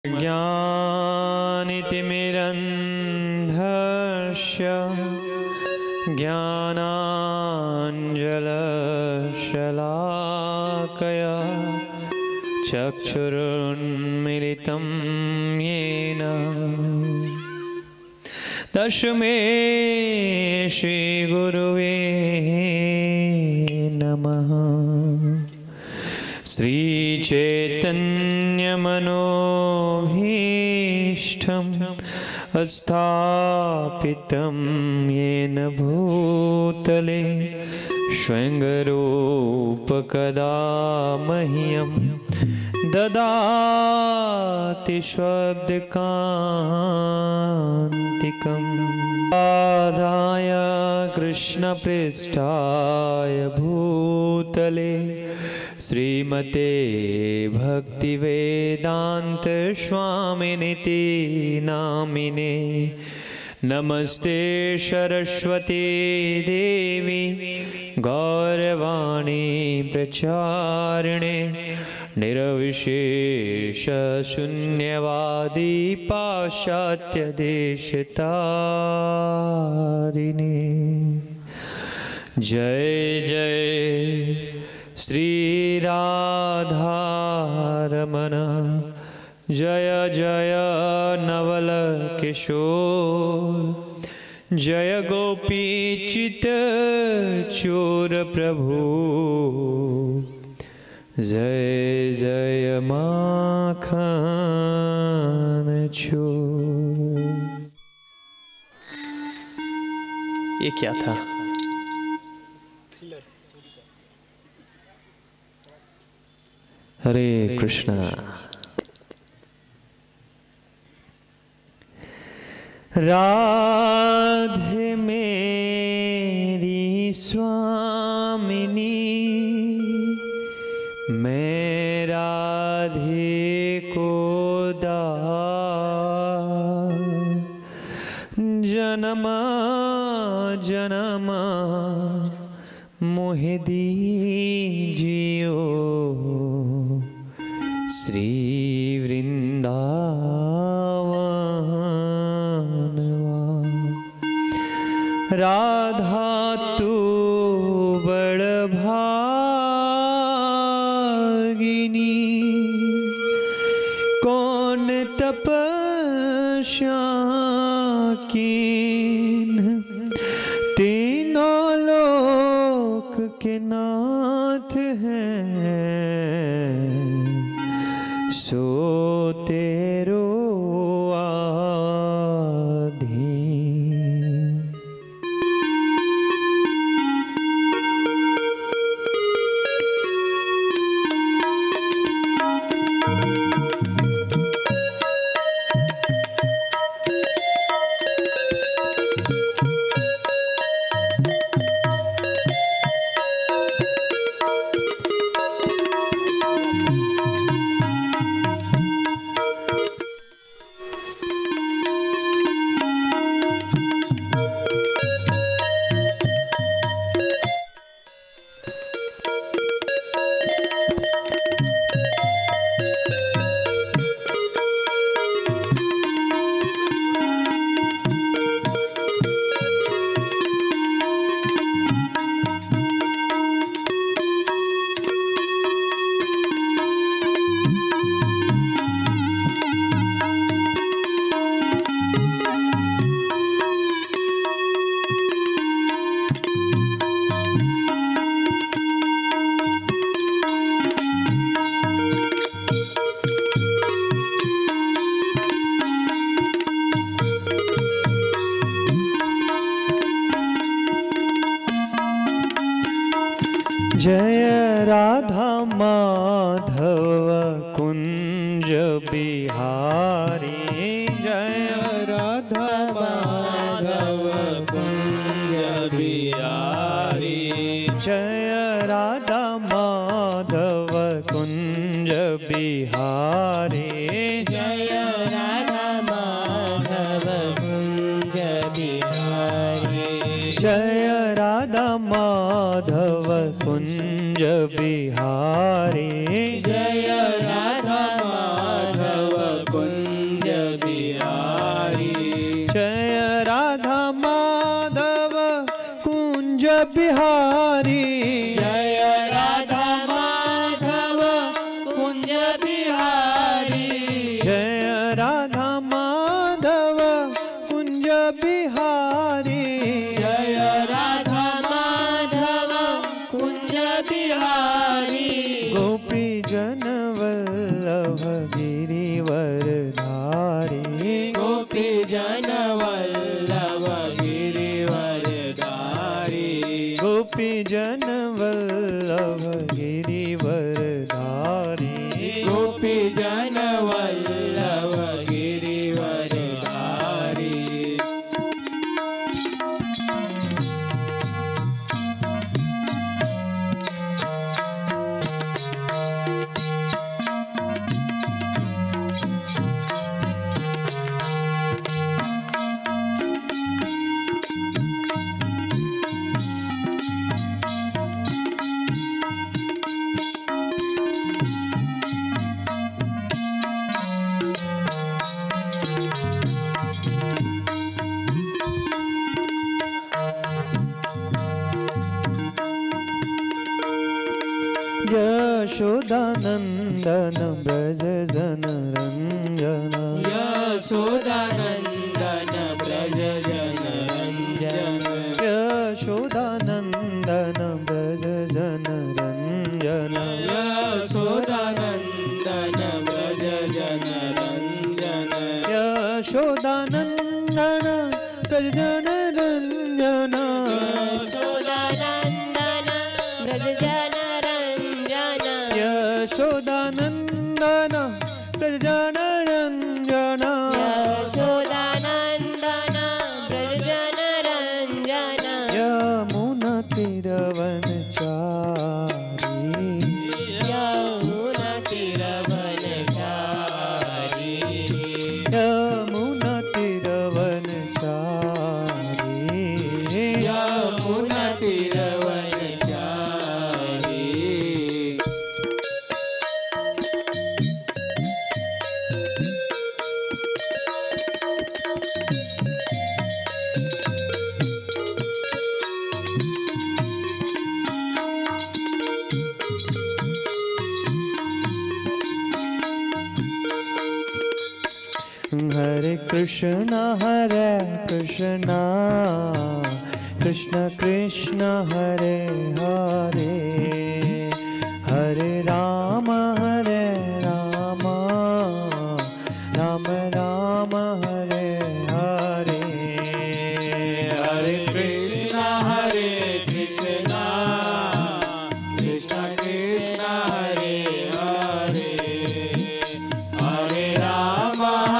ज्ञानितिमिरन्धस्य ज्ञानाञ्जनशलाकया चक्षुरुन्मीलितं येन तस्मै श्रीगुरुवे नमः। श्रीचैतन्यमनोभीष्टं स्थापितं येन भूतले स्वयं रूपकदा मह्यं ददाति शब्दकान्तिकम् आदाय कृष्णपृष्ठाय भूतले श्रीमते भक्तिवेदांत स्वामिनिति नामिने। नमस्ते सरस्वती देवी गौरवाणी प्रचारिणे निर्विशेष शून्यवादी पाश्चात्य देशतारिणे। जय जय श्री राधारमण जय जय नवल किशोर जय गोपीचित चोर प्रभु जय जय माखन चोर। ये क्या था? हरे कृष्णा। राधे मेरी स्वामिनी मैं राधे को जन्म जन्म मोहि दीजियो श्री वृंदावन। राधा तू बड़ भागिनी कौन तपस्या कीन तीनों लोक के नाथ हैं सो तेरो आधीन। जय राधा माधव कुंज बिहारी जय राधा माधव कुंज बिहारी जय राधा माधव कुंज बिहारी जय राधा माधव कुंज बिहारी जय राधा माधव कुंज बिहारी जय राधा माधव कुंज बिहारी जय राधा माधव कुंज बिहारी जय राधा माधव कुंज बिहारी जय राधा माधव कुंज बिहारी जय राधा माधव कुंज बिहारी गोपी जन वल्लभ गिरिवरधारी गोपी जन वल्लभ गिरिवरधारी गोपी जन वल्लभ गिरिवरधारी गोपी जन वल्लभ गिरिवरधारी यशोदानंदन ब्रज जन रंजन यशोदानंदन ब्रज जन रंजन यशोदानंदन ब्रज जन रंजन यशोदानंदन ब्रज जन रंजन यशोदानंदन ब्रज जन रंजन यशोदानंदन ब्रज जन रंजन यशोदानंदन ब्रज जन रंजन यशोदानंदन ब्रज जन रंजन यमुना तीरवन चारी यमुना तीरवन चारी यमुना तीरवन चारी यमुना तीरवन चारी हरे Krishna Krishna Krishna Hare Hare Hare Ram Ram Ram Hare Hare Hare Krishna Krishna Krishna Hare Hare Hare Ram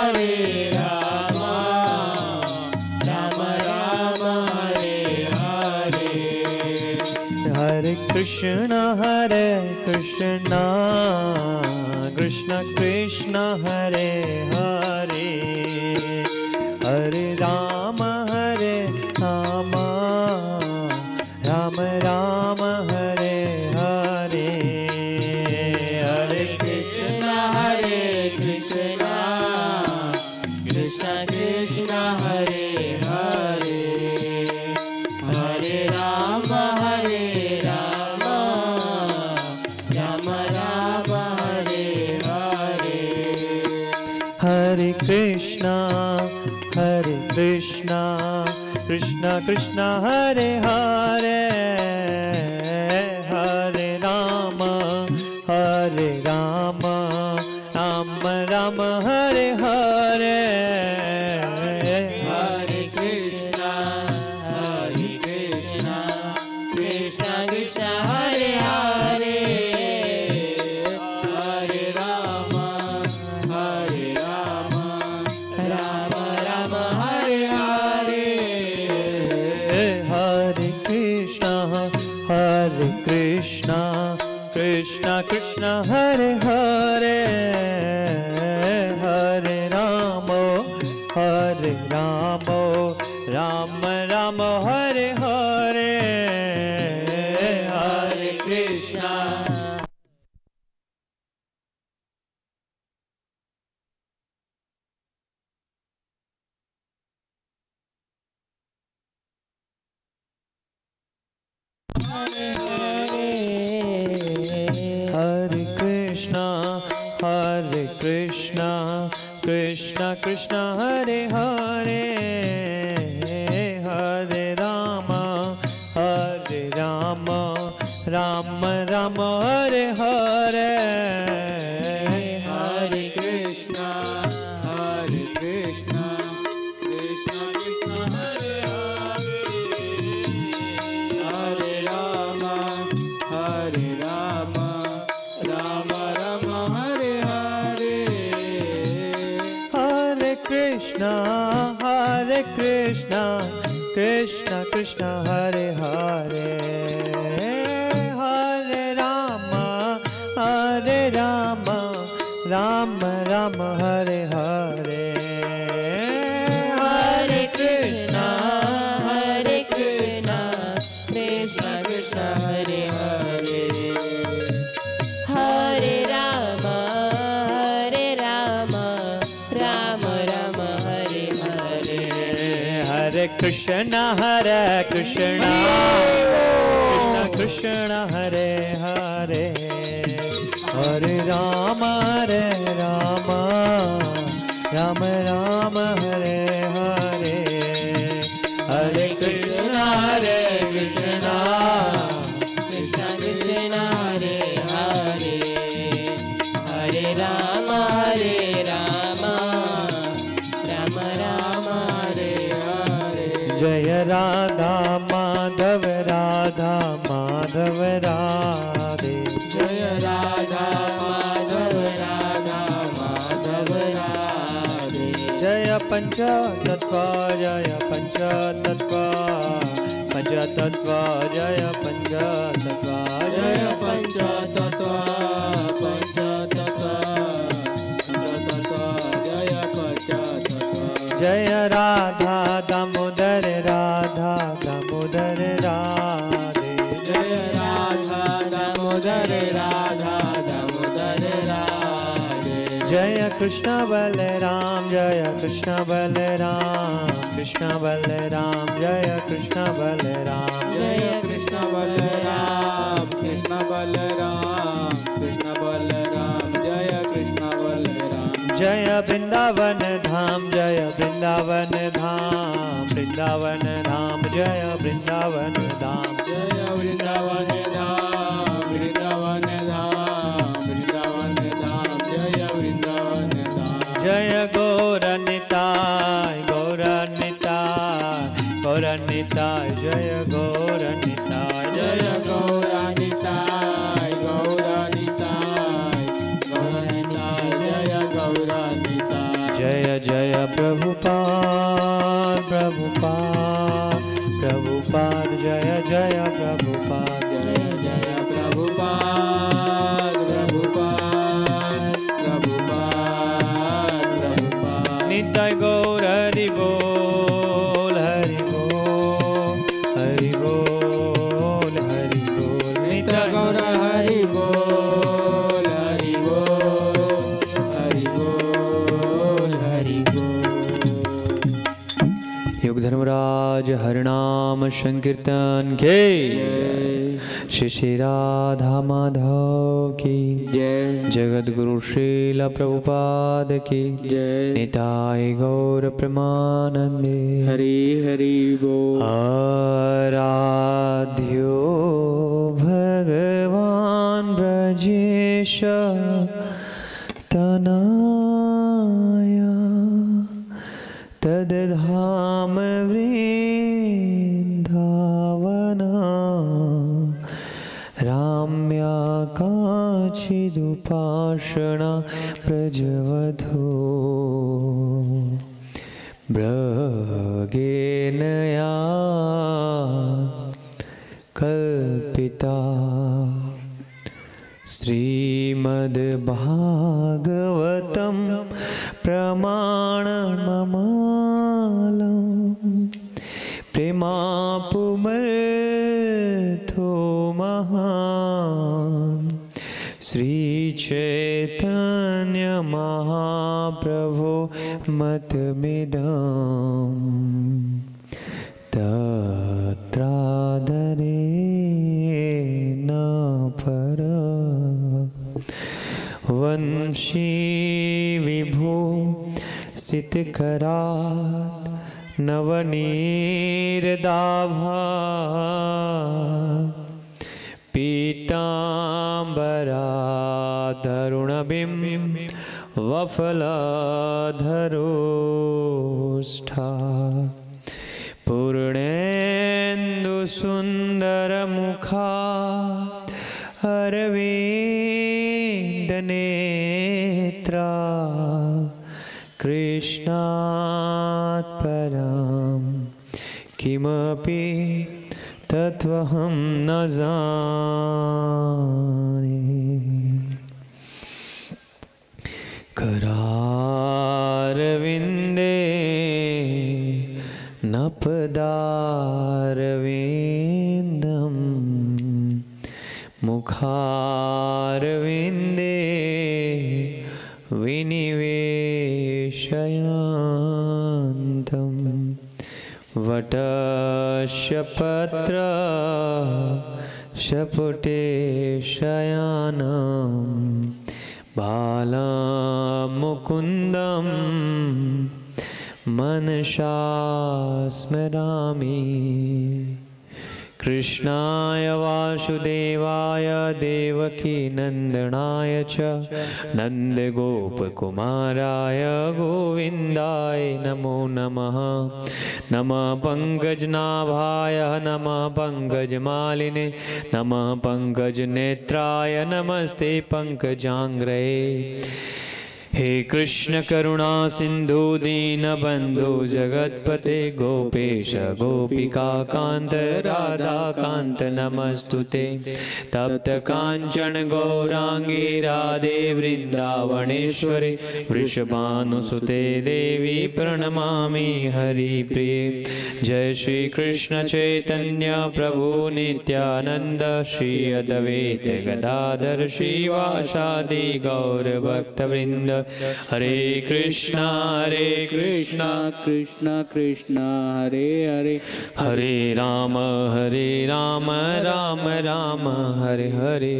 Ram Hare Hare Hare Krishna Krishna Krishna Hare Hare Hare Ram Ram Ram Hare Hare Hare Krishna Krishna Krishna Hare Hare Hare Ram Ram Ram Hare Hare Hare Krishna Krishna Krishna Hare Hare Hare Ram Ram Ram Hare Hare Hare Krishna Krishna Krishna Hare Hare Hare Ram Ram Ram Hare Hare Hare Krishna Krishna Krishna Hare Hare Hare Ram Ram Hare Hare Hare Krishna Hare Krishna, Hare Krishna, Krishna Krishna, Hare Hare, Hare Rama, Hare Rama, Rama Rama, Hare Hare. Hare Krishna, Hare Krishna, Krishna Krishna, Hare Hare, Hare Rama, Hare Rama, Rama Rama, Hare Hare. Hare Krishna, Hare Krishna, Krishna Krishna, Hare Hare, Hare Rama, Hare Rama, Rama Rama, Hare Hare. Hare Krishna, Hare Krishna, Krishna Krishna, Hare Hare, Hare Rama, Hare Rama, Rama Rama, Hare Hare. Hare Krishna, Hare Krishna, Krishna Krishna, Hare Hare, Hare Rama, Hare Rama, Rama Rama, Hare Hare. Hare Krishna, Hare Krishna, Krishna Krishna, Hare Hare, Hare Rama, Hare Rama, Rama Rama, Hare Hare. Jai Radha Madhav, Radha Madhav, Radhe. Jaya Radha Madhav, Radha Madhav, Radhe. Jaya Pancha Tattva, Jaya Pancha Tattva, Pancha Tattva, Jaya Pancha Tattva, Jaya Jaya Pancha Tattva, Pancha Tattva, Pancha Tattva, Jaya Pancha Tattva. Jaya Radha Damodar, Radha Damodar, Radhe. Jaya Radha Damodar, Radha Damodar, Radhe. Jaya Krishna Balaram, Jaya Krishna Balaram, Krishna Balaram, Jaya Krishna Balaram. Jaya Krishna Balaram, Krishna Balaram, Krishna Balaram, Jaya Krishna Balaram. Jaya Vrindavan Dham, Jaya Vrindavan Dham, Vrindavan Dham, Jaya Vrindavan Dham. Jaya Vrindavan Dham, Vrindavan Dham, Vrindavan Dham, Jaya Vrindavan Dham. Jaya Gauranitai, Gauranitai, Gauranitai, Jaya Gauranitai, Jaya Gauranitai, Gauranitai, Gauranitai, Jaya Gauranitai. Jaya Jaya Prabhupada, Prabhupada, Prabhupada, Jaya Jaya Prabhupada. Jaya Jaya Prabhupada, Prabhupada, Prabhupada, Prabhupada. Nitai Gaur Hari Bol, Hari Bol, Hari Bol, Hari Bol. Nitya Gaura Hari Bol, Hari Bol, Hari Bol, Hari Bol. युग धर्मराज हरिनाम संकीर्तन के श्री श्री राधा माधव की जय, जगत गुरु श्रील प्रभुपाद की जय, निताय गौर प्रेमानंदे हरि हरि बोल. आराध्यो भगवान ब्रजेश तनया तद्धाम वृन्दावना राम्या काचिदुपासना प्रजवधू ब्रगेन या कल्पिता श्रीमद्भागवतं प्रमाणममालं प्रेमापुमर्थो महान् श्रीचैतन्यमहाप्रभो मतमिदं तत्रादरे न पर वंशी विभो सितकरात् नवनीरदाभा पीताम्बराधरुणबिं वफलधरोष्ठा पूर्णेन्दुसुन्दरमुखा अरविन्दनेत्रा कृष्णात् परं किमपि तत्त्वहं न जाने। करारविन्दे नपदारविन्दं मुखारविन्दे विनिवेशयान्तं वटस्य पत्र शपुटे शयानं बालमुकुन्दं मनसा स्मरामि। कृष्णाय वासुदेवाय देवकी नन्दनाय च नन्दगोपकुमाराय गोविन्दाय नमो नमः। नमः पङ्कजनाभाय नमः पङ्कजमालिने नमः पङ्कजनेत्राय नमस्ते पङ्कजाङ्घ्रये। हे कृष्ण करुणा सिंधु दीनबंधु जगत्पते गोपेश गोपिका कांत राधा कांत नमस्तुते। तप्त कांचन गौरांगी राधे वृंदावनेश्वरी वृषभानुसुते देवी प्रणमामि हरिप्रिये। जय श्री कृष्ण चैतन्य प्रभु नित्यानंद श्री अद्वैत गदाधर श्रीवासादि गौर भक्तवृंद। हरे कृष्णा कृष्णा कृष्णा हरे हरे हरे राम राम राम हरे हरे।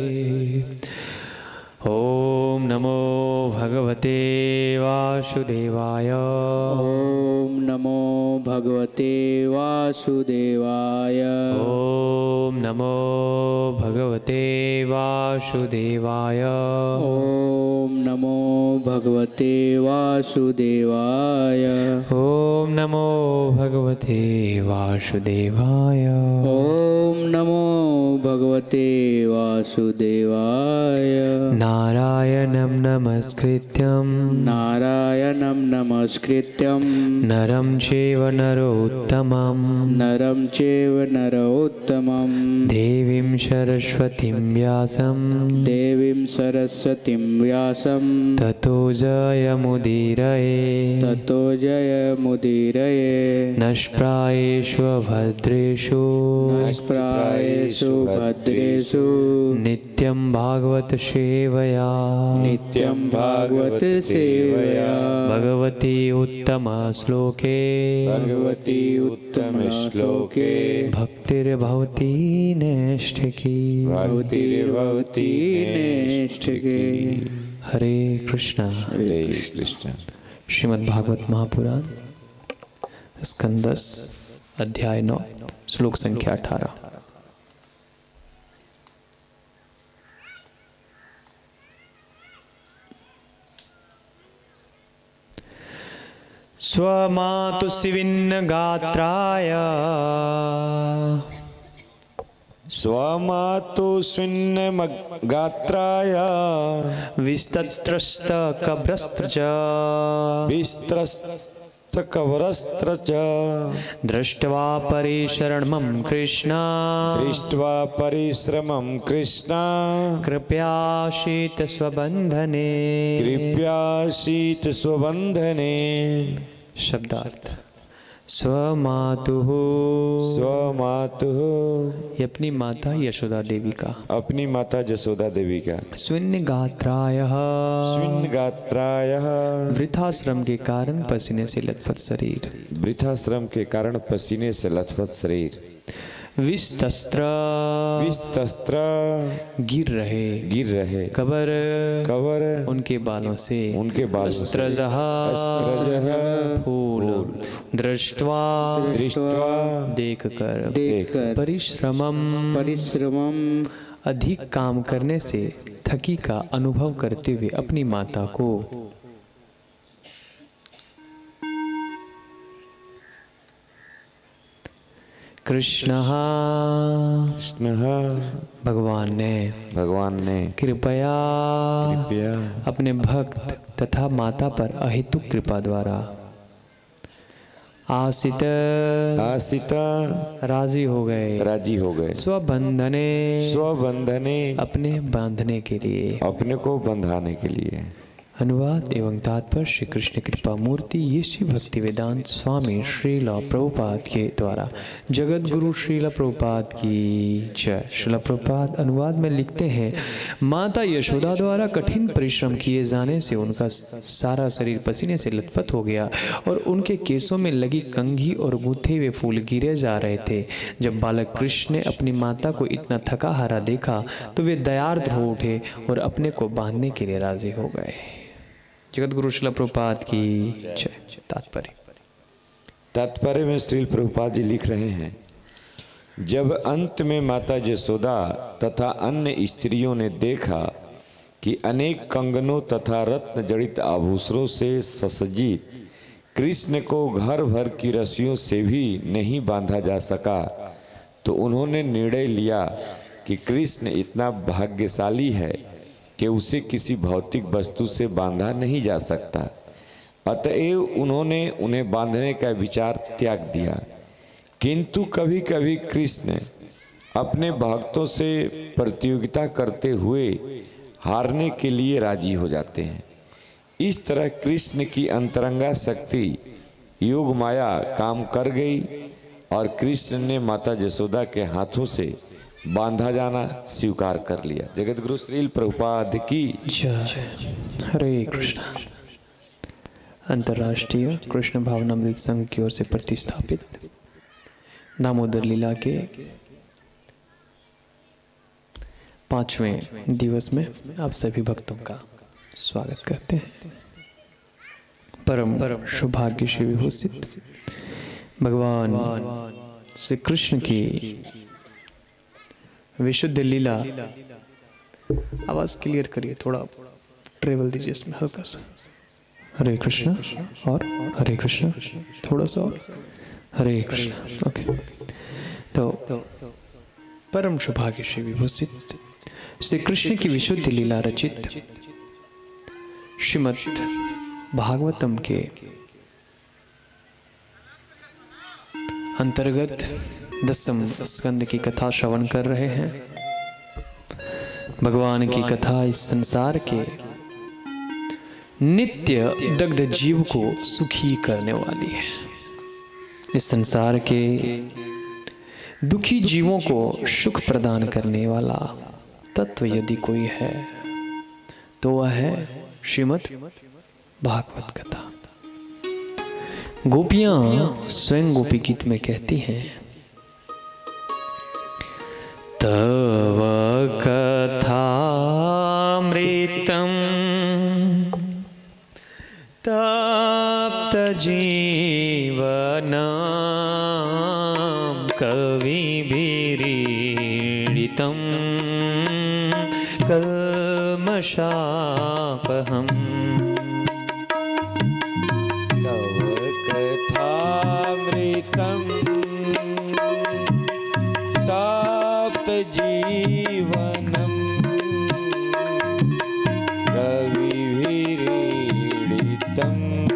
ओम नमो भगवते वासुदेवाय। ओम नमो भगवते वासुदेवाय। ओम नमो भगवते वासुदेवाय। ओम नमो भगवते वासुदेवाय। ओम नमो भगवते वासुदेवाय। ओम नमो भगवते वासुदेवाय। नारायणं नमस्कृत्यं नारायणं नमस्कृत्यं नरं चैव नरोत्तमं देवीं सरस्वतीं व्यासं ततो जयमुदीरये नष्प्रायेषु भद्रेषु नित्यं भागवत सेवया भगवती उत्तम श्लोके भक्तिर्भवती नैष्ठिकी। हरे कृष्णा श्रीमद् भागवत महापुराण स्कंद 10 अध्याय 9 श्लोक संख्या 18। स्वमातुस्विन्न गात्राय विस्तत्रस्तकब्रस्त्र च दृष्ट्वा परिश्रमं कृष्ण कृपयाशीत स्वबंधने। शब्दार्थ स्वमातुः, स्वमातुः, ये अपनी माता यशोदा देवी का। अपनी माता यशोदा देवी का। स्विन्नगात्रायः, स्विन्नगात्रायः, वृथाश्रम के कारण पसीने से लथपथ शरीर। वृथाश्रम के कारण पसीने से लथपथ शरीर। विस्तस्त्र, विस्तस्त्र, गिर रहे कबर, कवर, उनके बालों से, उनके बालों से। अस्त्रजः, अस्त्रजः, फूल। दृष्ट्वा, दृष्ट्वा, देखकर। परिश्रमम्, अधिक काम करने से थकी का अनुभव करते हुए अपनी माता को कृष्णः, भगवान ने कृपया अपने भक्त तथा माता पर अहेतुक कृपा द्वारा आसित, राजी हो गए। स्वबंधने, अपने बांधने के लिए, अपने को बंधाने के लिए। अनुवाद एवं तात्पर्य श्री कृष्ण कृपा मूर्ति यीशु भक्ति वेदांत स्वामी श्रील प्रभुपाद के द्वारा। जगत गुरु श्रील प्रभुपाद की जय। श्रील प्रभुपाद अनुवाद में लिखते हैं, माता यशोदा द्वारा कठिन परिश्रम किए जाने से उनका सारा शरीर पसीने से लथपथ हो गया और उनके केसों में लगी कंघी और गूंथे हुए फूल गिरे जा रहे थे। जब बालक कृष्ण ने अपनी माता को इतना थका हारा देखा तो वे दयार्द्र हो उठे और अपने को बांधने के लिए राजी हो गए। जगत गुरु श्रील प्रभुपाद की जय। तात्पर्य में श्रील प्रभुपाद जी लिख रहे हैं, जब अंत में माता यशोदा तथा अन्य स्त्रियों ने देखा कि अनेक कंगनों तथा रत्न जड़ित आभूषणों से सुसज्जित कृष्ण को घर भर की रस्सियों से भी नहीं बांधा जा सका, तो उन्होंने निर्णय लिया कि कृष्ण इतना भाग्यशाली है कि उसे किसी भौतिक वस्तु से बांधा नहीं जा सकता। अतएव उन्होंने उन्हें बांधने का विचार त्याग दिया। किंतु कभी कभी कृष्ण अपने भक्तों से प्रतियोगिता करते हुए हारने के लिए राजी हो जाते हैं। इस तरह कृष्ण की अंतरंगा शक्ति योग माया काम कर गई और कृष्ण ने माता यशोदा के हाथों से बांधा जाना स्वीकार कर लिया। जगत गुरु श्रील प्रभुपाद की जय। हरे कृष्ण। अंतर्राष्ट्रीय कृष्ण भावनामृत संघ की ओर से प्रतिष्ठापित दामोदर लीला के 5वें दिवस में आप सभी भक्तों का स्वागत करते हैं। परम सौभाग्य से विभूषित भगवान श्री कृष्ण की विशुद्ध लीला। आवाज क्लियर करिए, थोड़ा ट्रेवल दीजिए इसमें हल्का सा। हरे कृष्ण और हरे कृष्ण, थोड़ा सा और हरे कृष्ण। ओके, तो परम सौभाग्य से विभूषित श्री कृष्ण की विशुद्ध लीला रचित श्रीमद् भागवतम के अंतर्गत 10वें स्कंद की कथा श्रवण कर रहे हैं। भगवान की कथा इस संसार के नित्य दग्ध जीव को सुखी करने वाली है। इस संसार के दुखी जीवों को सुख प्रदान करने वाला तत्व यदि कोई है तो वह है श्रीमद् भागवत कथा। गोपियां स्वयं गोपी गीत में कहती हैं, तव कथामृतम् तप्त जीवनं कविभिरीडितं कल्मषापहम्। तव कथामृतं तप्त जीवनं कविभिरीडितं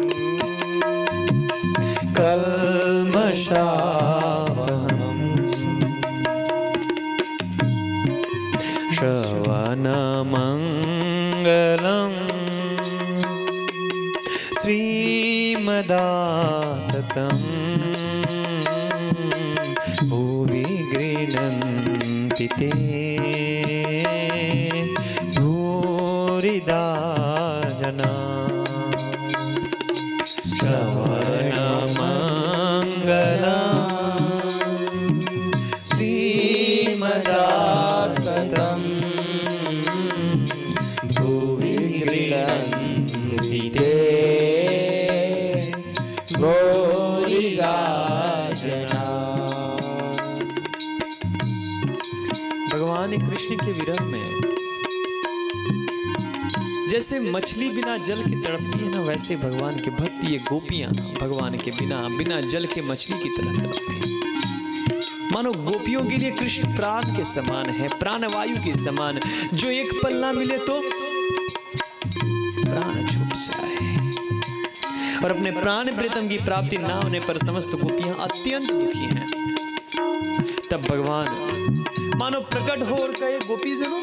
कल्मषापहम्। श्रवणमङ्गलम् श्रीमद्भागवते श्रीमदाततं भुवि गृह्णन्ति ते भूरिदा जना। श्रवणमङ्गलम् श्रीमदाततं भुवि गृह्णन्ति ते भूरिदा जना। भगवान कृष्ण के विरह में जैसे मछली बिना जल के तड़पती है ना, वैसे भगवान की भक्ति ये गोपियां भगवान के बिना जल के मछली की तरह तड़पती हैं। मानो गोपियों के लिए कृष्ण प्राण के समान है, प्राणवायु के समान, जो एक पल ना मिले तो प्राण छूट जाए। और अपने प्राण प्रीतम की प्राप्ति ना होने पर समस्त गोपियां अत्यंत दुखी हैं। तब भगवान मानो प्रकट हो और कहे, गोपीजनों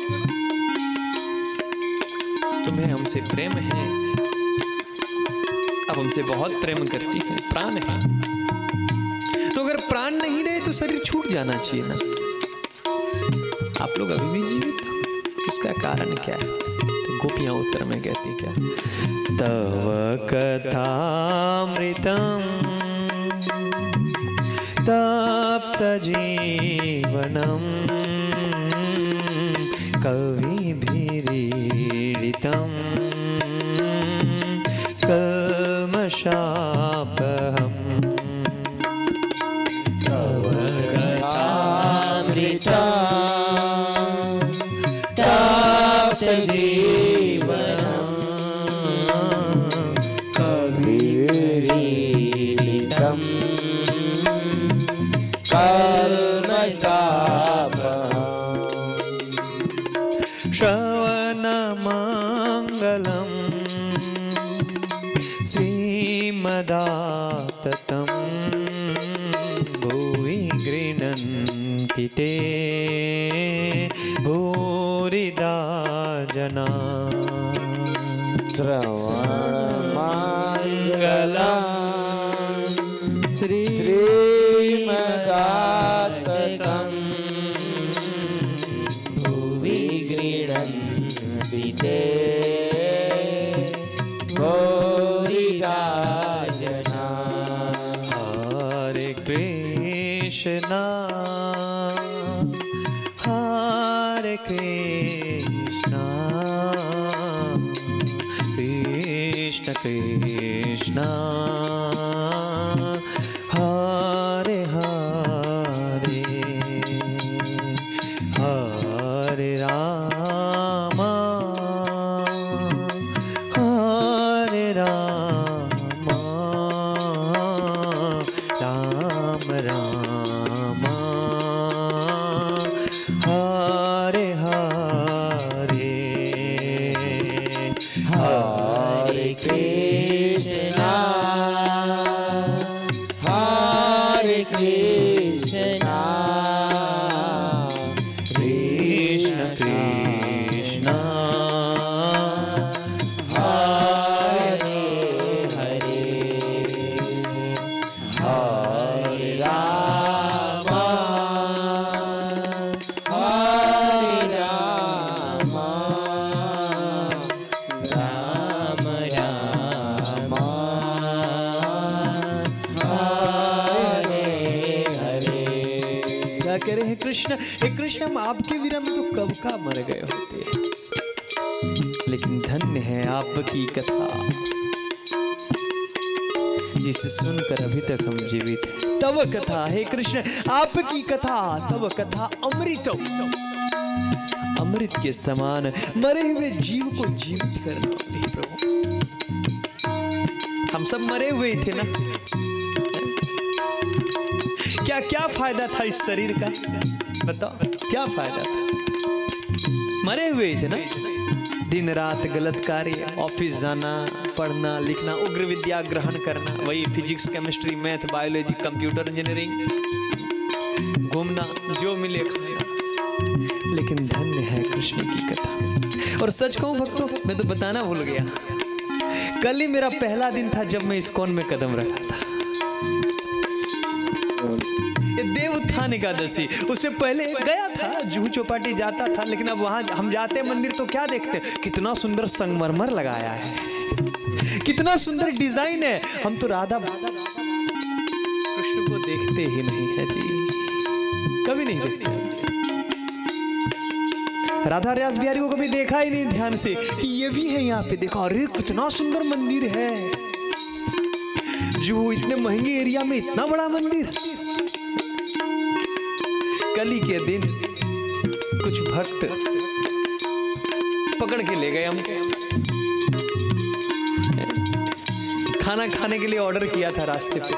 तुम्हें हमसे प्रेम है, अब हमसे बहुत प्रेम करती है, प्राण है, तो अगर प्राण नहीं रहे तो शरीर छूट जाना चाहिए ना। आप लोग अभी भी जीवित हो, इसका कारण क्या है? तो गोपियां उत्तर में कहती क्या, तव कथामृतम तप्त जीवनम कविभिरीडितं कल्मषापहम्। तव कथामृतं तप्त जीवनं कविभिरीडितं कल्मषापहम्। श्रवणमङ्गलम् श्रीमदाततं भुवि गृह्णन्ति ते भूरिदा जना। श्रवणमङ्गलम् श्रीमदाततं भुवि गृह्णन्ति ते भूरिदा जना। हरे कृष्ण हरे कृष्ण कृष्ण कृष्ण हरे हरे हरे राम हरे राम राम राम हरे हरे हरे कृष्ण हरे कृष्ण कृष्ण कृष्ण हरे हरे हरे राम हरे राम राम राम हरे हरे। क्या कह रहे हैं कृष्ण, हे कृष्ण हम आपके विरह में तो कब का मर गए होते, लेकिन धन्य है आपकी कथा जिसे सुनकर अभी तक हम जीवित हैं। तव कथा हे कृष्ण आपकी कथा, तव कथा अमृत, अमृत के समान मरे हुए जीव को जीवित करने वाली प्रभु। हम सब मरे हुए थे ना, क्या क्या फायदा था इस शरीर का, बताओ क्या फायदा था? मरे हुए थे ना, दिन रात गलत कार्य, ऑफिस जाना, पढ़ना लिखना, उग्र विद्या ग्रहण करना, वही physics chemistry math biology computer engineering, घूमना, जो मिले खाना। लेकिन धन्य है कृष्ण की कथा। और सच कहूं भक्तों, मैं तो बताना भूल गया, कल ही मेरा पहला दिन था जब मैं इस्कॉन में कदम रखा था। ये देव उत्थान एकादशी, उससे पहले गया था, जूहू चौपाटी जाता था, लेकिन अब वहां हम जाते हैं मंदिर तो क्या देखते हैं, कितना सुंदर संगमरमर लगाया है, कितना सुंदर डिजाइन है। हम तो राधा कृष्ण को देखते ही नहीं है जी, कभी नहीं देखते। राधा रियाज बिहारी को कभी देखा ही नहीं ध्यान से कि ये भी है यहाँ पे। देखा, अरे कितना सुंदर मंदिर है, जो इतने महंगे एरिया में इतना बड़ा मंदिर। कली के दिन कुछ भक्त पकड़ के ले गए हमको। खाना खाने के लिए ऑर्डर किया था, रास्ते पे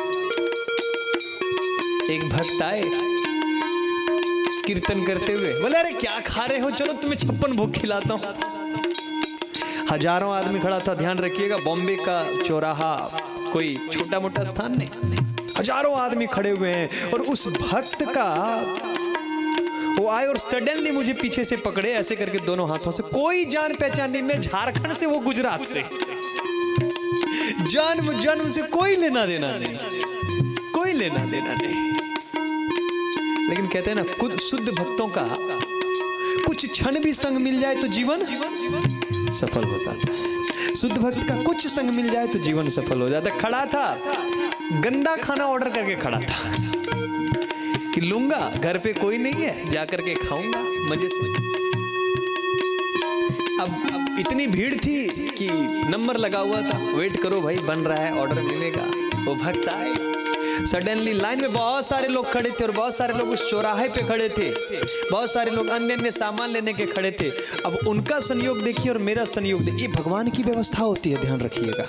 एक भक्त आए कीर्तन करते हुए, बोले अरे क्या खा रहे हो, चलो तुम्हें 56 भोग खिलाता हूं। हजारों आदमी खड़ा था, ध्यान रखिएगा, बॉम्बे का चौराहा कोई छोटा मोटा स्थान नहीं, हजारों आदमी खड़े हुए हैं। और उस भक्त का वो आए और सडनली मुझे पीछे से पकड़े ऐसे करके दोनों हाथों से, कोई जान पहचान नहीं, मैं झारखंड से, वो गुजरात से, जन्म से कोई लेना देना नहीं, कोई लेना देना नहीं। लेकिन कहते हैं ना, कुछ शुद्ध भक्तों का कुछ क्षण भी संग मिल जाए तो जीवन सफल हो जाता है। शुद्ध भक्त का कुछ संग मिल जाए तो जीवन सफल हो जाता है। खड़ा था, गंदा खाना ऑर्डर करके खड़ा था कि लूंगा, घर पे कोई नहीं है, जाकर के खाऊंगा मजे से। अब इतनी भीड़ थी कि नंबर लगा हुआ था, वेट करो भाई, बन रहा है, ऑर्डर मिलेगा। वो भक्त आए, सडनली लाइन में बहुत सारे लोग खड़े थे और बहुत सारे लोग उस चौराहे पे खड़े थे, बहुत सारे लोग अन्य अन्य सामान लेने के खड़े थे। अब उनका संयोग देखिए और मेरा संयोग देखिए, ये भगवान की व्यवस्था होती है, ध्यान रखिएगा।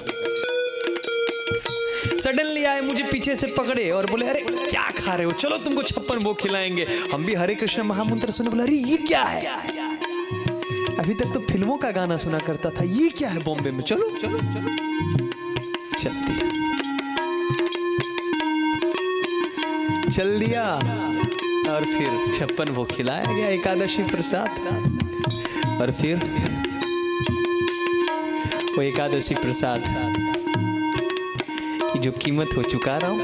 सडनली आए, मुझे पीछे से पकड़े और बोले अरे क्या खा रहे हो, चलो तुमको 56 भोग खिलाएंगे। हम भी हरे कृष्ण महामंत्र सुने, बोले अरे ये क्या है, अभी तक तो फिल्मों का गाना सुना करता था, ये क्या है बॉम्बे में, चलो चलो चलो। चल दिया और फिर 56 भोग खिलाया गया, एकादशी प्रसाद। और फिर वो एकादशी प्रसाद की जो कीमत हो चुका रहा हूं,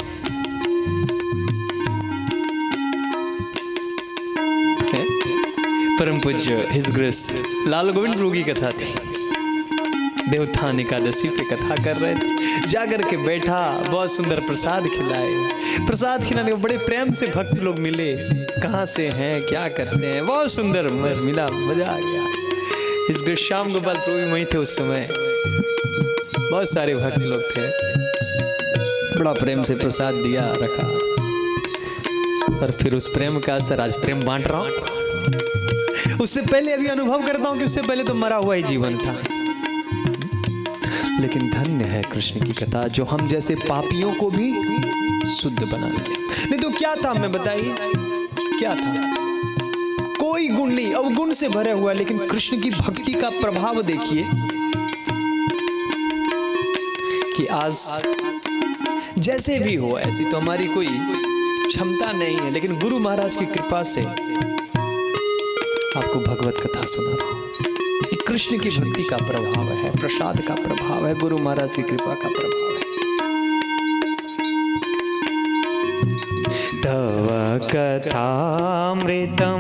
परम पूज्य हिज ग्रेस लाल गोविंद प्रभु की कथा थी, देवोत्थान एकादशी पे कथा कर रहे थे, जाकर के बैठा, बहुत सुंदर प्रसाद खिलाए। प्रसाद खिलाने को बड़े प्रेम से भक्त लोग मिले, कहाँ से हैं, क्या करते हैं, बहुत सुंदर मिला, मजा आ गया। इस ग्रेस श्याम गोपाल प्रभु भी वहीं थे उस समय, बहुत सारे भक्त लोग थे, बड़ा प्रेम से प्रसाद दिया, रखा। और फिर उस प्रेम का असर, आज प्रेम बांट रहा हूं। उससे पहले अभी अनुभव करता हूं कि उससे पहले तो मरा हुआ ही जीवन था। लेकिन धन्य है कृष्ण की कथा, जो हम जैसे पापियों को भी शुद्ध बना दिया। नहीं तो क्या था, हमें बताइए क्या था, कोई गुण नहीं, अवगुण से भरे हुआ। लेकिन कृष्ण की भक्ति का प्रभाव देखिए कि आज जैसे भी हो, ऐसी तो हमारी कोई क्षमता नहीं है, लेकिन गुरु महाराज की कृपा से आपको भगवत कथा सुना रहा हूं। कृष्ण की भक्ति का प्रभाव है, प्रसाद का प्रभाव है, गुरु महाराज की कृपा का प्रभाव है। तव कथामृतम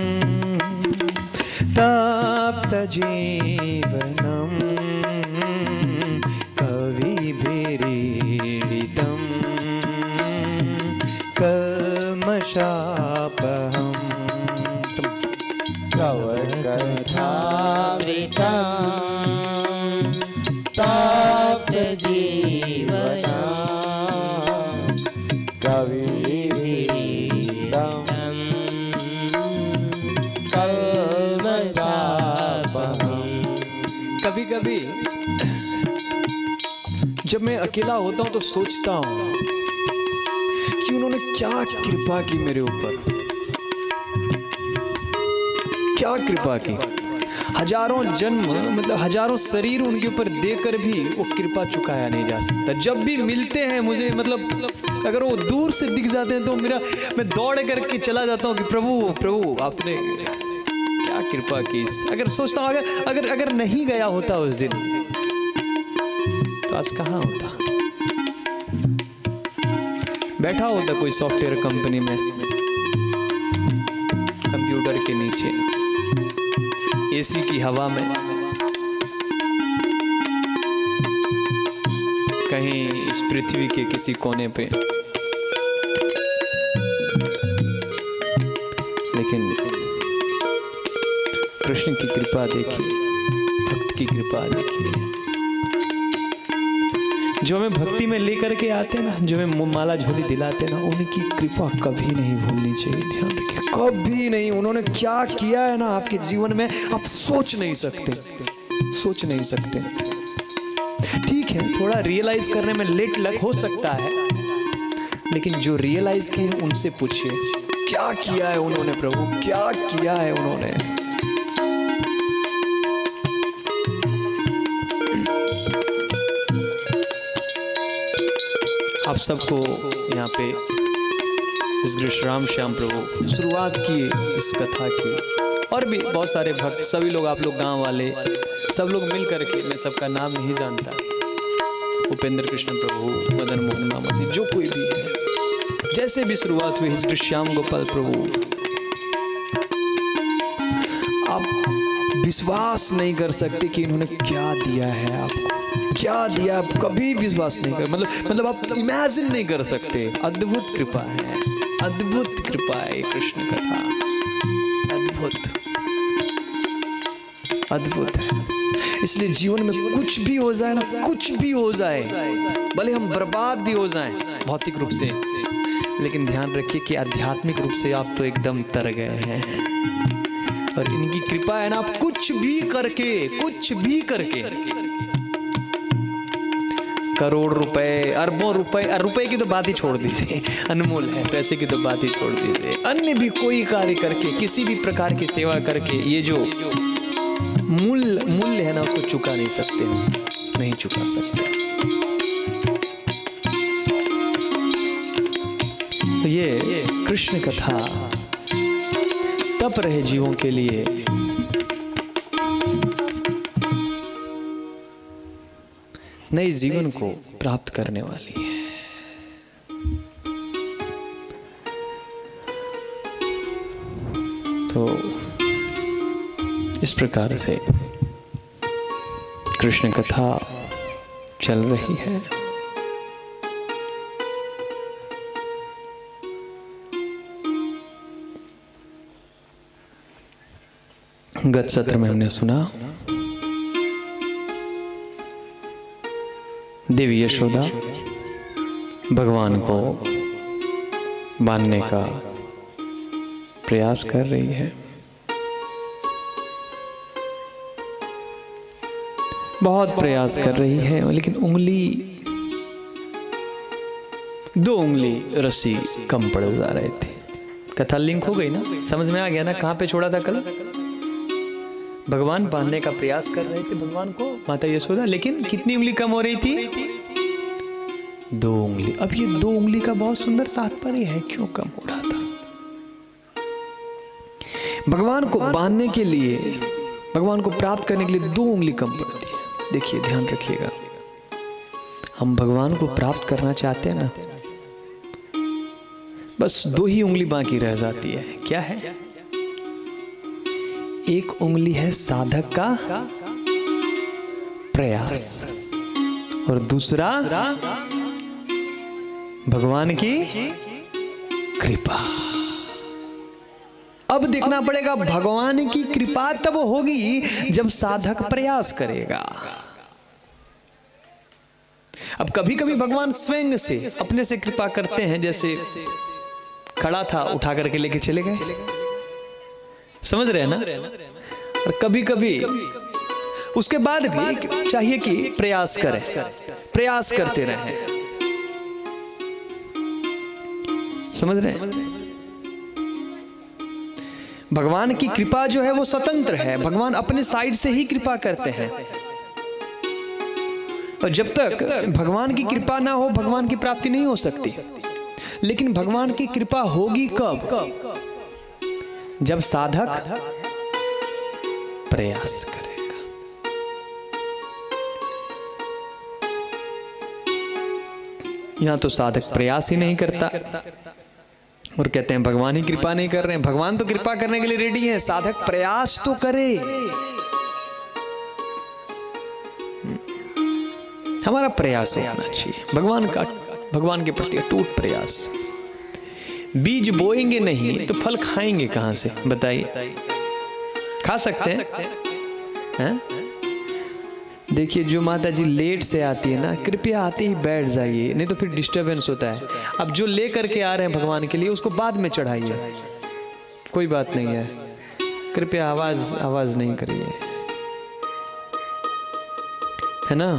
तप्त जीवनम कविभिरीडितम कल्मषापहम्। तव कथामृतम तप्त जीवनम कविभिरीडितम कल्मषापहम्। कभी कभी जब मैं अकेला होता हूं तो सोचता हूं कि उन्होंने क्या कृपा की मेरे ऊपर, क्या कृपा की। हजारों जन्म, मतलब हजारों शरीर उनके ऊपर देकर भी वो कृपा चुकाया नहीं जा सकता। जब भी मिलते हैं मुझे, मतलब अगर वो दूर से दिख जाते हैं तो मैं दौड़ करके चला जाता हूँ कि प्रभु प्रभु आपने क्या कृपा की। अगर सोचता हूँ अगर नहीं गया होता उस दिन तो आज कहाँ होता, बैठा होता कोई सॉफ्टवेयर कंपनी में कंप्यूटर के नीचे एसी की हवा में, कहीं इस पृथ्वी के किसी कोने पे। लेकिन कृष्ण की कृपा देखिए, भक्त की कृपा देखिए, जो हमें भक्ति में लेकर के आते हैं ना, जो हमें माला झोली दिलाते हैं ना, उनकी कृपा कभी नहीं भूलनी चाहिए। ध्यान रखिए, कभी नहीं। उन्होंने क्या किया है ना आपके जीवन में, आप सोच नहीं सकते, सोच नहीं सकते। ठीक है, थोड़ा रियलाइज करने में लेट लग हो सकता है, लेकिन जो रियलाइज किए हैं उनसे पूछिए क्या किया है उन्होंने, प्रभु क्या किया है उन्होंने। आप सबको यहाँ पे इस श्याम प्रभु शुरुआत की इस कथा की, और भी बहुत सारे भक्त, सभी लोग, आप लोग गांव वाले, सब लोग मिल करके, मैं सबका नाम नहीं जानता, उपेंद्र कृष्ण प्रभु, मदन मोहन मामा जी, जो कोई भी है, जैसे भी शुरुआत हुई इस श्याम गोपाल प्रभु, आप विश्वास नहीं कर सकते कि इन्होंने क्या दिया है आपको, क्या दिया, आप कभी विश्वास नहीं कर, मतलब आप इमेजिन नहीं कर सकते। अद्भुत कृपा है, अद्भुत कृपा है कृष्ण कथा, अद्भुत अद्भुत है। इसलिए जीवन में कुछ भी हो जाए ना, कुछ भी हो जाए, भले हम बर्बाद भी हो जाएं भौतिक रूप से, लेकिन ध्यान रखिए कि आध्यात्मिक रूप से आप तो एकदम तर गए हैं। और इनकी कृपा है ना, आप कुछ भी करके, कुछ भी करके, करोड़ रुपए, अरबों रुपए, रुपए की तो बात ही छोड़ दीजिए, अनमोल है, पैसे की तो बात ही छोड़ दीजिए, अन्य भी कोई कार्य करके, किसी भी प्रकार की सेवा करके, ये जो मूल्य है ना, उसको चुका नहीं सकते, नहीं चुका सकते। तो ये कृष्ण कथा तप रहे जीवों के लिए नए जीवन को प्राप्त करने वाली है। तो इस प्रकार से कृष्ण कथा चल रही है। गत सत्र में हमने सुना देवी यशोदा भगवान को बांधने का प्रयास कर रही है। बहुत प्रयास कर रही है, लेकिन दो उंगली रस्सी कम पड़ जा रहे थे। कथा लिंक हो गई ना, समझ में आ गया ना कहां पे छोड़ा था कल। भगवान बांधने का प्रयास कर रहे थे भगवान को माता यशोदा, लेकिन कितनी उंगली कम हो रही थी? 2 उंगली। अब ये 2 उंगली का बहुत सुंदर तात्पर्य है, क्यों कम हो रहा था। भगवान को बांधने के लिए, भगवान को प्राप्त करने के लिए 2 उंगली कम पड़ती है। देखिए, ध्यान रखिएगा, हम भगवान को प्राप्त करना चाहते हैं ना, बस 2 ही उंगली बाकी रह जाती है। क्या है? एक उंगली है साधक का प्रयास, और दूसरा भगवान की कृपा। अब देखना पड़ेगा, भगवान की कृपा तब होगी जब साधक प्रयास करेगा। अब कभी कभी भगवान स्वयं से, अपने से कृपा करते हैं, जैसे खड़ा था उठा करके लेके चले गए, समझ रहे हैं ना। और कभी कभी उसके बाद भी चाहिए कि प्रयास करें, प्रयास करते रहें, समझ रहे हैं। भगवान की कृपा जो है वो स्वतंत्र है, भगवान अपने साइड से ही कृपा करते हैं। और जब तक भगवान की कृपा ना हो, भगवान की प्राप्ति नहीं हो सकती। लेकिन भगवान की कृपा होगी कब? जब साधक प्रयास करेगा। यहाँ तो साधक प्रयास ही नहीं करता और कहते हैं भगवान ही कृपा नहीं कर रहे हैं। भगवान तो कृपा करने के लिए रेडी है, साधक प्रयास तो करे। हमारा प्रयास होना चाहिए भगवान के प्रति अटूट प्रयास। बीज बोएंगे नहीं तो फल खाएंगे कहां से बताइए? खा सकते हैं? देखिए जो माता जी लेट से आती है ना, कृपया आते ही बैठ जाइए, नहीं तो फिर डिस्टरबेंस होता है। अब जो ले करके आ रहे हैं भगवान के लिए उसको बाद में चढ़ाइए, कोई बात नहीं है। कृपया आवाज नहीं करिए, है ना?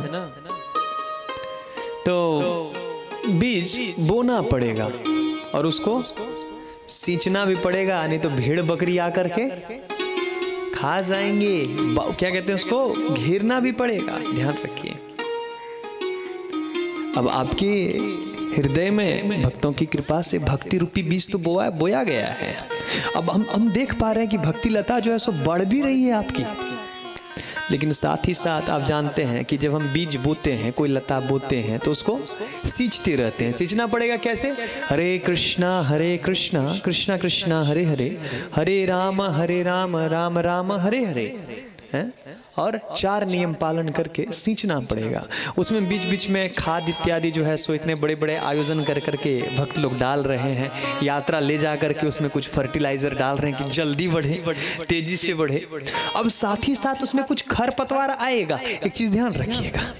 तो बीज बोना पड़ेगा और उसको सींचना भी पड़ेगा, नहीं तो भेड़ बकरी आकर के खा जाएंगे। क्या कहते हैं उसको, घेरना भी पड़ेगा, ध्यान रखिए। अब आपके हृदय में भक्तों की कृपा से भक्ति रूपी बीज तो बोया गया है। अब हम देख पा रहे हैं कि भक्ति लता जो है सो बढ़ भी रही है आपकी। लेकिन साथ ही साथ आप जानते हैं कि जब हम बीज बोते हैं, कोई लता बोते हैं, तो उसको सींचते रहते हैं। सींचना पड़ेगा कैसे? हरे कृष्णा कृष्णा कृष्णा हरे हरे, हरे राम राम राम हरे हरे, हैं? और 4 नियम पालन करके सींचना पड़ेगा। उसमें बीच बीच में खाद इत्यादि जो है सो इतने बड़े बड़े आयोजन कर करके भक्त लोग डाल रहे हैं। यात्रा ले जा करके उसमें कुछ फर्टिलाइजर डाल रहे हैं कि जल्दी बढ़े, तेजी से बढ़े। अब साथ ही साथ उसमें कुछ खरपतवार आएगा। एक चीज ध्यान रखिएगा,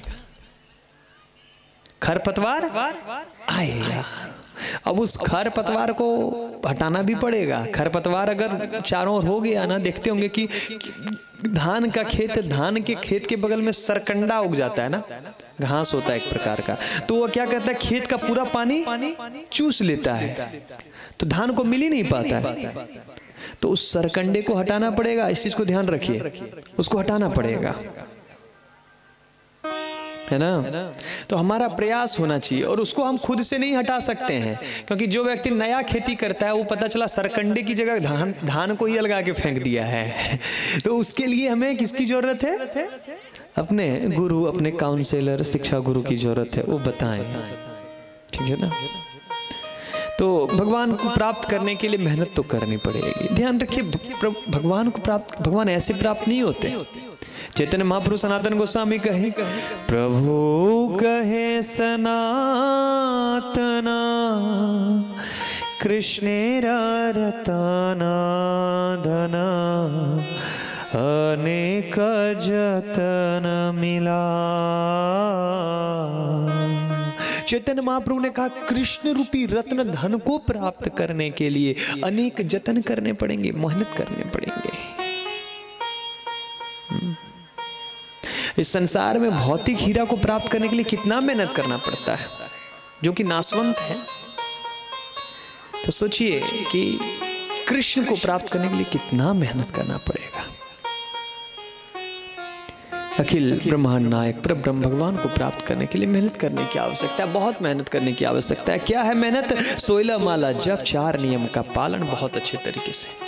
खरपतवार आएगा। अब उस खरपतवार को हटाना भी पड़ेगा। खरपतवार अगर चारों ओर हो गया ना, देखते होंगे कि धान के खेत के बगल में सरकंडा उग जाता है ना, घास होता है एक प्रकार का, तो वो क्या करता है, खेत का पूरा पानी चूस लेता है, तो धान को मिल ही नहीं पाता है। तो उस सरकंडे को हटाना पड़ेगा। इस चीज को ध्यान रखिए, उसको हटाना पड़ेगा, है ना? तो हमारा प्रयास होना चाहिए और उसको हम खुद से नहीं हटा सकते हैं, क्योंकि जो व्यक्ति नया खेती करता है वो पता चला सरकंडे की जगह धान को ही अलगा के फेंक दिया है। तो उसके लिए हमें किसकी जरूरत है? अपने गुरु, अपने काउंसलर, शिक्षा गुरु की जरूरत है, वो बताएं, ठीक है ना? तो भगवान को प्राप्त करने के लिए मेहनत तो करनी पड़ेगी। ध्यान रखिए, भगवान ऐसे प्राप्त नहीं होते। चैतन्य महाप्रभु सनातन गोस्वामी कहे, प्रभु कहे सनातना कृष्णेरा रतना धना अनेक जतन मिला। चैतन्य महाप्रभु ने कहा कृष्ण रूपी रत्न धन को प्राप्त करने के लिए अनेक जतन करने पड़ेंगे, मेहनत करने पड़ेंगे। इस संसार में भौतिक हीरा को प्राप्त करने के लिए कितना मेहनत करना पड़ता है, जो कि नाशवंत है। तो सोचिए कि कृष्ण को प्राप्त करने के लिए कितना मेहनत करना पड़ेगा। अखिल ब्रह्मांड नायक परब्रह्म भगवान को प्राप्त करने के लिए मेहनत करने की आवश्यकता है, बहुत मेहनत करने की आवश्यकता है। क्या है मेहनत? 16 माला जप, 4 नियम का पालन बहुत अच्छे तरीके से।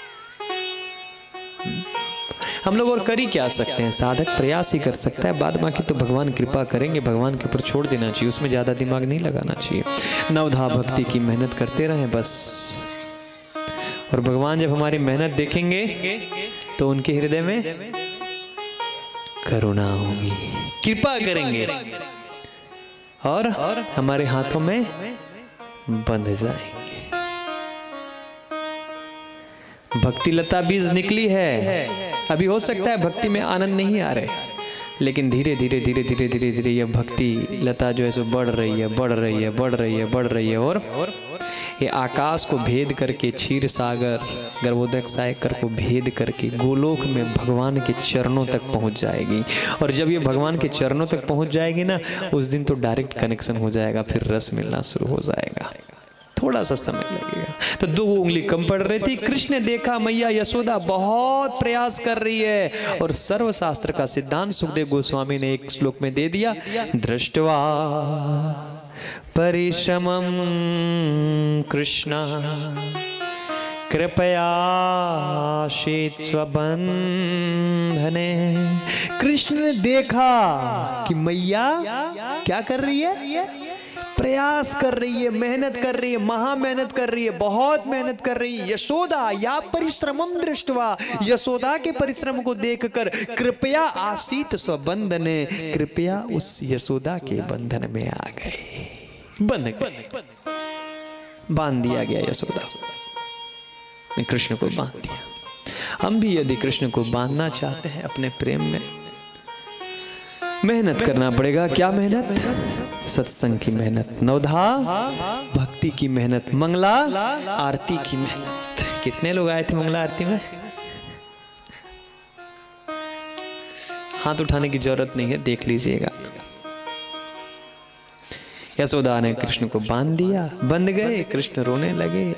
हम लोग और कर ही क्या सकते हैं? साधक प्रयास ही कर सकता है, बाद बाकी तो भगवान कृपा करेंगे। भगवान के ऊपर छोड़ देना चाहिए, उसमें ज़्यादा दिमाग नहीं लगाना चाहिए। नवधा भक्ति की मेहनत करते रहें बस। और भगवान जब हमारी मेहनत देखेंगे तो उनके हृदय में करुणा होगी, कृपा करेंगे और हमारे हाथों में बंध जाएंगे। भक्ति लता बीज निकली है। अभी हो सकता है भक्ति में आनंद नहीं आ रहे, लेकिन धीरे धीरे धीरे धीरे धीरे धीरे यह भक्ति लता जो है सो बढ़ रही है, बढ़ रही है, बढ़ रही है, बढ़ रही है। और ये आकाश को भेद करके, क्षीर सागर गर्भोदक सागर को भेद करके गोलोक में भगवान के चरणों तक पहुंच जाएगी। और जब ये भगवान के चरणों तक पहुंच जाएगी ना, उस दिन तो डायरेक्ट कनेक्शन हो जाएगा, फिर रस मिलना शुरू हो जाएगा। थोड़ा सा समय लगेगा। तो 2 उंगली कम पड़ रही थी। कृष्ण ने देखा मैया यशोदा बहुत प्रयास कर रही है, और सर्वशास्त्र का सिद्धांत सुखदेव गोस्वामी ने एक श्लोक में दे दिया, दृष्टवा परिश्रमं कृष्ण कृपया शीत स्वबंधने। कृष्ण ने देखा कि मैया क्या कर रही है, प्रयास कर रही है, मेहनत कर रही है, महा मेहनत कर रही है, बहुत मेहनत कर रही है। यशोदा या परिश्रमम दृष्टवा, यशोदा के परिश्रम को देखकर कृपया आसीत स्वबंधने, कृपया उस यशोदा के बंधन में आ गए, बंध गए, बांध दिया गया। यशोदा ने कृष्ण को बांध दिया। हम भी यदि कृष्ण को बांधना चाहते हैं अपने प्रेम में, मेहनत करना पड़ेगा। क्या मेहनत? सत्संग की मेहनत, नवधा भक्ति की मेहनत, मंगला आरती की मेहनत। कितने लोग आए थे मंगला आरती में? हाथ उठाने की जरूरत नहीं है, देख लीजिएगा। यशोदा ने कृष्ण को बांध दिया, बंध गए, कृष्ण रोने लगे।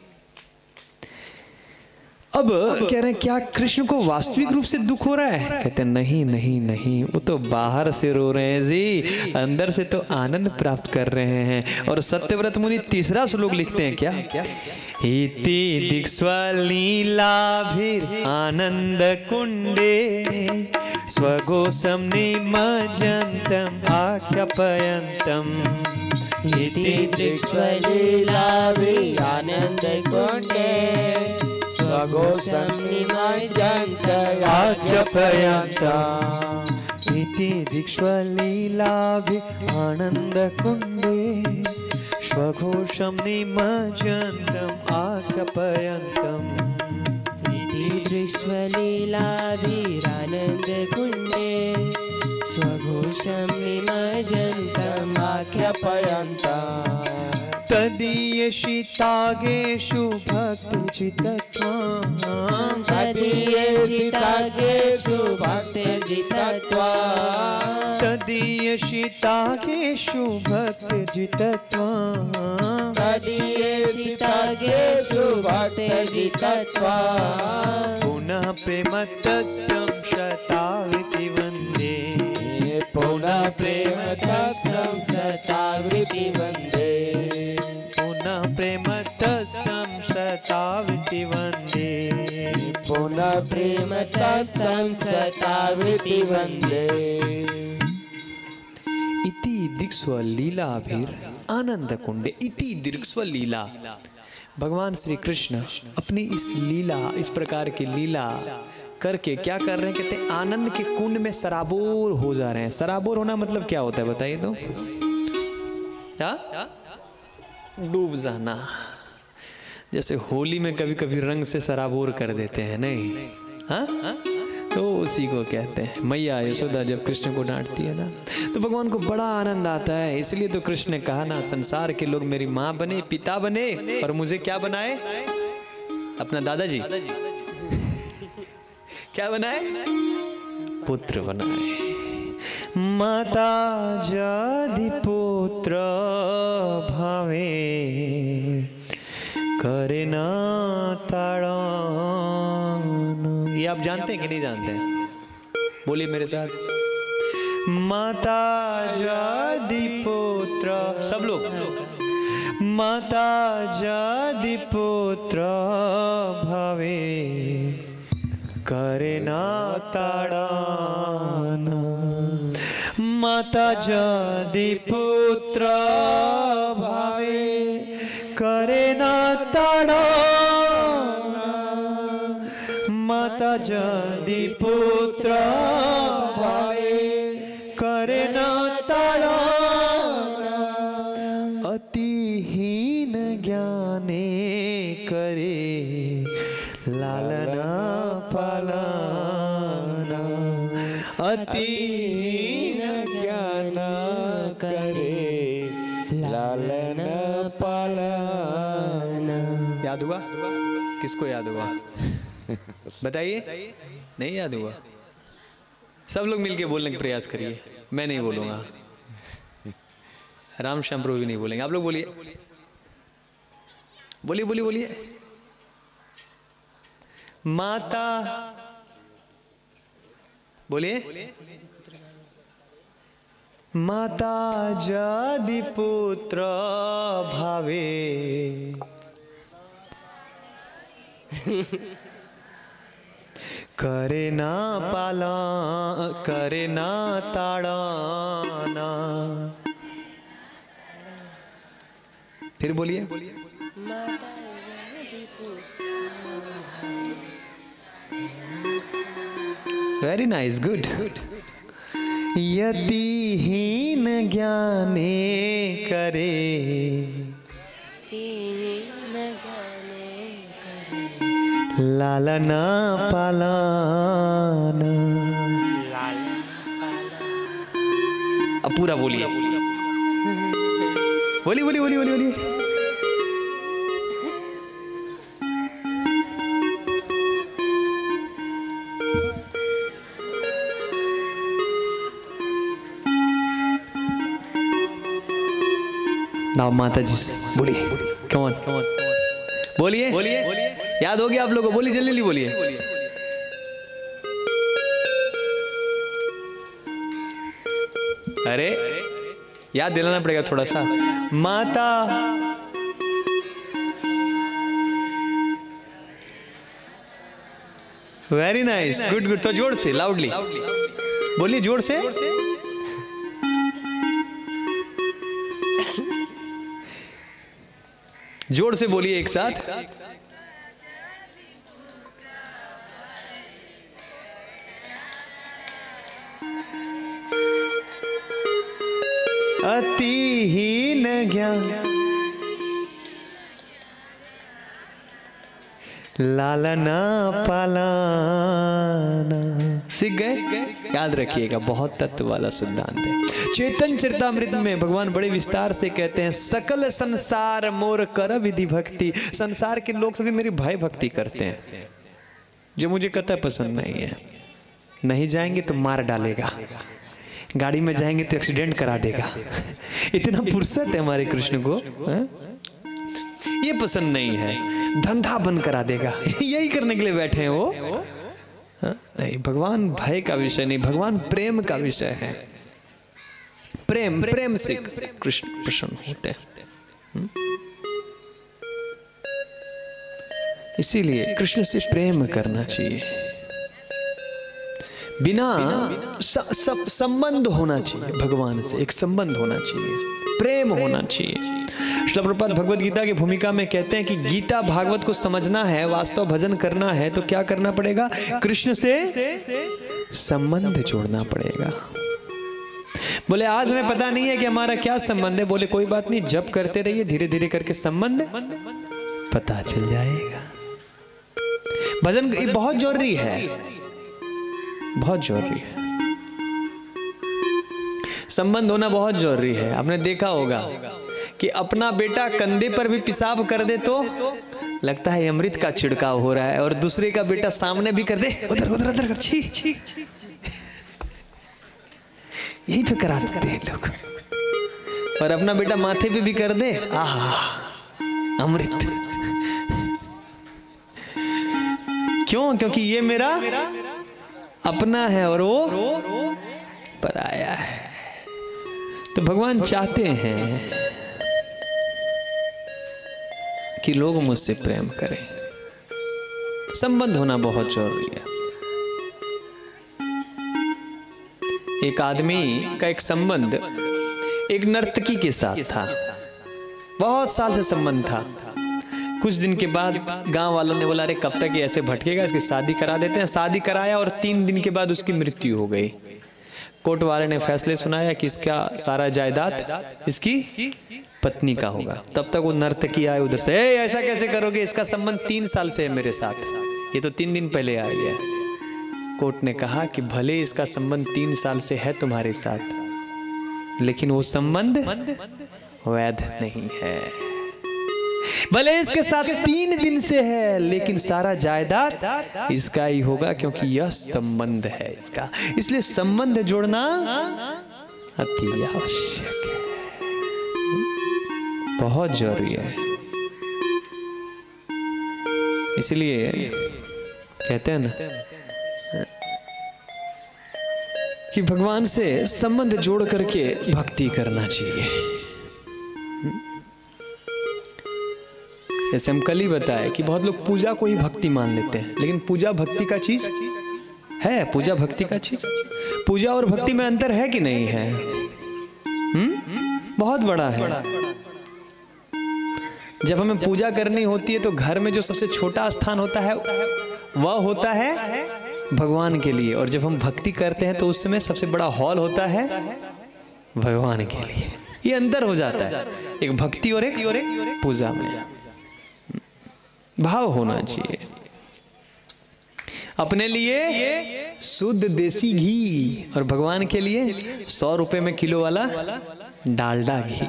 अब कह रहे हैं क्या कृष्ण को वास्तविक रूप से दुख हो रहा है? कहते हैं नहीं नहीं नहीं, वो तो बाहर से रो रहे हैं जी, अंदर से तो आनंद प्राप्त कर रहे हैं। और सत्यव्रत मुनि तीसरा श्लोक लिखते हैं क्या? इति दिक्स्वलीलाभिर आनंद कुंडे स्वगोसम निमज्जन्तम आख्यापयन्तम। इति दिक्स्वलीलाभिर आनंद कुंडे स्वगोसम निमज्जन्तम आख्यापयन्तम। इति दिक्स्वलीलाभिर आनंद कुंडे स्वघोषम निमज्जन्तम आख्यापयन्तम। इति दिक्स्वलीलाभिर आनंद कुंडे स्वघोषम निमज्जन्तम आख्यापयन्तम। तदीयशितागेषु भक्तिजितत्वं, तदीयशितागेषु भक्तिजितत्वं, तदीयशितागेषु भक्तिजितत्वं, तदीयशितागेषु भक्तिजितत्वं। पुनः प्रेमतस्तं शतावृत्ति वन्दे, पुनः प्रेमतस्तं शतावृत्ति वन्दे, पुनः प्रेमतस्तं शतावृत्ति वन्दे, पुनः प्रेमतस्तं शतावृत्ति वन्दे। इति दिक्स्वलीलाभिर आनंद कुंडे। इति दिक्स्वलीला, भगवान श्री कृष्ण अपनी इस लीला, इस प्रकार की लीला करके क्या कर रहे हैं? कहते हैं आनंद के कुंड में सराबोर हो जा रहे हैं। सराबोर होना मतलब क्या होता है बताइए तो? डूब जाना। जैसे होली में कभी कभी रंग से सराबोर कर देते हैं, नहीं? हाँ, तो उसी को कहते हैं। मैया यशोदा जब कृष्ण को डांटती है ना, तो भगवान को बड़ा आनंद आता है। इसलिए तो कृष्ण ने कहा ना, संसार के लोग मेरी माँ बने, पिता बने, और मुझे क्या बनाए? अपना दादाजी क्या बनाए? पुत्र बनाए। माता जदि पुत्र भावे करे ना ताड़न। ये आप जानते हैं कि नहीं जानते हैं? बोलिए मेरे साथ। माता जदि पुत्र, सब लोग, माता जदि पुत्र भावे करे ना ताड़न। माता जदि पुत्र भावे करे ना ताड़न। माता जदि पुत्र भावे करे ना ताड़न। अतिहीन ज्ञाने करे लालना पालना। अतिहीन ज्ञान करे लालन पालना। याद हुआ? किसको याद हुआ? बताइए। नहीं याद हुआ? सब लोग मिलके बोलने का प्रयास करिए। मैं नहीं बोलूंगा, राम श्याम प्रभु भी नहीं बोलेंगे, आप लोग बोलिए। बोलिए बोलिए बोलिए। माता, बोलिए। माता जदि पुत्र भावे करे ना पाला, करे ना ताड़ना। फिर बोलिए। Very nice, good. यतिहीन ज्ञाने करे, लालना पालाना। अब पूरा बोलिए, बोलिए बोलिए बोलिए बोलिए बोलिए। नाउ माता जी बोलिए, कम ऑन बोलिए बोलिए। याद हो गया आप लोगों को? बोलिए जल्दी जल्दी बोलिए। अरे याद दिलाना पड़ेगा थोड़ा सा। माता वेरी नाइस, गुड गुड। तो जोर से, लाउडली बोलिए, जोर से। जोर से बोलिए एक साथ। अतिहीन ज्ञान लालना पालाना। सीख गए? याद रखिएगा, बहुत तत्व वाला सिद्धांत है। चेतन चरितामृत में भगवान बड़े विस्तार से कहते हैं, सकल संसार मोर कर विधि भक्ति। संसार के लोग सभी मेरी भय भक्ति करते हैं, जो मुझे कतई पसंद नहीं है। नहीं जाएंगे तो मार डालेगा, गाड़ी में जाएंगे तो एक्सीडेंट करा देगा। इतना फुर्सत है हमारे कृष्ण को, ये पसंद नहीं है, धंधा बंद करा देगा। यही करने के लिए बैठे हैं वो। नहीं, भगवान भय का विषय नहीं, भगवान प्रेम का विषय है। प्रेम, प्रेम से कृष्ण प्रसन्न होते हैं। इसीलिए कृष्ण से प्रेम करना चाहिए। बिना संबंध होना चाहिए, भगवान से एक संबंध होना चाहिए, प्रेम होना चाहिए। श्रील प्रभुपाद भगवद गीता की भूमिका में कहते हैं कि गीता भागवत को समझना है, वास्तव भजन करना है, तो क्या करना पड़ेगा? कृष्ण से संबंध जोड़ना पड़ेगा। बोले आज हमें पता नहीं है कि हमारा क्या संबंध है। बोले कोई बात नहीं, जब करते रहिए, धीरे धीरे करके संबंध पता चल जाएगा। भजन ये बहुत जरूरी है, बहुत जरूरी है। संबंध होना बहुत जरूरी है। आपने देखा होगा कि अपना बेटा कंधे पर भी पेशाब कर दे तो लगता है अमृत का छिड़काव हो रहा है, और दूसरे का बेटा सामने भी कर दे, उधर उधर उधर कर, छी छी, यही पे करा देते हैं लोग। और अपना बेटा माथे पे भी कर दे, आहा अमृत। क्यों? क्योंकि ये मेरा अपना है और वो पराया है। तो भगवान चाहते हैं कि लोग मुझसे प्रेम करें। संबंध होना बहुत जरूरी है। एक आदमी का एक संबंध एक नर्तकी के साथ था, बहुत साल से संबंध था। कुछ दिन के बाद गांव वालों ने बोला, अरे कब तक ये ऐसे भटकेगा, इसकी शादी करा देते हैं। शादी कराया और 3 दिन के बाद उसकी मृत्यु हो गई। कोर्ट वाले ने फैसले सुनाया कि इसका सारा जायदाद इसकी पत्नी का होगा। तब तक वो नर्तकी आए उधर से, ऐसा कैसे करोगे, इसका संबंध 3 साल से है मेरे साथ, ये तो 3 दिन पहले आ गया। कोर्ट ने कहा कि भले इसका संबंध 3 साल से है तुम्हारे साथ, लेकिन वो संबंध वैध नहीं है। भले इसके साथ 3 दिन से है, लेकिन सारा जायदाद इसका ही होगा, क्योंकि यह संबंध है इसका। इसलिए संबंध जोड़ना अति आवश्यक है, बहुत जरूरी है। इसलिए कहते हैं ना कि भगवान से संबंध जोड़ करके भक्ति करना चाहिए। जैसे हम कल ही बताए कि बहुत लोग पूजा को ही भक्ति मान लेते हैं, लेकिन पूजा भक्ति का चीज है? पूजा भक्ति का चीज? पूजा और भक्ति में अंतर है कि नहीं है? बहुत बड़ा है। जब हमें पूजा करनी होती है तो घर में जो सबसे छोटा स्थान होता है वह होता है भगवान के लिए, और जब हम भक्ति करते हैं तो उस समय सबसे बड़ा हॉल होता है भगवान के लिए। ये अंतर हो जाता है एक भक्ति और एक पूजा में। भाव होना चाहिए। अपने लिए शुद्ध देसी घी और भगवान के लिए 100 रुपए में किलो वाला डालडा घी।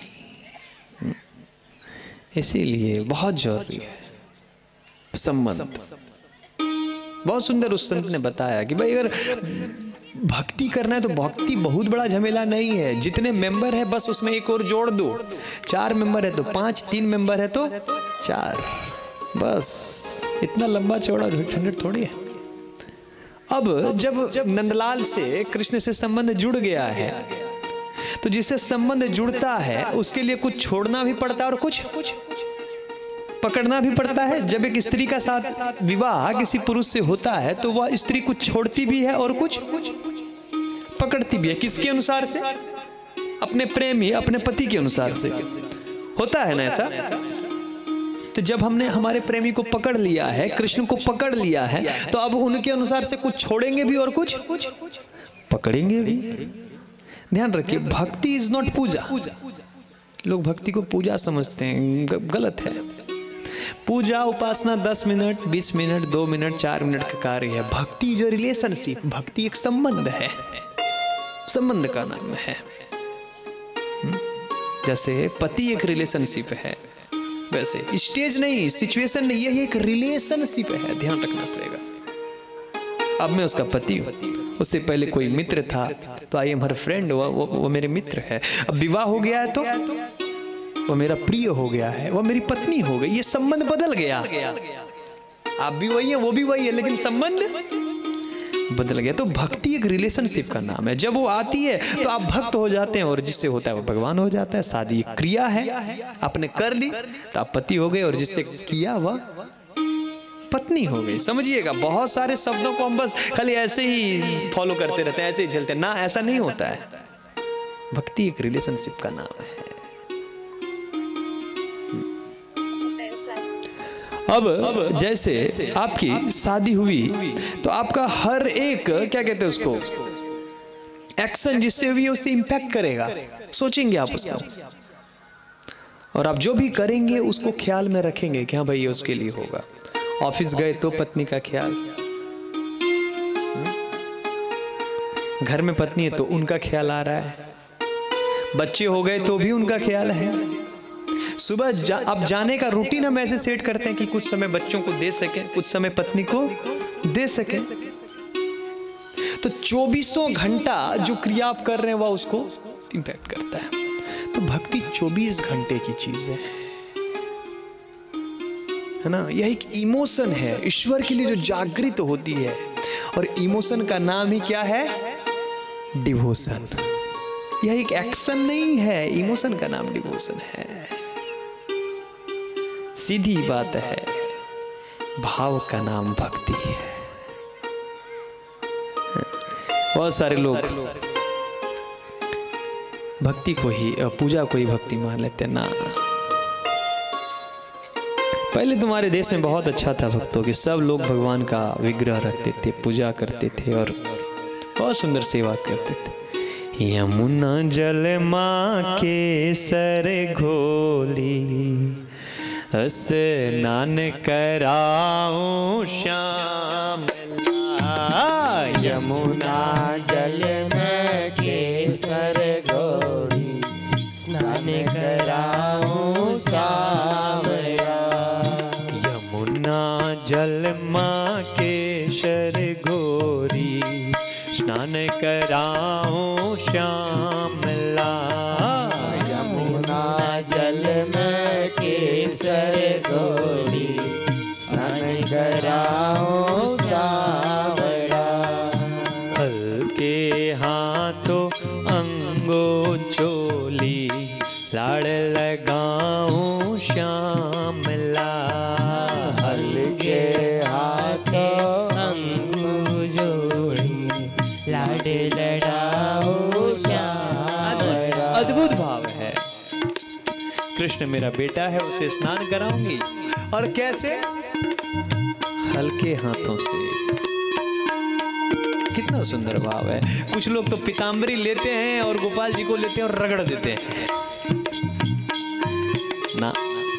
इसीलिए बहुत जरूरी है संबंध। बहुत सुंदर उस संत ने बताया कि भाई अगर भक्ति करना है तो भक्ति बहुत बड़ा झमेला नहीं है। जितने मेंबर है बस उसमें एक और जोड़ दो। 4 मेंबर है तो 5, 3 मेंबर है तो 4, बस। इतना लंबा चौड़ा झंझट थोड़ी है। अब जब नंदलाल से कृष्ण से संबंध जुड़ गया है तो जिससे संबंध जुड़ता है उसके लिए कुछ छोड़ना भी पड़ता है और कुछ पकड़ना भी पड़ता है। जब एक स्त्री का साथ विवाह किसी पुरुष से होता है तो वह स्त्री कुछ छोड़ती भी है और कुछ पकड़ती भी है। किसके अनुसार से? अपने प्रेमी, अपने पति के अनुसार से होता है ना ऐसा। तो जब हमने हमारे प्रेमी को पकड़ लिया है, कृष्ण को पकड़ लिया है, तो अब उनके अनुसार से कुछ छोड़ेंगे भी और कुछ पकड़ेंगे भी। ध्यान रखिए, भक्ति इज नॉट पूजा। लोग भक्ति को पूजा समझते हैं, गलत है। पूजा उपासना 10 मिनट, 20 मिनट, 2 मिनट, 4 मिनट का कार्य है। भक्ति इज अ रिलेशनशिप। भक्ति एक संबंध है, संबंध का नाम है। जैसे पति एक रिलेशनशिप है, वैसे स्टेज नहीं, सिचुएशन नहीं, यही एक रिलेशनशिप है। ध्यान रखना पड़ेगा। अब मैं उसका पति हूं, उससे पहले कोई मित्र था तो आई एम हर फ्रेंड, वो मेरे मित्र है। अब विवाह हो गया है तो वो मेरा प्रिय हो गया है, वो मेरी पत्नी हो गई। ये संबंध बदल गया। आप भी वही है, वो भी वही है, लेकिन संबंध बदल गया। तो भक्ति एक रिलेशनशिप का नाम है। जब वो आती है तो आप भक्त हो जाते हैं और जिससे होता है वो भगवान हो जाता है। शादी एक क्रिया है, आपने कर ली तो आप पति हो गए और जिससे किया वह पत्नी हो गई। समझिएगा, बहुत सारे शब्दों को हम बस खाली ऐसे ही फॉलो करते रहते हैं, ऐसे ही झेलते हैं ना, ऐसा नहीं होता है। भक्ति एक रिलेशनशिप का नाम है। अब जैसे आपकी शादी हुई तो आपका हर एक, क्या कहते हैं उसको, एक्शन जिससे हुई उसे इंपैक्ट करेगा। सोचेंगे आप उसको, और आप जो भी करेंगे उसको ख्याल में रखेंगे कि हाँ भाई ये उसके लिए होगा। ऑफिस गए तो पत्नी का ख्याल, घर में पत्नी है तो उनका ख्याल आ रहा है, बच्चे हो गए तो भी उनका ख्याल है। सुबह अब जाने का रूटीन हम ऐसे सेट करते हैं कि कुछ समय बच्चों को दे सकें, कुछ समय पत्नी को दे सकें। तो 24 घंटा जो क्रिया आप कर रहे हैं वह उसको इंपैक्ट करता है। तो भक्ति 24 घंटे की चीज है ना। यह एक इमोशन है ईश्वर के लिए जो जागृत होती है, और इमोशन का नाम ही क्या है? डिवोशन। यह एक एक्शन नहीं है, इमोशन का नाम डिवोशन है। सीधी बात है, भाव का नाम भक्ति है। बहुत सारे लोग भक्ति को ही, पूजा को ही भक्ति मान लेते ना। पहले तुम्हारे देश में बहुत अच्छा था भक्तों कि सब लोग भगवान का विग्रह रखते थे, पूजा करते थे और बहुत सुंदर सेवा करते थे। यमुना जल माँ के सर घोली, स्नान कराऊं श्याम ला। यमुना जल में केसर घोली, स्नान कराऊं श्याम ला। यमुना जल माँ केसर घोरी, स्नान कराऊं श्याम ला। यमुना जल में केसर घोली, स्नान कराऊं सांवरा। हल्के हाथों अंगो चोली, लाड़ लगाऊं श्याम ला। हल्के हाथों अंगू जोड़ी, लाड लड़ाऊं सांवरा। अद्भुत भाव है। कृष्ण कृष्ण मेरा बेटा है, उसे स्नान कराऊंगी। और कैसे? हल्के हाथों से। कितना सुंदर भाव है। कुछ लोग तो पीतांबरी लेते हैं और गोपाल जी को लेते हैं और रगड़ देते हैं ना।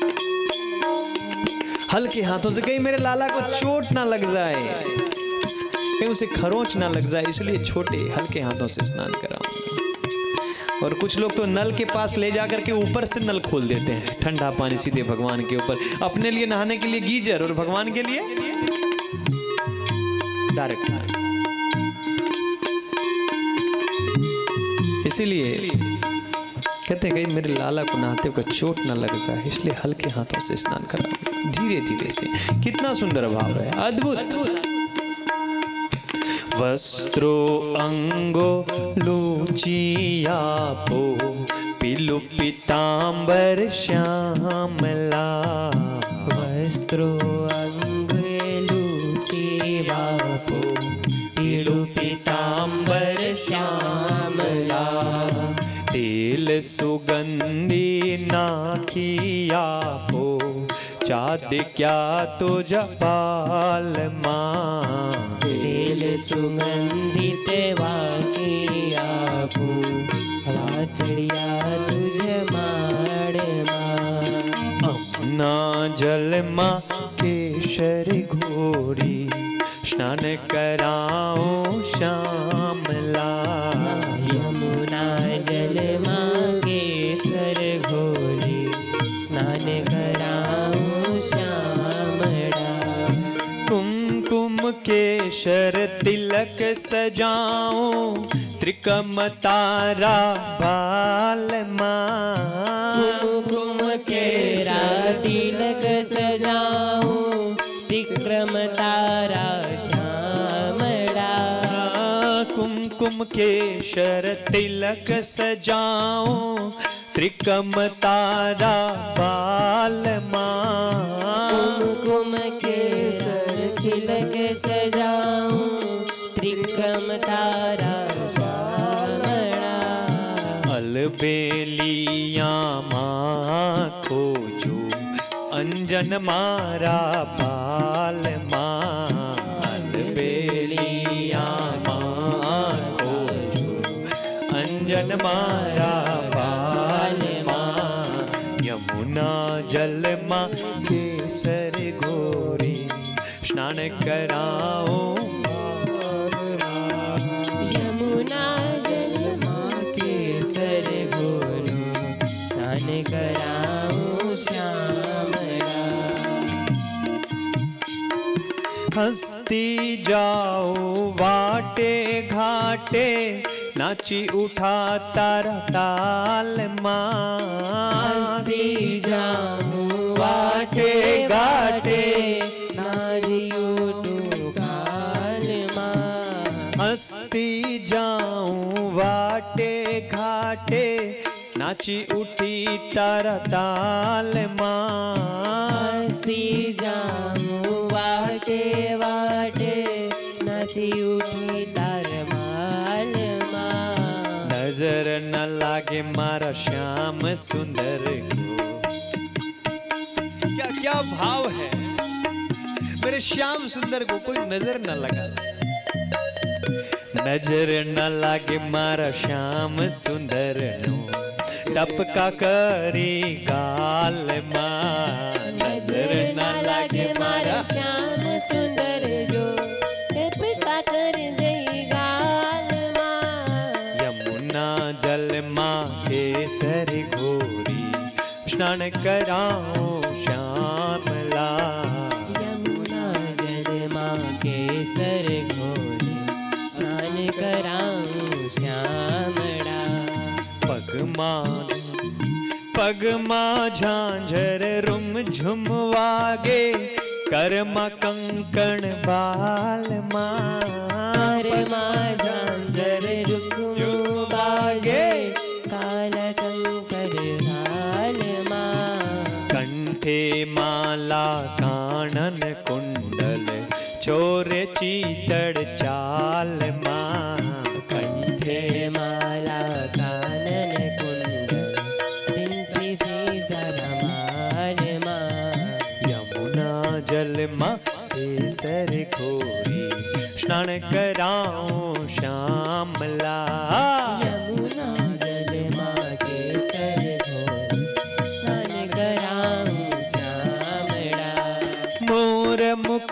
हल्के हाथों से, कहीं मेरे लाला को चोट ना लग जाए, कहीं उसे खरोंच ना लग जाए, इसलिए छोटे हल्के हाथों से स्नान कराऊंगी। और कुछ लोग तो नल के पास ले जाकर के ऊपर से नल खोल देते हैं, ठंडा पानी सीधे भगवान के ऊपर, अपने लिए नहाने के लिए गीजर और भगवान के लिए डायरेक्ट। इसीलिए कहते हैं कहीं मेरे लाला को नहाते हुए चोट ना लग जाए, इसलिए हल्के हाथों से स्नान करा, धीरे धीरे से। कितना सुंदर भाव है, अद्भुत। वस्त्रो अंगो लूचियापो पिलु पीतांबर श्यामला। वस्त्रो अंग लूचियापो पिलु पीतांबर श्यामला। तेल सुगंधी नाकियापो चाँद क्या तो जपाल माँ। तेल सुगंधित वाकियापो वाचड़िया तुझ माड़ माँ। अपना जल माँ केशर घोरी स्नान कराओ श्यामला। यमुना जल माँ केसर घोरी स्नान कराऊं श्यामला। कुमकुम केशर तिलक सजाऊं त्रिकम तारा बाल माँ। कुमकुम केरा तिलक सजाऊं त्रिक्रम तारा श्यामला। कुमकुम केशर तिलक सजाऊं त्रिकम तारा बाल माँ। कुमकुम केसर तिलक सजाऊं त्रिक्रम तारा श्यामला। अलबेलिया माँ खोजो अंजन मारा बाल माँ। अलबेलिया माँ खोजो अंजन मारा बाल माँ। यमुना जल माँ केसर घोरी स्नान कराओ। यमुना जल माँ केसर घोरी स्नान कराऊं श्यामला। हंसती जाओ वाटे घाटे नाची उठा तारा ताल माँ। हंसती जाऊं वाटे घाटे नाची उठूं काल माँ। हंसती जाऊं वाटे घाटे नाची उठी तारा ताल माँ। हंसती जाऊं वाटे वाटे नाची उठी तार माल माँ। नजर न लागे मारा श्याम सुंदर को। क्या क्या भाव है, मेरे श्याम सुंदर को कोई नजर न लगा। नजर न लागे मारा श्याम सुंदर नो टपका करी गाल माँ। नजर न लागे मारा श्याम सुंदर जो टपका कर दे गाल माँ। यमुना जल माँ केसर घोरी स्नान कराओ श्यामला। यमुना जल माँ केसर घोरी स्नान कराऊं श्यामला। पगमा झांझर रुम झुम वागे कर्मा कंकण बाल माँ। कर्मा झांझर रुक्म बागे काला कंकर घाल माँ। कंठे माला कानन कुंडल चोरे चीतड़ चाल माँ। कंठे माला कानन कुंडल दिन पी सारा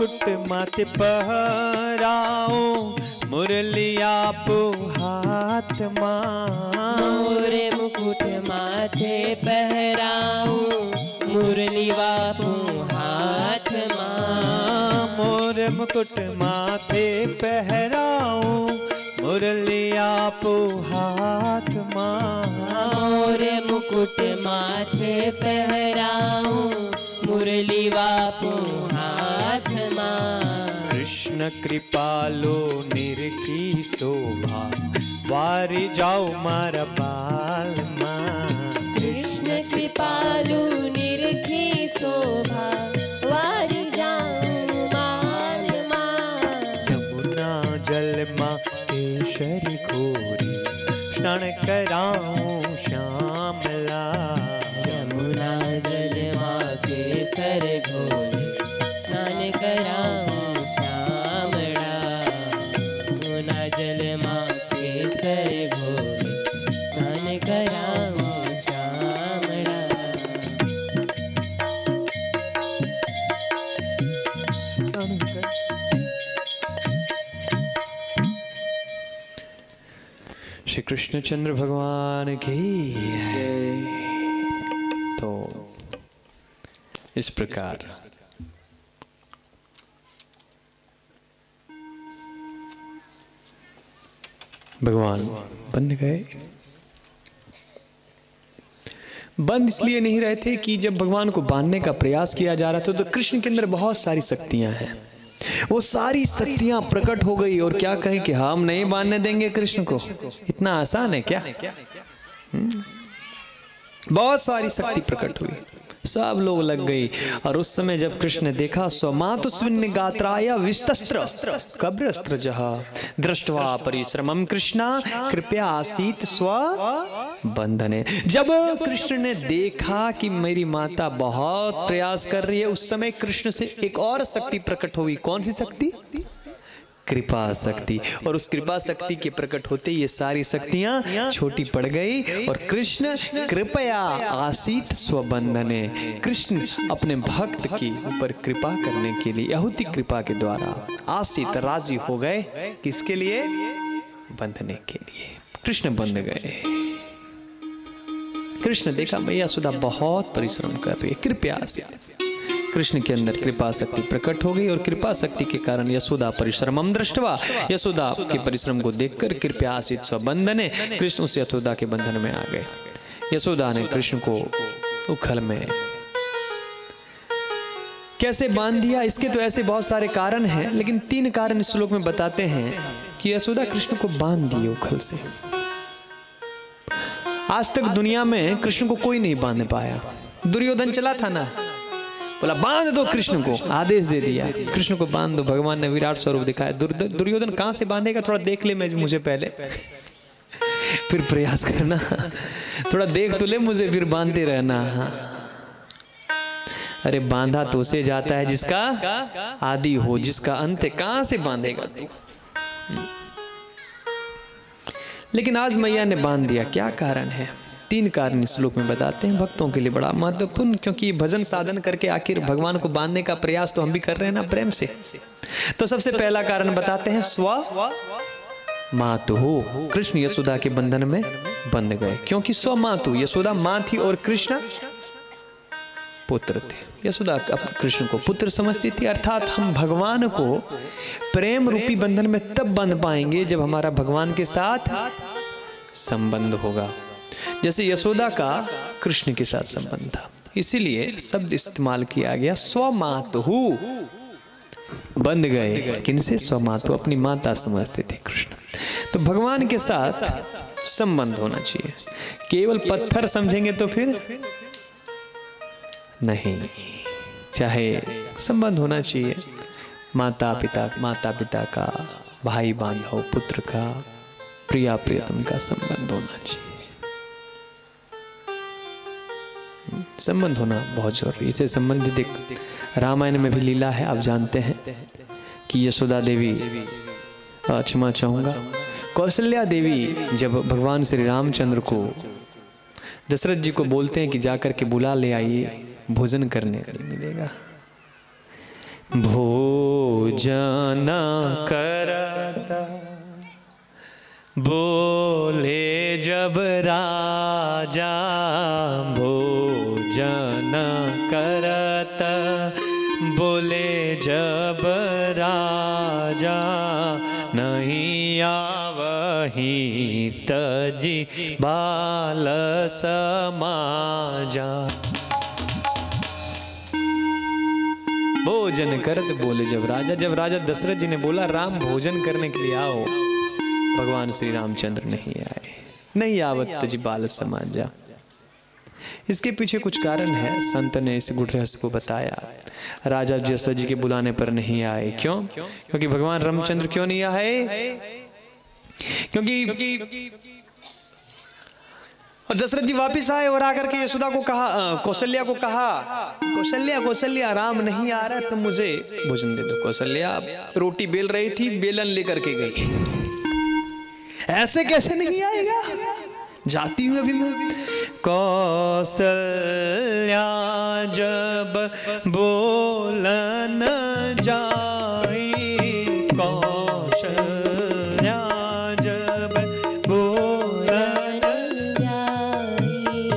मुकुट माथे पहराओ मुरलिया पो हाथ माँ। मोरे मुकुट माथे पहराऊं मुरली बापू हाथ माँ। मोर मुकुट माथे पहराओ मुरलिया पो हाथ माँ। मोरे मुकुट माथे पहराऊं मुरली बापू हाथ माँ। कृष्ण कृपालो निरखी शोभा वारी जाओ मारा बाल माँ। कृष्ण कृपालु निरखी शोभा वारी जाऊं माल माँ। यमुना जल माँ केशरी खोरी स्नान कराऊं श्यामला। यमुना जल माँ केसर घोरे स्नान कराऊं श्यामला। यमुना जल माँ केसर घोरे स्नान कराऊं श्यामला। श्री कृष्णचंद्र भगवान की तो इस प्रकार भगवान बंध गए। बंद इसलिए नहीं रहे थे कि जब भगवान को बांधने का प्रयास किया जा रहा था तो कृष्ण के अंदर बहुत सारी शक्तियां हैं, वो सारी शक्तियां प्रकट हो गई और क्या कहें कि हम नहीं बांधने देंगे कृष्ण को। इतना आसान है क्या? बहुत सारी शक्ति प्रकट हुई, सब लोग लग गई। और उस समय जब कृष्ण ने देखा स्वमातु स्विन्न गात्राय विस्तस्त्र कब्रस्त्र जहा दृष्टवा परिश्रमम कृष्णा कृपया आसीत स्व बंधने। जब कृष्ण ने देखा कि मेरी माता बहुत प्रयास कर रही है, उस समय कृष्ण से एक और शक्ति प्रकट हुई। कौन सी शक्ति? कृपा शक्ति। और उस कृपा शक्ति के प्रकट होते ये सारी शक्तियां छोटी पड़ गई और कृष्ण कृपया आसीत स्वबंधने। कृष्ण अपने भक्त की ऊपर कृपा करने के लिए यहूदी कृपा के द्वारा आसीत राजी हो गए। किसके लिए? बंधने के लिए। कृष्ण बंध गए। कृष्ण देखा मैया सुधा बहुत परिश्रम कर रही है, कृपया आसीत। कृष्ण के अंदर कृपा शक्ति प्रकट हो गई और कृपा शक्ति के कारण यशोदा परिश्रमम दृष्टवा, यशोदा के परिश्रम को देखकर कृपया आसीत स्वबंधने, कृष्ण उस यशोदा के बंधन में आ गए। यशोदा ने कृष्ण को उखल में कैसे बांध दिया, इसके तो ऐसे बहुत सारे कारण हैं, लेकिन 3 कारण इस श्लोक में बताते हैं कि यशोदा कृष्ण को बांध दिए उखल से। आज तक दुनिया में कृष्ण को कोई नहीं बांध पाया। दुर्योधन चला था ना, बोला बांध दो कृष्ण को, आदेश दे दिया कृष्ण को बांध दो। भगवान ने विराट स्वरूप दिखाया। दुर्योधन कहां से बांधेगा? थोड़ा देख ले मुझे पहले, फिर प्रयास करना। थोड़ा देख तो ले मुझे, फिर बांधते रहना। अरे बांधा तो उसे जाता है जिसका आदि हो, जिसका अंत है। कहां से बांधेगा तू? लेकिन आज मैया ने बांध दिया। क्या कारण है? 3 कारण इस श्लोक में बताते हैं, भक्तों के लिए बड़ा महत्वपूर्ण, क्योंकि भजन साधन करके आखिर भगवान को बांधने का प्रयास तो हम भी कर रहे हैं ना प्रेम से। तो सबसे पहला कारण बताते हैं स्व मातु। कृष्ण यशोदा के बंधन में बंध गए, क्योंकि स्व मातु, यशोदा मां थी और कृष्ण पुत्र थे। यशोदा कृष्ण को पुत्र समझती थी। अर्थात हम भगवान को प्रेम रूपी बंधन में तब बंध पाएंगे जब हमारा भगवान के साथ संबंध होगा, जैसे यशोदा का कृष्ण के साथ संबंध था। इसीलिए शब्द इस्तेमाल किया गया स्वमातु, बंध गए। किनसे? स्वमातु, अपनी माता समझते थे कृष्ण। तो भगवान के साथ संबंध होना चाहिए। केवल पत्थर समझेंगे तो फिर नहीं, चाहे संबंध होना चाहिए। माता पिता का, भाई बांधव पुत्र का, प्रिया प्रियतम का संबंध होना चाहिए। संबंध होना बहुत जरूरी। इसे संबंधित एक रामायण में भी लीला है, आप जानते हैं कि यशोदा देवी, क्षमा चाहूंगा, कौशल्या देवी जब भगवान श्री रामचंद्र को दशरथ जी को बोलते हैं कि जाकर के बुला ले आइए, भोजन करने मिलेगा। भोजन करता बोले जब राजा, भोजन करता बोले जब राजा, नहीं आवही तजी बाल समाजा। भोजन करत बोले जब राजा दशरथ जी ने बोला राम भोजन करने के लिए आओ, भगवान श्री रामचंद्र नहीं आए। नहीं आवत तजी बाल समाजा। इसके पीछे कुछ कारण है, संत ने इस गुढ़ रहस्य को बताया। राजा दशरथ जी के बुलाने पर नहीं आए, क्यों? क्योंकि भगवान रामचंद्र क्यों नहीं आए? क्योंकि और दशरथ जी वापिस आए और आकर के यशोदा को कहा, कौशल्या को कहा, कौशल्या राम नहीं आ रहा, तुम मुझे भोजन दे दो। कौशल्या रोटी बेल रही थी, बेलन लेकर के गई। ऐसे कैसे नहीं आएगा, जाती हूं अभी मैं। कौशल्या जब बोलन जाई, कौशल्या जब बोलन जाई,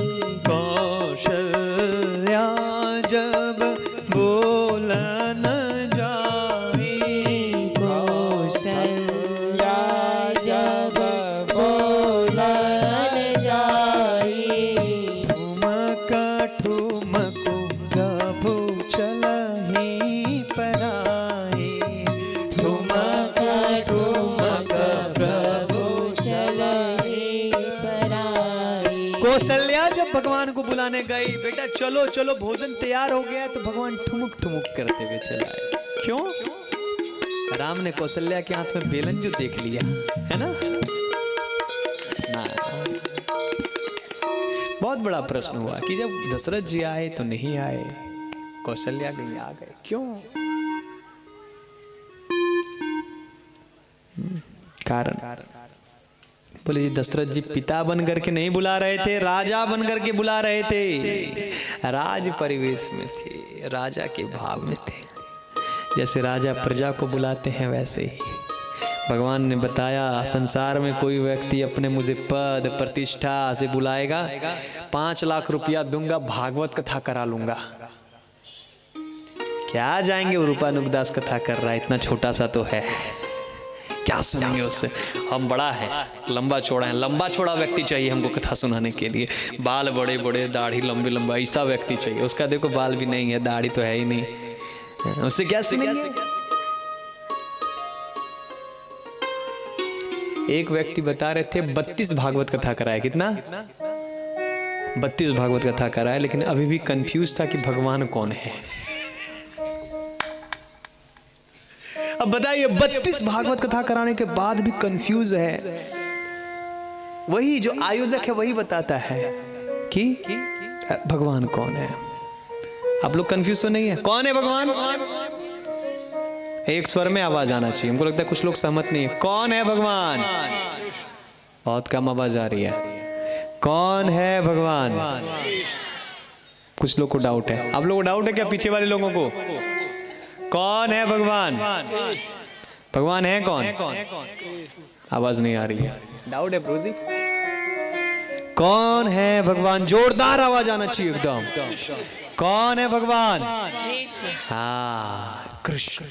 कौशल्या जब बोलन जाई, कौशल्या जब बोलन जाई, ठुमको प्रभु चलहि पराई, ठुमक प्रभु चलहि पराई। कौशल्या जब भगवान को बुलाने गई, बेटा चलो चलो भोजन तैयार हो गया, तो भगवान ठुमुक ठुमुक करते हुए चलाए। क्यों? राम ने कौशल्या के हाथ में बेलन जो देख लिया है ना, बहुत बड़ा प्रश्न हुआ कि जब दशरथ जी आए तो नहीं आए, कौशल्या गई आ गए, क्यों? कारण बोले जी दशरथ जी पिता बन करके नहीं बुला रहे थे, राजा बन करके बुला रहे थे। राज परिवेश में थे, राजा के भाव में थे। जैसे राजा प्रजा को बुलाते हैं वैसे ही भगवान ने बताया, संसार में कोई व्यक्ति अपने मुझे पद प्रतिष्ठा से बुलाएगा, 5 लाख रुपया दूंगा, भागवत कथा करा लूंगा। क्या जाएंगे, वो रूपानुगदास कथा कर रहा है, इतना छोटा सा तो है, क्या सुनेंगे उससे? हम बड़ा है, लंबा चौड़ा है, लंबा चौड़ा व्यक्ति चाहिए हमको कथा सुनाने के लिए। बाल बड़े बड़े, दाढ़ी लंबी लंबा, ऐसा व्यक्ति चाहिए। उसका देखो बाल भी नहीं है, दाढ़ी तो है ही नहीं, उससे क्या सुनेंगे? एक व्यक्ति बता रहे थे 32 भागवत कथा कराया। कितना? 32 भागवत कथा कराया, लेकिन अभी भी कंफ्यूज था कि भगवान कौन है। अब बताइए 32 भागवत कथा कराने के बाद भी कंफ्यूज है। वही जो आयोजक है वही बताता है कि भगवान कौन है। आप लोग कंफ्यूज तो नहीं है? कौन है भगवान? एक स्वर में आवाज आना चाहिए। हमको लगता है कुछ लोग सहमत नहीं है। कौन है भगवान? बहुत कम आवाज आ रही है। कौन है भगवान? कुछ लोग को डाउट है। आप लोगों को डाउट है क्या? पीछे वाले लोगों को कौन है भगवान? भगवान है कौन? आवाज नहीं आ रही है, डाउट है प्रोजी। कौन है भगवान? जोरदार आवाज आना चाहिए एकदम। कौन है भगवान? हाँ, कृष्ण।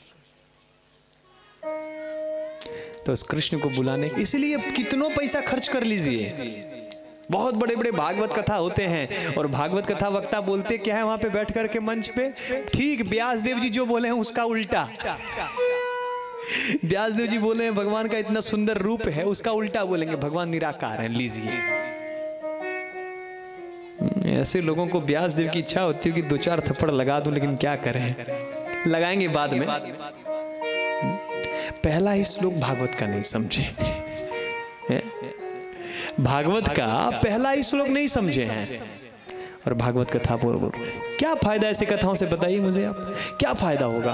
तो उस कृष्ण को बुलाने, इसलिए कितनों पैसा खर्च कर लीजिए, बहुत बड़े बड़े भागवत कथा होते हैं, और भागवत कथा वक्ता बोलते क्या है वहां पे बैठ करके मंच पे? ठीक व्यास देव जी जो बोले हैं उसका उल्टा। व्यास देव जी बोले हैं भगवान का इतना सुंदर रूप है, उसका उल्टा बोलेंगे भगवान निराकार है, लीजिए। ऐसे लोगों को व्यास देव की इच्छा होती है कि 2-4 थप्पड़ लगा दूं, लेकिन क्या करें, लगाएंगे बाद में। पहला ही श्लोक भागवत का नहीं समझे, भागवत का पहला ही श्लोक नहीं समझे हैं, और भागवत कथा बोल रहे हैं। क्या फायदा ऐसी कथाओं से? बताइए मुझे आप, क्या फायदा होगा?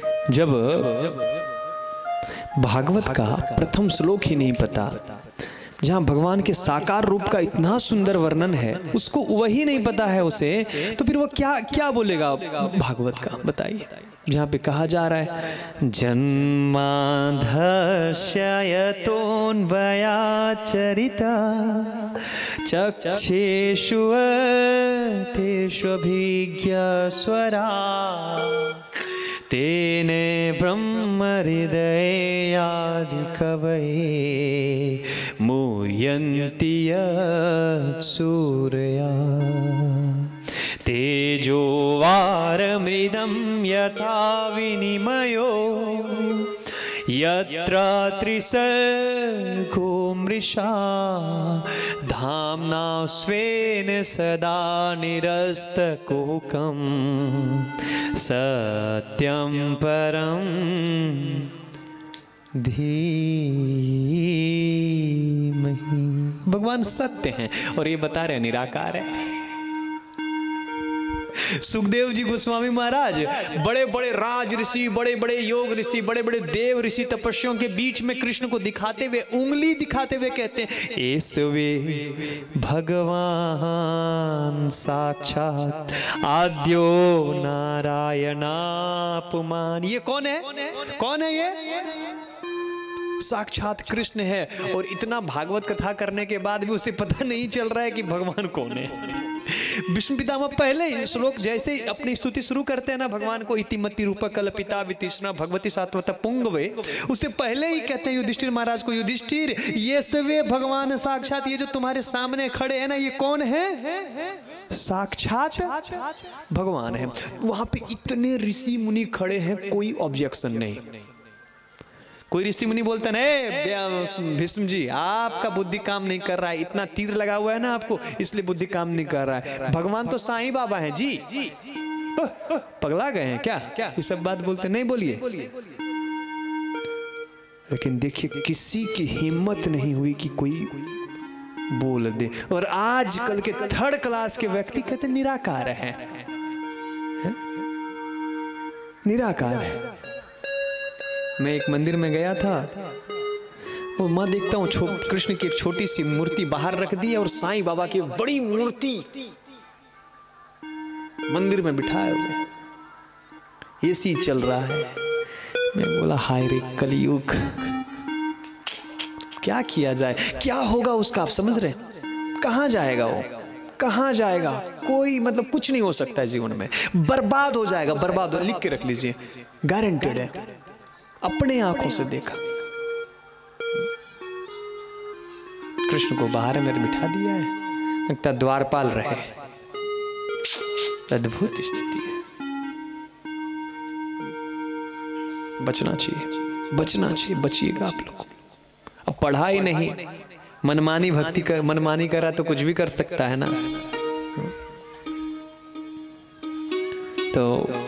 जब भागवत का प्रथम श्लोक ही नहीं पता, जहाँ भगवान के साकार रूप का इतना सुंदर वर्णन है, उसको वही नहीं पता है उसे, तो फिर वो क्या क्या बोलेगा भागवत का, बताइए। जहाँ पे कहा जा रहा है जन्माधस्यतोन्वया चरिता चक्षेषु तेष्वभिज्ञ स्वरा तेने ब्रह्म हृदयादि कवये मुह्यन्ति सूर्या तेजो वारमृदं यथा विनिमयो यत्र त्रिसर्गो मृषा धाम्ना स्वेन सदा निरस्तकुहकं सत्यं परं धीमहि। भगवान सत्य हैं और ये बता रहे निराकार है। सुखदेव जी गोस्वामी महाराज बड़े बड़े राज ऋषि, बड़े बड़े योग ऋषि, बड़े बड़े देव ऋषि तपस्वियों के बीच में कृष्ण को दिखाते हुए, उंगली दिखाते हुए कहते हैं ऐसवे भगवान साक्षात आद्यो नारायणापुमान। ये कौन है? कौन है ये? साक्षात कृष्ण है। और इतना भागवत कथा करने के बाद भी उसे पता नहीं चल रहा है कि भगवान कौन है। विष्णु पितामह पहले ही श्लोक जैसे अपनी स्तुति शुरू करते हैं ना भगवान को, इतिमति रूप कल्पिता वितृष्णा भगवती सात्वत पुंगवे, उससे पहले ही कहते हैं युधिष्ठिर महाराज को, युधिष्ठिर ये सवे भगवान साक्षात, ये जो तुम्हारे सामने खड़े हैं ना, ये कौन है? साक्षात भगवान है। वहां पे इतने ऋषि मुनि खड़े हैं, कोई ऑब्जेक्शन नहीं। कोई ऋषि मुनि बोलते हैं भीष्म जी आपका बुद्धि काम नहीं कर रहा है, इतना तीर लगा हुआ है ना आपको, इसलिए बुद्धि काम नहीं कर रहा है। भगवान तो साईं बाबा हैं जी, पगला गए हैं क्या? ये सब बात बोलते नहीं, बोलिए। लेकिन देखिए किसी की हिम्मत नहीं हुई कि कोई बोल दे। और आजकल के थर्ड क्लास के व्यक्ति कहते निराकार है, निराकार है। मैं एक मंदिर में गया था और मैं देखता हूँ कृष्ण की एक छोटी सी मूर्ति बाहर रख दी है और साईं बाबा की बड़ी मूर्ति मंदिर में बिठाए हुए, एसी चल रहा है। मैं बोला हाय रे कलयुग, क्या किया जाए, क्या होगा उसका? आप समझ रहे? कहाँ जाएगा वो, कहाँ जाएगा? कोई मतलब कुछ नहीं हो सकता है जीवन में, बर्बाद हो जाएगा, बर्बाद हो। लिख के रख लीजिए, गारंटेड है, अपने आंखों से देखा। कृष्ण को बाहर में बिठा दिया है, लगता द्वारपाल रहे। अद्भुत स्थिति है। बचना चाहिए, बचना चाहिए, बचिएगा आप लोग। अब पढ़ाई नहीं, मनमानी भक्ति कर, मनमानी करा तो कुछ भी कर सकता है ना। तो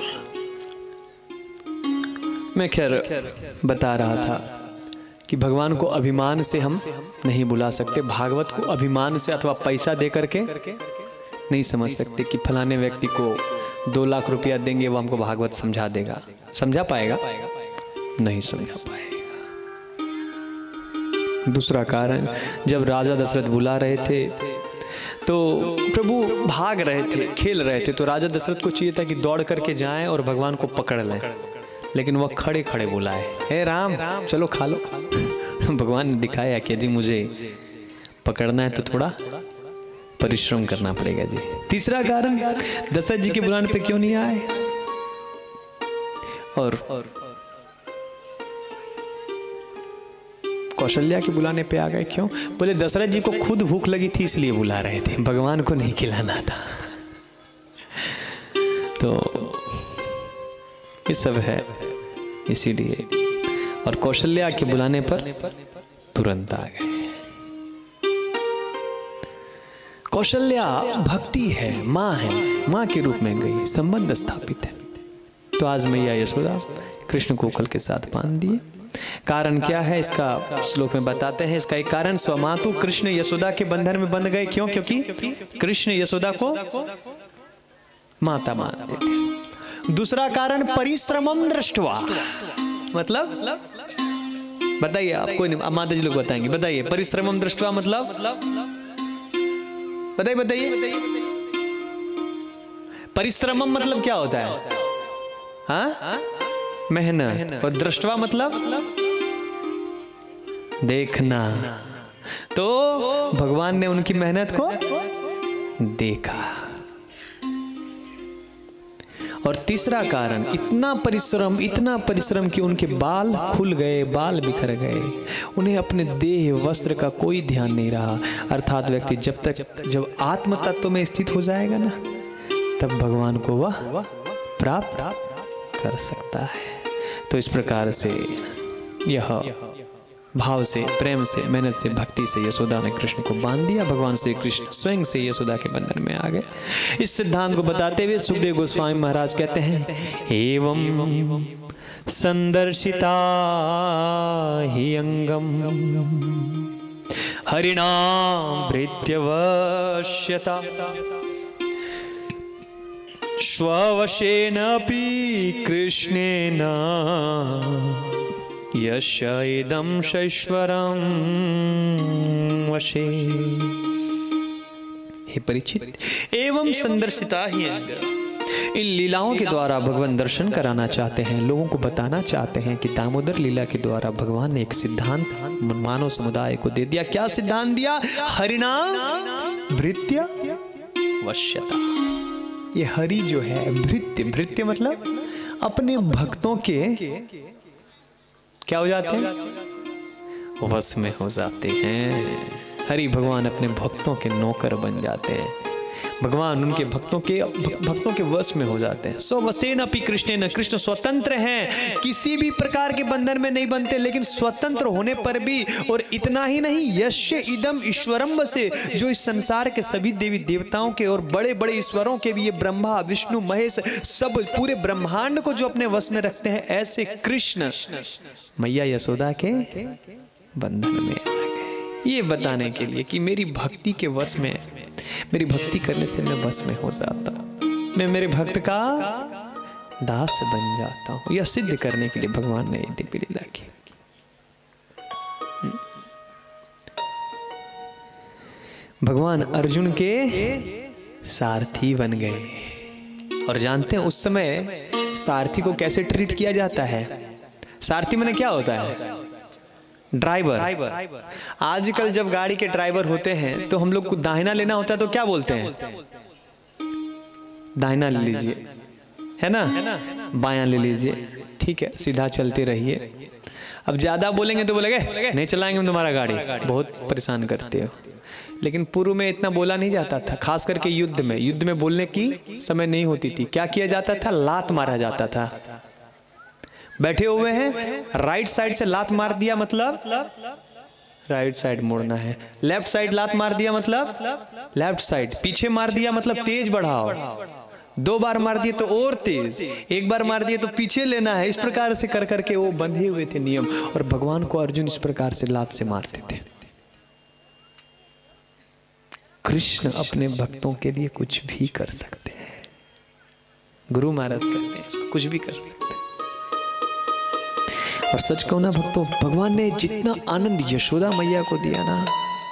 मैं खैर बता रहा था कि भगवान को अभिमान से हम नहीं बुला सकते, भागवत को अभिमान से अथवा पैसा दे करके नहीं समझ सकते कि फलाने व्यक्ति को 2 लाख रुपया देंगे वो हमको भागवत समझा देगा। समझा पाएगा? नहीं समझा पाएगा। दूसरा कारण, जब राजा दशरथ बुला रहे थे तो प्रभु भाग रहे थे, खेल रहे थे, तो राजा दशरथ को चाहिए था कि दौड़ करके जाएं और भगवान को पकड़ लें, लेकिन वह खड़े खड़े बुलाए, हे राम चलो खा लो। भगवान ने दिखाया कि जी मुझे पकड़ना है तो थोड़ा परिश्रम करना पड़ेगा जी। तीसरा कारण, दशरथ जी के बुलाने पे क्यों नहीं आए? और कौशल्या के बुलाने पे आ गए, क्यों? बोले दशरथ जी को खुद भूख लगी थी इसलिए बुला रहे थे, भगवान को नहीं खिलाना था। तो ये सब है इसीलिए। और कौशल्या के बुलाने पर तुरंत आ गए। कौशल्या भक्ति है, माँ है, माँ के रूप में गई, संबंध स्थापित है। तो आज मैया यशोदा कृष्ण को कल के साथ बांध दिए। कारण क्या है इसका श्लोक में बताते हैं। इसका एक कारण, स्वमातु कृष्ण यशोदा के बंधन में बंध गए। क्यों? क्योंकि कृष्ण यशोदा को माता मानते थे। दूसरा कारण, परिश्रमम दृष्टवा, मतलब बताइए, आपको नहीं, माता जी लोग बताएंगे। बताइए, परिश्रमम दृष्ट्वा मतलब बताइए बताइए। परिश्रमम मतलब क्या होता है? हाँ, मेहनत। और दृष्ट्वा मतलब देखना। तो भगवान ने उनकी मेहनत को देखा। और तीसरा कारण, इतना परिश्रम कि उनके बाल खुल गए, बाल बिखर गए, उन्हें अपने देह वस्त्र का कोई ध्यान नहीं रहा। अर्थात व्यक्ति जब आत्म तत्व में स्थित हो जाएगा ना, तब भगवान को वह प्राप्त कर सकता है। तो इस प्रकार से यह भाव से, प्रेम से, मेहनत से, भक्ति से यशोदा ने कृष्ण को बांध दिया। भगवान श्री कृष्ण स्वयं से यशोदा के बंधन में आ गए। इस सिद्धांत को बताते हुए सुखदेव गोस्वामी महाराज कहते हैं, एवं संदर्शिता हि अंगम हरिणाम भृत्यवश्यता स्ववशेन अपि कृष्णेन यस्य इदं शैश्वरं वशे। हे परीक्षित, एवं संदर्शिता ही अंग, इन लीलाओं के द्वारा भगवान दर्शन कराना चाहते हैं, लोगों को बताना चाहते हैं कि दामोदर लीला के द्वारा भगवान ने एक सिद्धांत मानव समुदाय को दे दिया। क्या सिद्धांत दिया? हरिनाम भृत्य वश्यता। ये हरि जो है, भृत्य मतलब अपने भक्तों के क्या हो जाते हैं? वश में हो जाते हैं। हरि भगवान अपने भक्तों के नौकर बन जाते हैं। भगवान उनके भक्तों के वश में हो जाते हैं। स्ववशेन अपि कृष्णेन, कृष्ण स्वतंत्र हैं, किसी भी प्रकार के बंधन में नहीं बनते, लेकिन स्वतंत्र होने पर भी, और इतना ही नहीं, यस्य इदम ईश्वरम वसे, जो इस संसार के सभी देवी देवताओं के और बड़े बड़े ईश्वरों के भी, ये ब्रह्मा विष्णु महेश सब पूरे ब्रह्मांड को जो अपने वश में रखते हैं, ऐसे कृष्ण मैया यशोदा के बंधन में आ गए। ये बताने के लिए कि मेरी भक्ति के वश में, मेरी भक्ति करने से मैं वश में हो जाता, मैं मेरे भक्त का दास बन जाता हूं। यह सिद्ध करने के लिए भगवान ने दिव्य लीला की। भगवान अर्जुन के सारथी बन गए। और जानते हैं उस समय सारथी को कैसे ट्रीट किया जाता है? सारथी माने क्या होता है? ड्राइवर। आजकल जब गाड़ी के ड्राइवर होते हैं तो हम लोग को दाहिना लेना होता है तो क्या बोलते हैं? दाहिना ले लीजिए, है ना, बायां ले लीजिए, ठीक है, सीधा चलते रहिए। अब ज्यादा बोलेंगे तो बोलेंगे नहीं चलाएंगे हम तुम्हारा गाड़ी, बहुत परेशान करते हो। लेकिन पूर्व में इतना बोला नहीं जाता था, खास करके युद्ध में बोलने की समय नहीं होती थी। क्या किया जाता था? लात मारा जाता था। बैठे हुए हैं, राइट साइड से लात मार दिया मतलब राइट साइड मुड़ना है, लेफ्ट साइड लात मार दिया मतलब लेफ्ट साइड, पीछे मार दिया मतलब तेज बढ़ाओ, 2 बार मार दिए तो और तेज, 1 बार मार दिए तो पीछे लेना है। इस प्रकार से कर करके वो बंधे हुए थे नियम। और भगवान को अर्जुन इस प्रकार से लात से मारते थे। कृष्ण अपने भक्तों के लिए कुछ भी कर सकते हैं। गुरु महाराज कहते हैं इसको, कुछ भी कर सकते हैं। और सच कहूं ना भक्तों, भगवान ने जितना आनंद यशोदा मैया को दिया ना,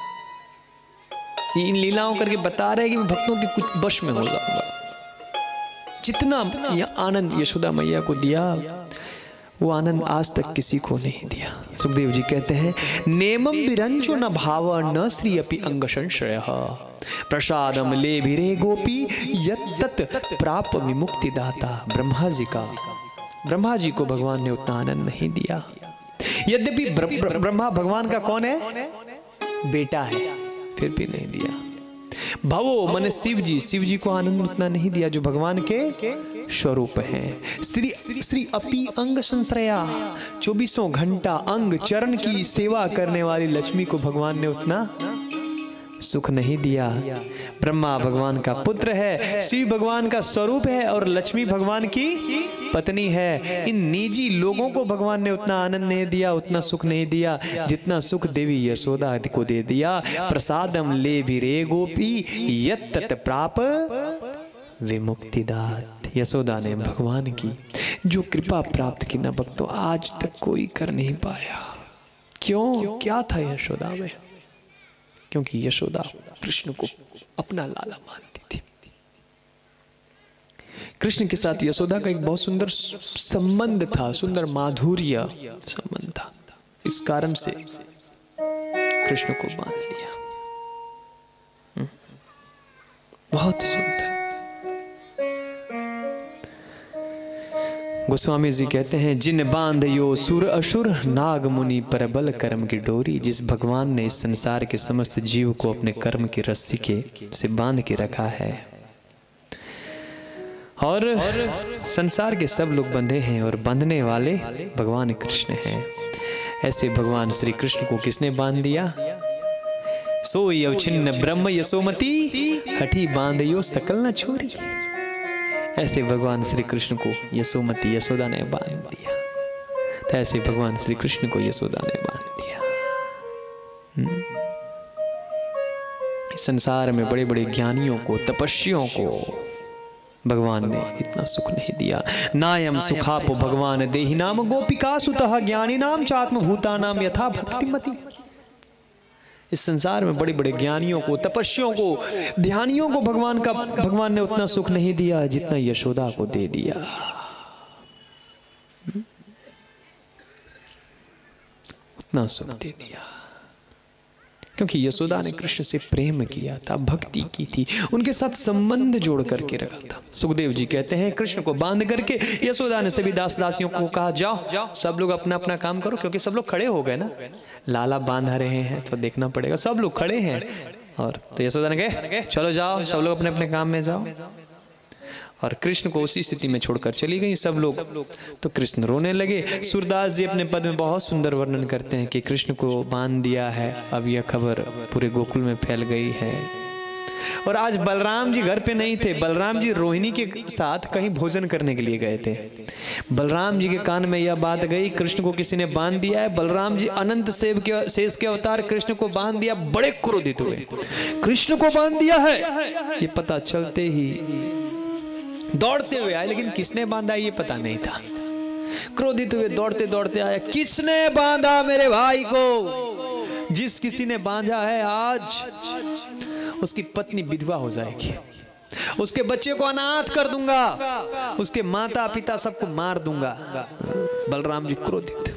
इन लीलाओं करके बता रहे हैं कि मैं भक्तों के कुछ वश में हो जाऊंगा। जितना यह आनंद यशोदा मैया को दिया, वो आनंद आज तक किसी को नहीं दिया। सुखदेव जी कहते हैं, नेमम विरंजो न भाव न श्री अपि अंग संशय प्रसादम ले भिरे गोपी यत्तत प्राप विमुक्ति दाता। ब्रह्मा जी को भगवान ने उतना आनंद नहीं दिया। यद्यपि ब्रह्मा भगवान का कौन है? बेटा है, फिर भी नहीं दिया। भवो माने शिव जी को आनंद उतना नहीं दिया जो भगवान के स्वरूप हैं। श्री अपि अंग संश्रया, 24 घंटा अंग चरण की सेवा करने वाली लक्ष्मी को भगवान ने उतना सुख नहीं दिया। ब्रह्मा भगवान का पुत्र है, शिव भगवान का स्वरूप है और लक्ष्मी भगवान की पत्नी है। इन निजी लोगों को भगवान ने उतना आनंद नहीं दिया, उतना सुख नहीं दिया जितना सुख देवी यशोदा को दे दिया। प्रसादम ले भिरे गोपी यत्तत प्राप विमुक्तिदात। यशोदा ने भगवान की जो कृपा प्राप्त की ना भक्तों, आज तक कोई कर नहीं पाया। क्यों, क्या था यशोदा में? क्योंकि यशोदा कृष्ण को अपना लाला मानती थी। कृष्ण के साथ यशोदा का एक बहुत सुंदर संबंध था, सुंदर माधुर्य संबंध था। इस कारण से कृष्ण को बांध लिया। बहुत सुंदर। गोस्वामी जी कहते हैं, जिन बांध यो सुर असुर नाग मुनि पर बल कर्म की डोरी। जिस भगवान ने इस संसार के समस्त जीव को अपने कर्म की रस्सी के से बांध के रखा है, और संसार के सब लोग बंधे हैं और बंधने वाले भगवान कृष्ण हैं। ऐसे भगवान श्री कृष्ण को किसने बांध दिया? सोई अवछिन्न ब्रह्म यशोमती, हठी बांध यो सकल न छोरी। ऐसे भगवान श्री कृष्ण को यशोमती यशोदा ने बांध दिया। तो ऐसे भगवान श्री कृष्ण को यशोदा ने बांध दिया। इस संसार में बड़े बड़े ज्ञानियों को, तपस्वियों को भगवान ने इतना सुख नहीं दिया। नायम सुखापो भगवान देहि नाम गोपिका सुतः ज्ञानी नाम चात्म भूता नाम यथा भक्तिमति। इस संसार में बड़े बड़े ज्ञानियों को, तपस्वियों को, ध्यानियों को भगवान ने उतना सुख नहीं दिया जितना यशोदा को दे दिया। उतना सुख दे दिया क्योंकि यशोदा ने कृष्ण से प्रेम किया था, भक्ति की थी, उनके साथ संबंध जोड़ करके रखा था। सुखदेव जी कहते हैं, कृष्ण को बांध करके यशोदा ने सभी दास दासियों को कहा, जाओ सब लोग अपना अपना काम करो। क्योंकि सब लोग खड़े हो गए ना, लाला बांध रहे हैं तो देखना पड़ेगा, सब लोग खड़े हैं। और तो यशोदा ने कहे, चलो जाओ सब लोग अपने अपने काम में जाओ। और कृष्ण को उसी स्थिति में छोड़कर चली गई सब लोग। तो कृष्ण रोने लगे। सूरदास जी अपने पद में बहुत सुंदर वर्णन करते हैं कि कृष्ण को बांध दिया है, अब यह खबर पूरे गोकुल में फैल गई है। और आज बलराम जी घर पे नहीं थे। बलराम जी रोहिणी के साथ कहीं भोजन करने के लिए गए थे। बलराम जी के कान में यह बात गई, कृष्ण को किसी ने बांध दिया है। बलराम जी अनंत शेष के अवतार कृष्ण को बांध दिया, बड़े क्रोधित हुए। कृष्ण को बांध दिया है ये पता चलते ही दौड़ते हुए आए, लेकिन किसने बांधा ये पता नहीं था। क्रोधित हुए दौड़ते दौड़ते आए, किसने बांधा मेरे भाई को? जिस किसी ने बांधा है आज उसकी पत्नी विधवा हो जाएगी, उसके बच्चे को अनाथ कर दूंगा, उसके माता पिता सबको मार दूंगा। बलराम जी क्रोधित,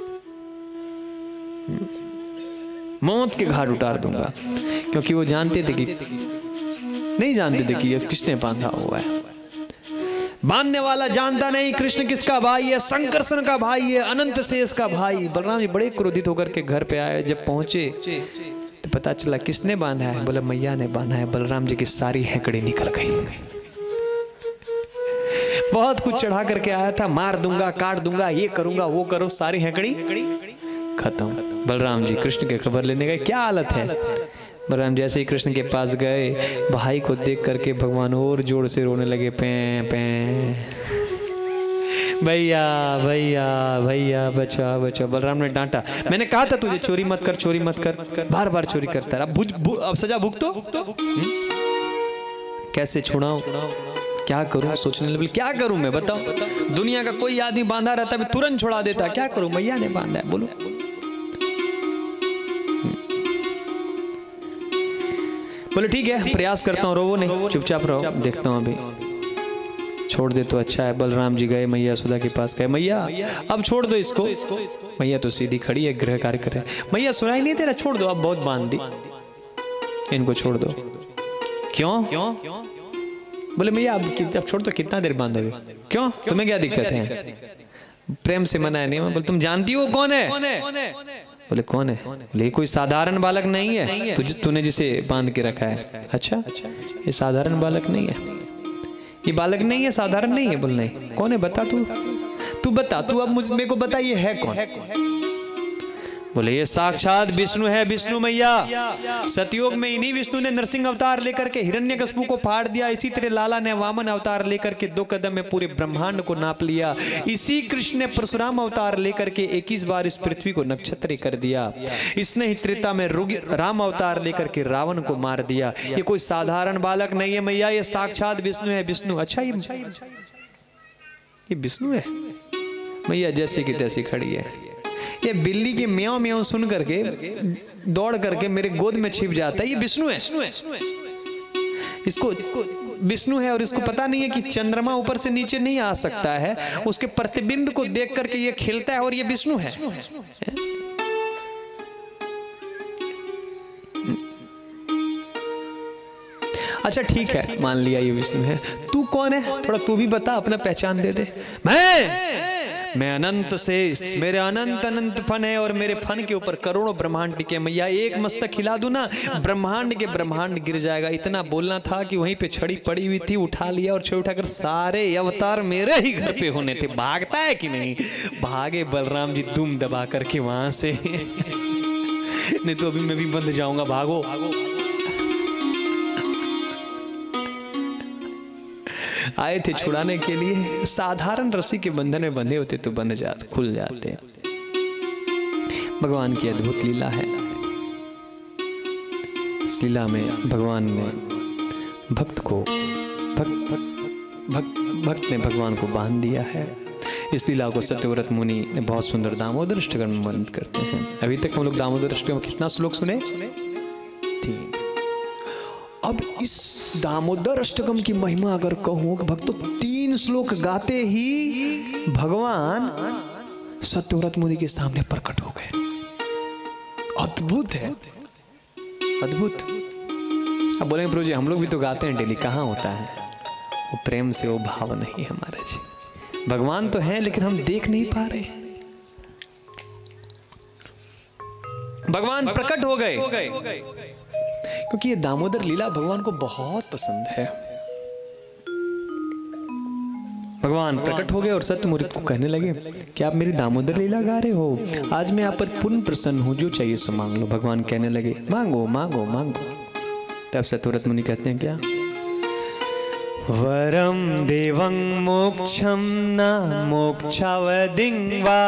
मौत के घाट उतार दूंगा। क्योंकि वो जानते थे कि नहीं जानते थे कि ये किसने बांधा हुआ है। बांधने वाला जानता नहीं कृष्ण किसका भाई है, संकर्षण का भाई है, अनंत शेष का भाई। बलराम जी बड़े क्रोधित होकर के घर पे आए। जब पहुंचे तो पता चला किसने बांधा है, बोला मैया ने बांधा है। बलराम जी की सारी हैकड़ी निकल गई। बहुत कुछ चढ़ा करके आया था, मार दूंगा, काट दूंगा, ये करूंगा, वो करो, सारी हैकड़ी खत्म। बलराम जी कृष्ण की खबर लेने गए, क्या हालत है। बलराम जैसे ही कृष्ण के पास गए, भाई को देख करके भगवान और जोर से रोने लगे, पै पै, भैया भैया भैया बचा बचा। बलराम ने डांटा, मैंने कहा था तुझे चोरी मत कर, चोरी मत कर, बार बार चोरी करता है। अब सजा भुगत तो कैसे छुड़ाऊं, क्या करूं? सोचने लगे क्या करूं मैं, बताओ। दुनिया का कोई आदमी बांधा रहता है तुरंत छुड़ा देता, क्या करूं? मैया ने बांधा है, बोलो। बोले ठीक है, प्रयास करता हूँ, रोवो नहीं, चुपचाप रहो, देखता हूँ, अभी छोड़ दे तो अच्छा है। बलराम जी गए मैया यशोदा के पास, कहे मैया अब छोड़ दो इसको। मैया तो सीधी खड़ी है, गृह कार्य कर रहे हैं। मैया सुनाई नहीं तेरा, छोड़ दो, अब बहुत बांध दी, इनको छोड़ दो। क्यों? बोले मैया अब छोड़ दो, कितना देर बांधोगे? क्यों, तुम्हें क्या दिक्कत है? प्रेम से मना है। नहीं, बोले तुम जानती हो कौन है? बोले कौन है? बोले कोई साधारण बालक नहीं है, तूने जिसे बांध के रखा है। अच्छा, ये साधारण बालक नहीं है, ये बालक नहीं है, साधारण नहीं है। बोले नहीं। कौन है बता, तू बता, तू अब मेरे को बता ये है कौन? बोले ये साक्षात विष्णु है, विष्णु मैया। सतयुग में इन्हीं विष्णु ने नरसिंह अवतार लेकर के हिरण्यकश्यप को फाड़ दिया। इसी तरह लाला ने वामन अवतार लेकर के 2 कदम में पूरे ब्रह्मांड को नाप लिया। इसी कृष्ण ने परशुराम अवतार लेकर के 21 बार इस पृथ्वी को नक्षत्र कर दिया। इसने ही त्रेता में राम अवतार लेकर के रावण को मार दिया। ये कोई साधारण बालक नहीं है मैया, ये साक्षात विष्णु है, विष्णु। अच्छा ये विष्णु है? मैया जैसी की तैसी खड़ी है। ये बिल्ली के म्याऊं म्याऊं सुन करके दौड़ करके मेरे गोद में छिप जाता है, ये विष्णु है। इसको विष्णु है और इसको पता नहीं है कि चंद्रमा ऊपर से नीचे नहीं आ सकता है, उसके प्रतिबिंब को देख करके ये खेलता है और ये विष्णु है। अच्छा ठीक है, मान लिया ये विष्णु है, तू कौन है? थोड़ा तू भी बता, अपना पहचान दे दे। मैं अनंत शेष, मेरे अनंत अनंत फन है और मेरे फन के ऊपर करोड़ों ब्रह्मांड टिके। मैया एक मस्तक हिला दूं ना, ब्रह्मांड के ब्रह्मांड गिर जाएगा। इतना बोलना था कि वहीं पे छड़ी पड़ी हुई थी, उठा लिया और छड़ी उठाकर सारे अवतार मेरे ही घर पे होने थे। भागता है कि नहीं? भागे बलराम जी दुम दबा करके वहां से। नहीं तो अभी मैं भी बंध जाऊंगा, भागो। आए थे छुड़ाने के लिए, साधारण रस्सी के बंधन में बंधे होते तो बंध जाते, खुल जाते। भगवान की अद्भुत लीला है। इस लीला में भगवान ने भक्त ने भगवान को बांध दिया है। इस लीला को सत्यव्रत मुनि ने बहुत सुंदर दामोदर अष्टकम में वर्णन करते हैं। अभी तक हम लोग दामोदर अष्टकम में कितना श्लोक सुने? 3। अब इस दामोदर अष्टकम की महिमा अगर कहूं कि भक्तों 3 श्लोक गाते ही भगवान सत्यव्रत मुनि के सामने प्रकट हो गए। अद्भुत है, अद्भुत। अब बोलेंगे प्रभु जी हम लोग भी तो गाते हैं डेली, कहाँ होता है वो प्रेम से, वो भाव नहीं है हमारा जी। भगवान तो है लेकिन हम देख नहीं पा रहे। भगवान प्रकट हो गए क्योंकि ये दामोदर लीला भगवान को बहुत पसंद है। भगवान प्रकट हो गए और सत्यमुनि को कहने लगे कि आप मेरी दामोदर लीला गा रहे हो, आज मैं आप पर पूर्ण प्रसन्न हूं, जो चाहिए सो मांग लो। भगवान कहने लगे मांगो मांगो मांगो। तब सत्यव्रत मुनि कहते हैं क्या? वरम देवं मोक्षम न मोक्षावदिं वा,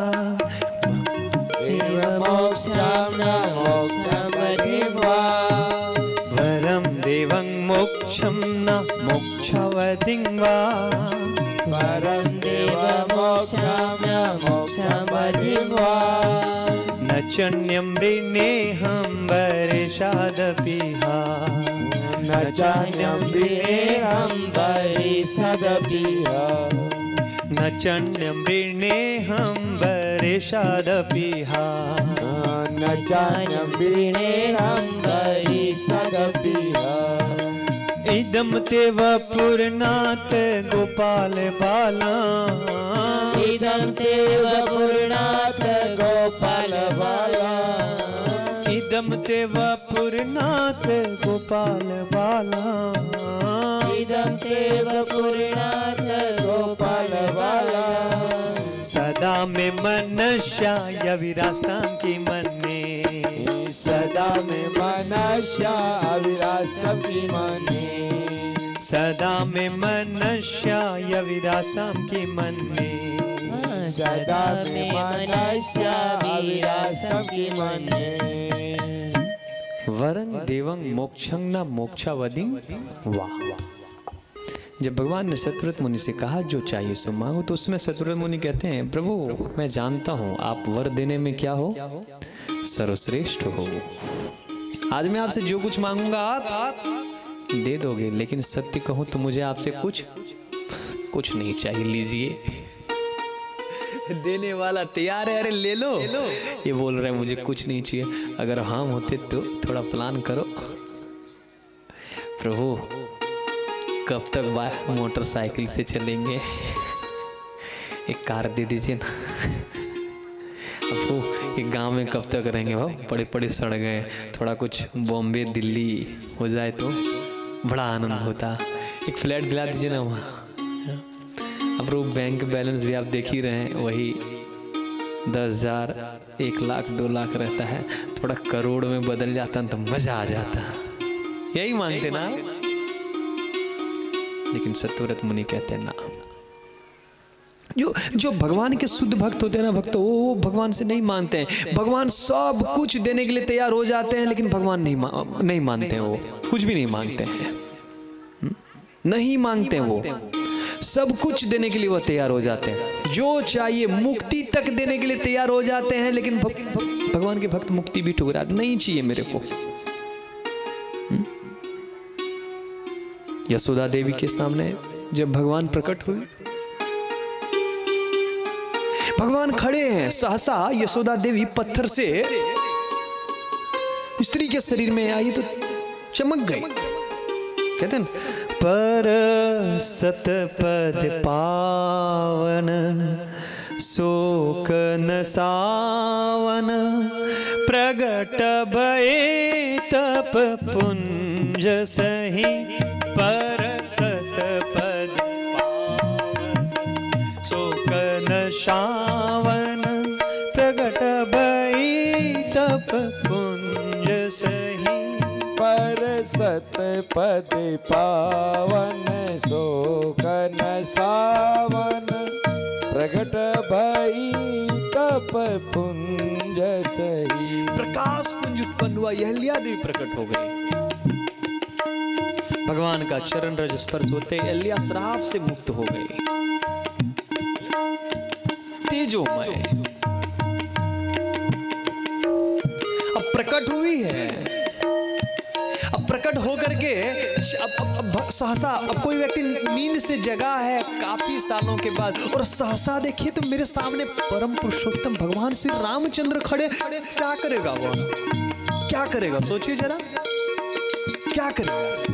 वरम देवं मोक्षम न मोक्षावदिं वा, वरम देवं मोक्षम न मोक्षावदिं वा, न चन्यं वृणेऽहं वरेषादपिहा, न चान्यं वृणेऽहं वरेषादपिहा, न चन्यं वृणेऽहं वरेषादपिहा, न चान्यं वृणेऽहं वरेषादपिहा, इदं ते वपुरनाथ गोपाल बाला, इदं ते वपुरनाथ गोपाल बाला, इदं ते वपुरनाथ गोपाल बाला, इदं ते वपुरनाथ गोपाल बाला, सदा में मनस्याय विरास्तां की मन्ने, सदा में मनस्या अविरास्तं की मन्ने, सदा में मनस्याय विरास्तां की मन्ने, सदा में मनस्या अविरास्तं की मन्ने, वरं देवं मोक्षं न मोक्षावदिं वा। जब भगवान ने सत्यव्रत मुनि से कहा जो चाहिए सो मांगो, तो उसमें सत्यव्रत मुनि कहते हैं प्रभु मैं जानता हूँ आप वर देने में क्या हो, सर्वश्रेष्ठ हो। आज मैं आपसे जो कुछ मांगूंगा आप दे दोगे, लेकिन सत्य कहूँ तो मुझे आपसे कुछ नहीं चाहिए, लीजिए। देने वाला तैयार है, अरे ले लो। ये बोल रहा है मुझे कुछ नहीं चाहिए। अगर हम होते तो थोड़ा प्लान करो, प्रभु कब तक मोटरसाइकिल से चलेंगे, एक कार दे दीजिए ना। अब वो एक गांव में कब तक रहेंगे, भाव बड़े बड़े सड़ गए, थोड़ा कुछ बॉम्बे दिल्ली हो जाए तो बड़ा आनंद होता। एक फ्लैट दिला दीजिए ना वहाँ। अब वो बैंक बैलेंस भी आप देख ही रहे हैं, वही 10,000 1 लाख 2 लाख रहता है, थोड़ा करोड़ में बदल जाता तो मजा आ जाता। यही मांगते ना, लेकिन सत्यव्रत मुनि कहते हैं ना। जो भगवान के शुद्ध भक्त होते हैं ना, भक्त वो भगवान से नहीं मानते हैं। भगवान सब कुछ देने के लिए तैयार हो जाते हैं, लेकिन भगवान नहीं मानते हैं, वो कुछ भी नहीं मांगते हैं, नहीं मांगते हैं। वो सब कुछ देने के लिए वो तैयार हो जाते हैं। जो चाहिए मुक्ति तक देने के लिए तैयार हो जाते हैं, लेकिन भगवान के भक्त मुक्ति भी ठुकरा, नहीं चाहिए मेरे को। यशोदा देवी के सामने जब भगवान प्रकट हुए, भगवान खड़े हैं, सहसा यशोदा देवी पत्थर से स्त्री के शरीर में आई तो चमक गई। कहते हैं पर सतपद पावन शोक न सावन प्रगट भये तप पुंज सही। पर सतपद पावन शोक न सावन प्रगट भये तप पुंज सही। पर सतपद पावन शोक न सावन प्रगट भई तप पुंज सही। प्रकाश पुंज उत्पन्न हुआ, अहल्या देवी प्रकट हो गई। भगवान का चरण रज स्पर्श होते अहल्या श्राप से मुक्त हो गई। तेजोमय अब प्रकट हुई है। अब प्रकट होकर के अब सहसा अब कोई व्यक्ति नींद से जगा है काफी सालों के बाद, और सहसा देखिए तो मेरे सामने परम पुरुषोत्तम भगवान श्री रामचंद्र खड़े। क्या करेगा वो? क्या करेगा? सोचिए जरा, क्या करेगा?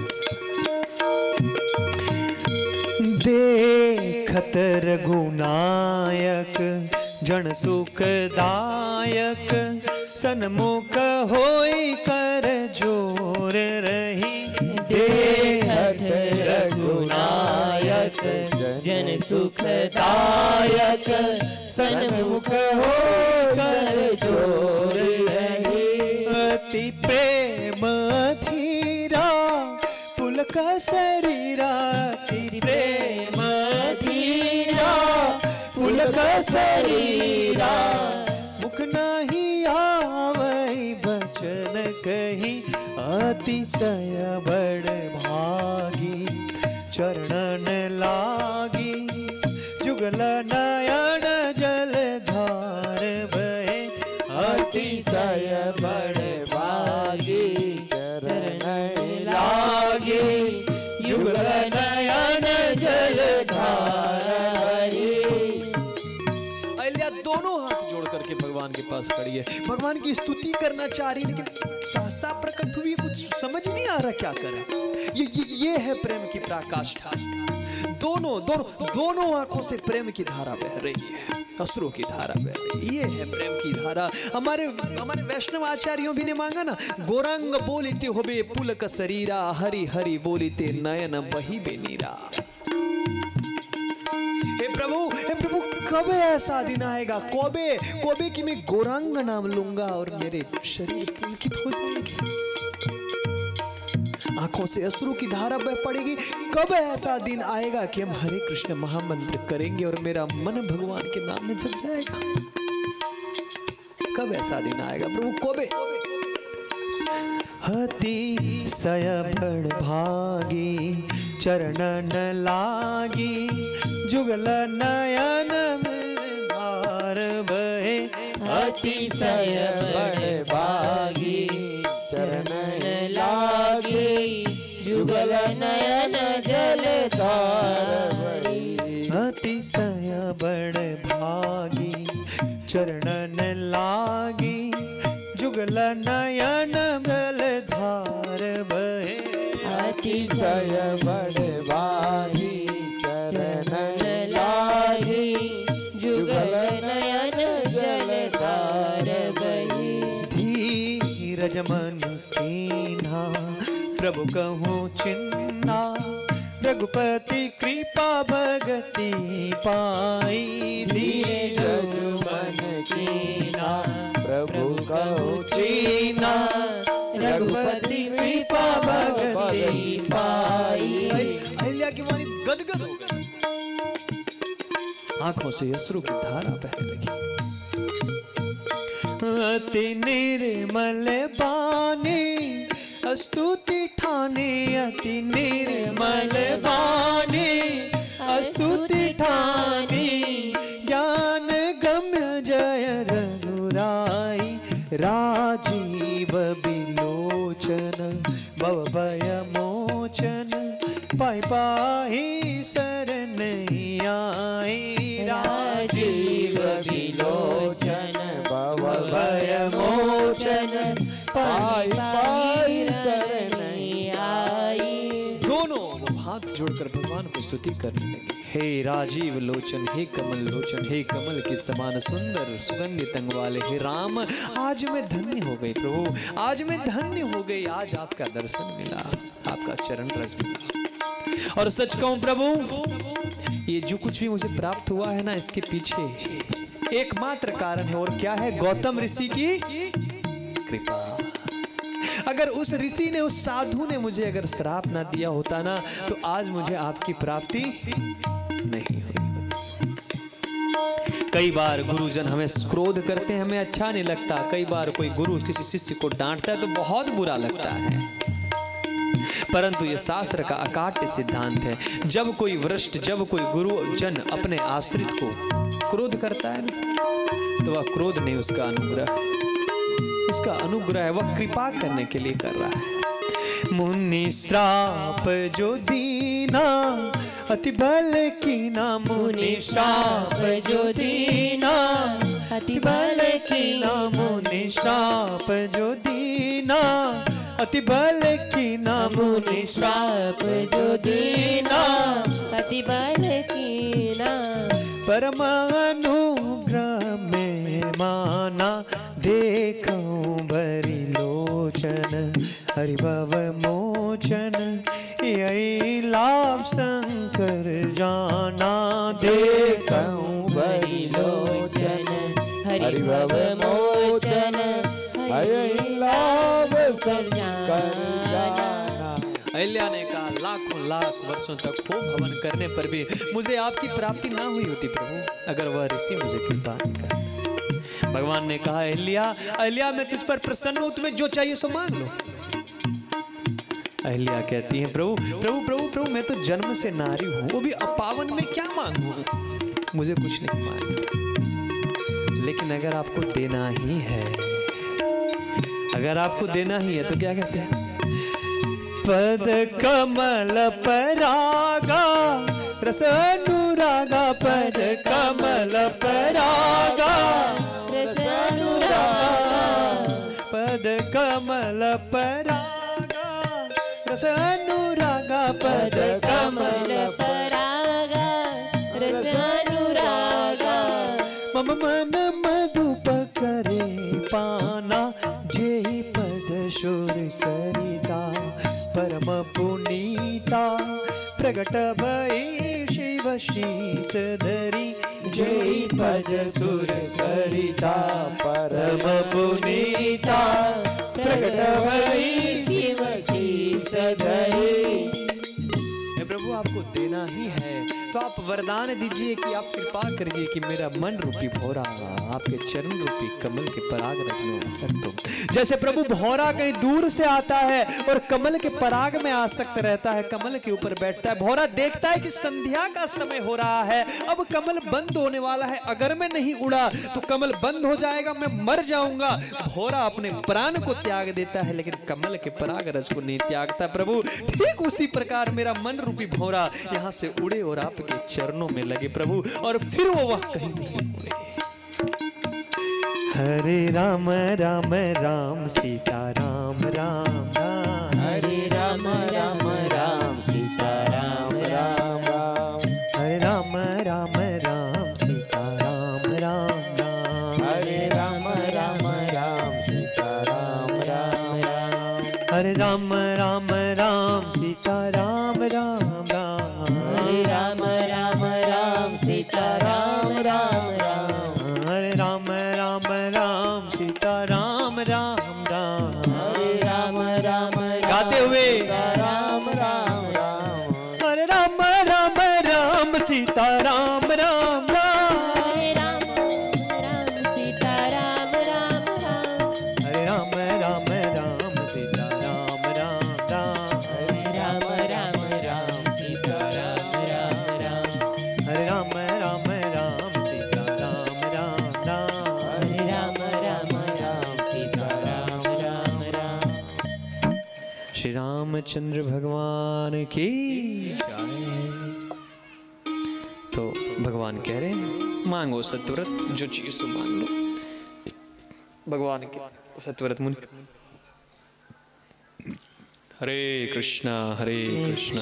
देखत रघुनायक जन सुखदायक सन्मुख होई कर जोर रही। देखत रघुनायक जन सुखदायक सन्मुख होई कर जोर रही। अति प्रेम धीरा पुलक शरीरा। अति प्रेम धीरा पुलक शरीरा। मुख नहीं आवै बचन कही अतिशय बड़ भागी चरणन लागी। जुगल नयन जल धार बहे अतिशय बड़ भागी चरण लागी। जुगल नयन जल धार अहल्या दोनों हाथ जोड़ करके भगवान के पास खड़ी है, भगवान की स्तुति करना चाह रही, लेकिन सहसा प्रकट हुई, कुछ समझ नहीं आ रहा क्या करे। ये है प्रेम की पराकाष्ठा। दोनों आंखों से प्रेम की धारा बह रही है, अश्रु की धारा बह रही है। ये है प्रेम की धारा। हमारे वैष्णव आचार्यों भी ने मांगा ना, गोरंग बोलिते होबे पुलक शरीरा हरि हरि बोलिते नयन बही बेनीरा। हे प्रभु कब ऐसा दिन आएगा, कोबे कि मैं गोरंग नाम लूंगा और मेरे शरीर पुलकित हो जाएंगे, आंखों से अश्रु की धारा बह पड़ेगी। कब ऐसा दिन आएगा कि हम हरे कृष्ण महामंत्र करेंगे और मेरा मन भगवान के नाम में जग जाएगा? कब ऐसा दिन आएगा प्रभु? कोबे हति सय बड़ भागी चरणन लागी। जुगल नयन धार बहे अतिशय बड़ भागी चरणन लागी। जुगल नयन जल धार बहे अतिशय बड़ भागी चरणन लागी। जुगल नयन जल धार बहे अतिशय बड़ भागी चरणन लागी। जुगल नयन जल धार बहे धीरज मन कीन्हा प्रभु कहूँ चिन्हा। रघुपति कृपा भगति पाई। धीरज मन कीन्हा प्रभु कहूँ चिन्हा। रघुपति कृपा भगति पाई। अहिल्या की वाणी गदगद हो गई, आंखों से अश्रु की धारा बहने लगी। अति निर्मल बानी स्तुति ठाने। अति निर्मल बानी स्तुति ठानी। ताही शरण आई, राजीव विलोचन भव भय मोचन, पाई पाई शरण आई। दोनों हाथ जोड़कर भगवान को स्तुति करने लगे। हे राजीव लोचन, हे कमल लोचन, हे कमल के समान सुंदर सुगंधित अंग वाले हे राम, आज मैं धन्य हो गई प्रभु, आज मैं धन्य हो गई। आज आपका दर्शन मिला, आपका चरण रस मिला। और सच कहूं प्रभु, ये जो कुछ भी मुझे प्राप्त हुआ है ना, इसके पीछे एकमात्र कारण है, और क्या है? गौतम ऋषि की कृपा। अगर उस ऋषि ने, उस साधु ने मुझे अगर श्राप ना दिया होता ना, तो आज मुझे आपकी प्राप्ति नहीं हुई। कई बार गुरुजन हमें क्रोध करते हैं, हमें अच्छा नहीं लगता। कई बार कोई गुरु किसी शिष्य को डांटता है तो बहुत बुरा लगता है, परंतु यह शास्त्र का अकाट्य सिद्धांत है। जब कोई वरिष्ठ, जब कोई गुरुजन अपने आश्रित को क्रोध करता है ना, तो वह क्रोध नहीं, उसका अनुग्रह, उसका अनुग्रह है, वह कृपा करने के लिए कर रहा है। मुनि श्राप जो दीना अति बल कीना, मुनि श्राप जो दीना अति बल कीना, मुनि श्राप जो दीना अति बल कीना, मुनि श्राप जो दीना अति बल कीना, परम अनुग्रह में माना, देखूं भरी लोचन, हरिभव मोचन, यही लाभ शंकर जाना। देखूं भरी लोचन, हरिभव मोचन, यही लाभ शंकर जाना। अहिल्या ने कहा, लाखों लाख वर्षों तक खूब हवन करने पर भी मुझे आपकी प्राप्ति ना हुई होती प्रभु, अगर वह ऋषि मुझे कृपा नहीं करता। भगवान ने कहा, अहिल्या, अहिल्या मैं तुझ पर प्रसन्न हूं, तुम्हें जो चाहिए सो मांग लो। अहिल्या कहती है, प्रभु प्रभु प्रभु प्रभु, मैं तो जन्म से नारी हूं, वो भी अपावन, में क्या मांगू, मुझे कुछ नहीं मांगना। लेकिन अगर आपको देना ही है, अगर आपको देना ही है तो क्या कहते हैं? पद कमल परागा रस अनुरागा, पद कमल परागा रस अनुरागा, पद कमल परागा रस अनुरागा, पद कमल परागा रस अनुरागा, मम मन मधुप करे पाना, जेहि पद शूर सरिता, परम पुनीता, प्रगट भई शिव शीस धरी, जय पद सुर सरिता, परम पुनीता, प्रगट भई शिव शीस धरी। प्रभु आपको देना ही है तो आप वरदान दीजिए कि आप कृपा करिए कि मेरा मन रूपी भौरा आपके चरण रूपी कमल के पराग रस में आसक्त हो। जैसे प्रभु भौरा कहीं दूर से आता है और कमल के पराग में आसक्त रहता है, कमल के ऊपर बैठता है। भौरा देखता है कि संध्या का समय हो रहा है, अब कमल बंद होने वाला है, अगर मैं नहीं उड़ा तो कमल बंद हो जाएगा, मैं मर जाऊंगा। भौरा अपने प्राण को त्याग देता है लेकिन कमल के पराग रस को नहीं त्यागता। प्रभु ठीक उसी प्रकार मेरा मन रूपी भौरा यहाँ से उड़े और आपके चरणों में लगे प्रभु, और फिर वो वह कहीं नहीं उड़े। हरे राम राम राम सीता राम राम राम, हरे राम राम राम सीता राम राम राम, हरे राम राम राम सीता राम राम राम, हरे राम राम राम सीता राम राम राम, हरे राम राम राम सीता राम राम राम, हरे राम राम राम सीता राम राम राम, हरे राम राम राम सीता राम राम राम, हरे राम राम गाते हुए राम राम राम, हरे राम राम राम सीता राम राम राम, हरे राम राम सीता राम राम राम, हरे राम राम राम सीता राम राम राम, हरे राम राम राम सीता राम राम राम, हरे राम राम राम सीता राम राम राम, हरे राम राम राम सीता राम राम राम। श्री रामचंद्र भगवान की जय। तो भगवान कह रहे हैं मांगो सत्यव्रत, जो चीज तो मांग लो। भगवान के सत्यव्रत मुनि हरे कृष्णा कृष्णा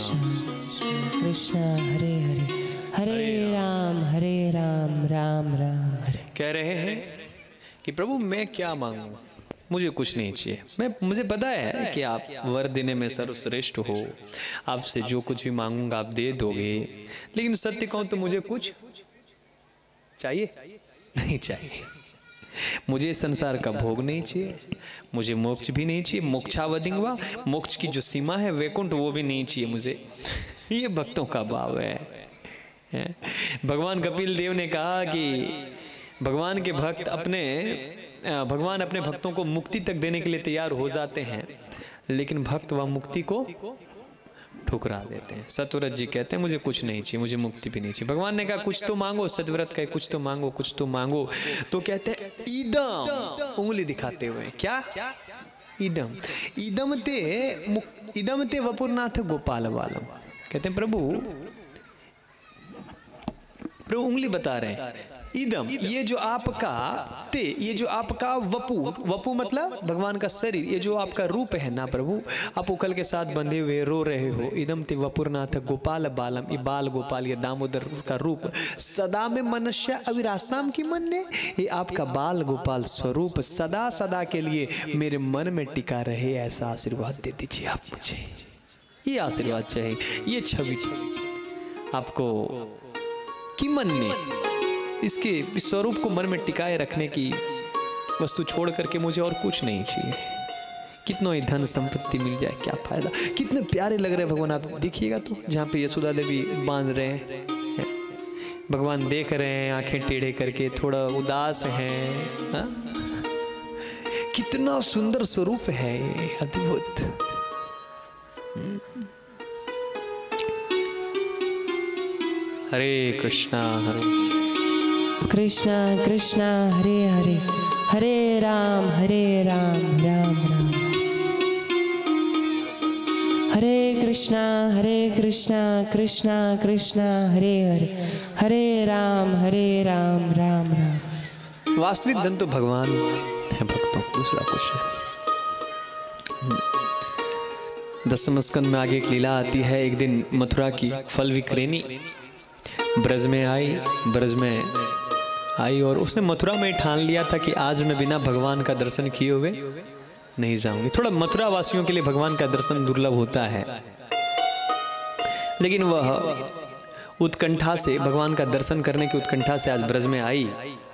हरे हरे, हरे राम राम राम हरे। कह रहे हैं कि प्रभु मैं क्या मांगू, मुझे कुछ नहीं चाहिए। मुझे पता है कि आप वर देने में सर्वश्रेष्ठ हो, आपसे जो कुछ भी मांगूंगा आप दे दोगे, लेकिन सत्य कहूं तो मुझे कुछ चाहिए नहीं चाहिए। मुझे इस संसार का भोग नहीं चाहिए, मुझे मोक्ष भी नहीं चाहिए, मोक्षावधिंगवा, मोक्ष की जो सीमा है वैकुंठ वो भी नहीं चाहिए मुझे। ये भक्तों का भाव है। भगवान कपिल देव ने कहा कि भगवान के भक्त भगवान अपने भक्तों को मुक्ति तक देने के लिए तैयार हो जाते हैं, लेकिन भक्त वह मुक्ति को ठुकरा देते हैं। सत्यव्रत जी कहते हैं मुझे कुछ नहीं चाहिए, मुझे मुक्ति भी नहीं चाहिए। भगवान ने कहा कुछ तो मांगो, सत्यव्रत कहे कुछ तो मांगो, कुछ तो मांगो। तो कहते हैं इदम, उंगली दिखाते हुए, क्या इदम, इदम ते वपुरनाथ गोपाल बालम। कहते हैं प्रभु उंगली बता रहे हैं, इदम ये जो आपका, ते ये जो आपका वपु मतलब भगवान का शरीर, ये जो आपका रूप है ना प्रभु, आप उखल के साथ बंधे हुए रो रहे हो। इदम ते वपुरनाथ गोपाल बालम, ये बाल गोपाल ये दामोदर का रूप, सदा में मनुष्य अविरास्ताम की मन ने, ये आपका बाल गोपाल स्वरूप सदा सदा के लिए मेरे मन में टिका रहे, ऐसा आशीर्वाद दे दीजिए आप मुझे। ये आशीर्वाद चाहिए, ये छवि आपको कि मन ने इसके स्वरूप को मन में टिकाए रखने की वस्तु छोड़ करके मुझे और कुछ नहीं चाहिए। कितना ही धन संपत्ति मिल जाए क्या फायदा। कितने प्यारे लग रहे हैं भगवान, आप देखिएगा तो, जहाँ पे यशोदा देवी बांध रहे हैं, भगवान देख रहे हैं आंखें टेढ़े करके, थोड़ा उदास हैं। हाँ? कितना सुंदर स्वरूप है ये, अद्भुत। हरे कृष्णा कृष्णा कृष्णा हरे हरे, हरे राम राम राम। हरे कृष्णा कृष्णा कृष्णा हरे हरे, हरे राम राम राम। वास्तविक धन तो भगवान है भक्तों, दूसरा कुछ नहीं। दसम स्कंद में आगे एक लीला आती है। एक दिन मथुरा की फल विक्रेनी ब्रज में आई और उसने मथुरा में ठान लिया था कि आज मैं बिना भगवान का दर्शन किए हुए नहीं जाऊंगी। थोड़ा मथुरा वासियों के लिए भगवान का दर्शन दुर्लभ होता है, लेकिन वह उत्कंठा से, भगवान का दर्शन करने की उत्कंठा से आज ब्रज में आई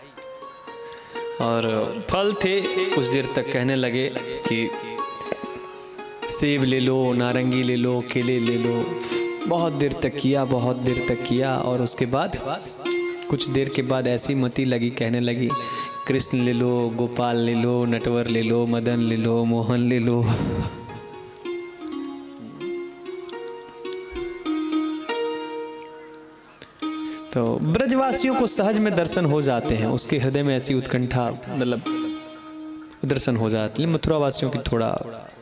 और फल थे। कुछ देर तक कहने लगे कि सेब ले लो, नारंगी ले लो, केले ले लो। बहुत देर तक किया और उसके बाद कुछ देर के बाद ऐसी मति लगी, कहने लगी कृष्ण ले लो, गोपाल ले लो, नटवर ले लो, मदन ले लो, मोहन ले लो। तो ब्रजवासियों को सहज में दर्शन हो जाते हैं, उसके हृदय में ऐसी उत्कंठा मतलब दर्शन हो जाते हैं। मथुरा वासियों की थोड़ा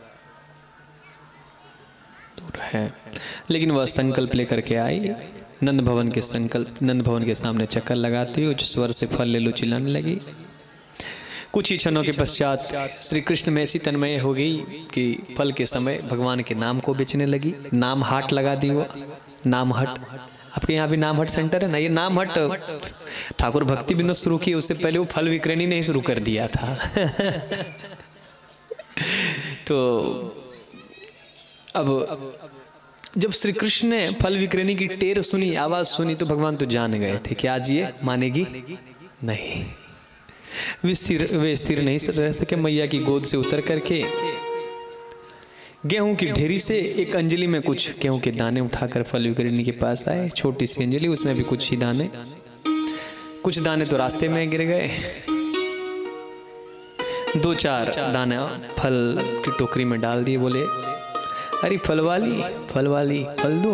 दूर है, लेकिन वह संकल्प लेकर के आई। नंद भवन के सामने चक्कर लगाती हुई उच्च स्वर से फल ले लो चिल्लाने लगी। कुछ ही क्षणों के पश्चात श्री कृष्ण में ऐसी तन्मय हो गई कि फल के समय भगवान के नाम को बेचने लगी। नाम हाट लगा दी वो, नाम हट। आपके यहाँ भी नाम हट सेंटर है ना, ये नाम हट ठाकुर भक्ति विनोद शुरू की, उससे पहले वो फल विक्रेनी ने शुरू कर दिया था। तो अब जब श्री कृष्ण ने फल विक्रेनी की टेर सुनी, आवाज सुनी, तो भगवान तो जान गए थे कि आज ये मानेगी नहीं। वे स्थिर नहीं रह सके। मैया की गोद से उतर करके गेहूं की ढेरी से एक अंजलि में कुछ गेहूं के दाने उठाकर फल विक्रेनी के पास आए। छोटी सी अंजलि, उसमें भी कुछ ही दाने, कुछ दाने तो रास्ते में गिर गए। 2-4 दाने फल की टोकरी में डाल दिए। बोले अरे फल वाली फल दो।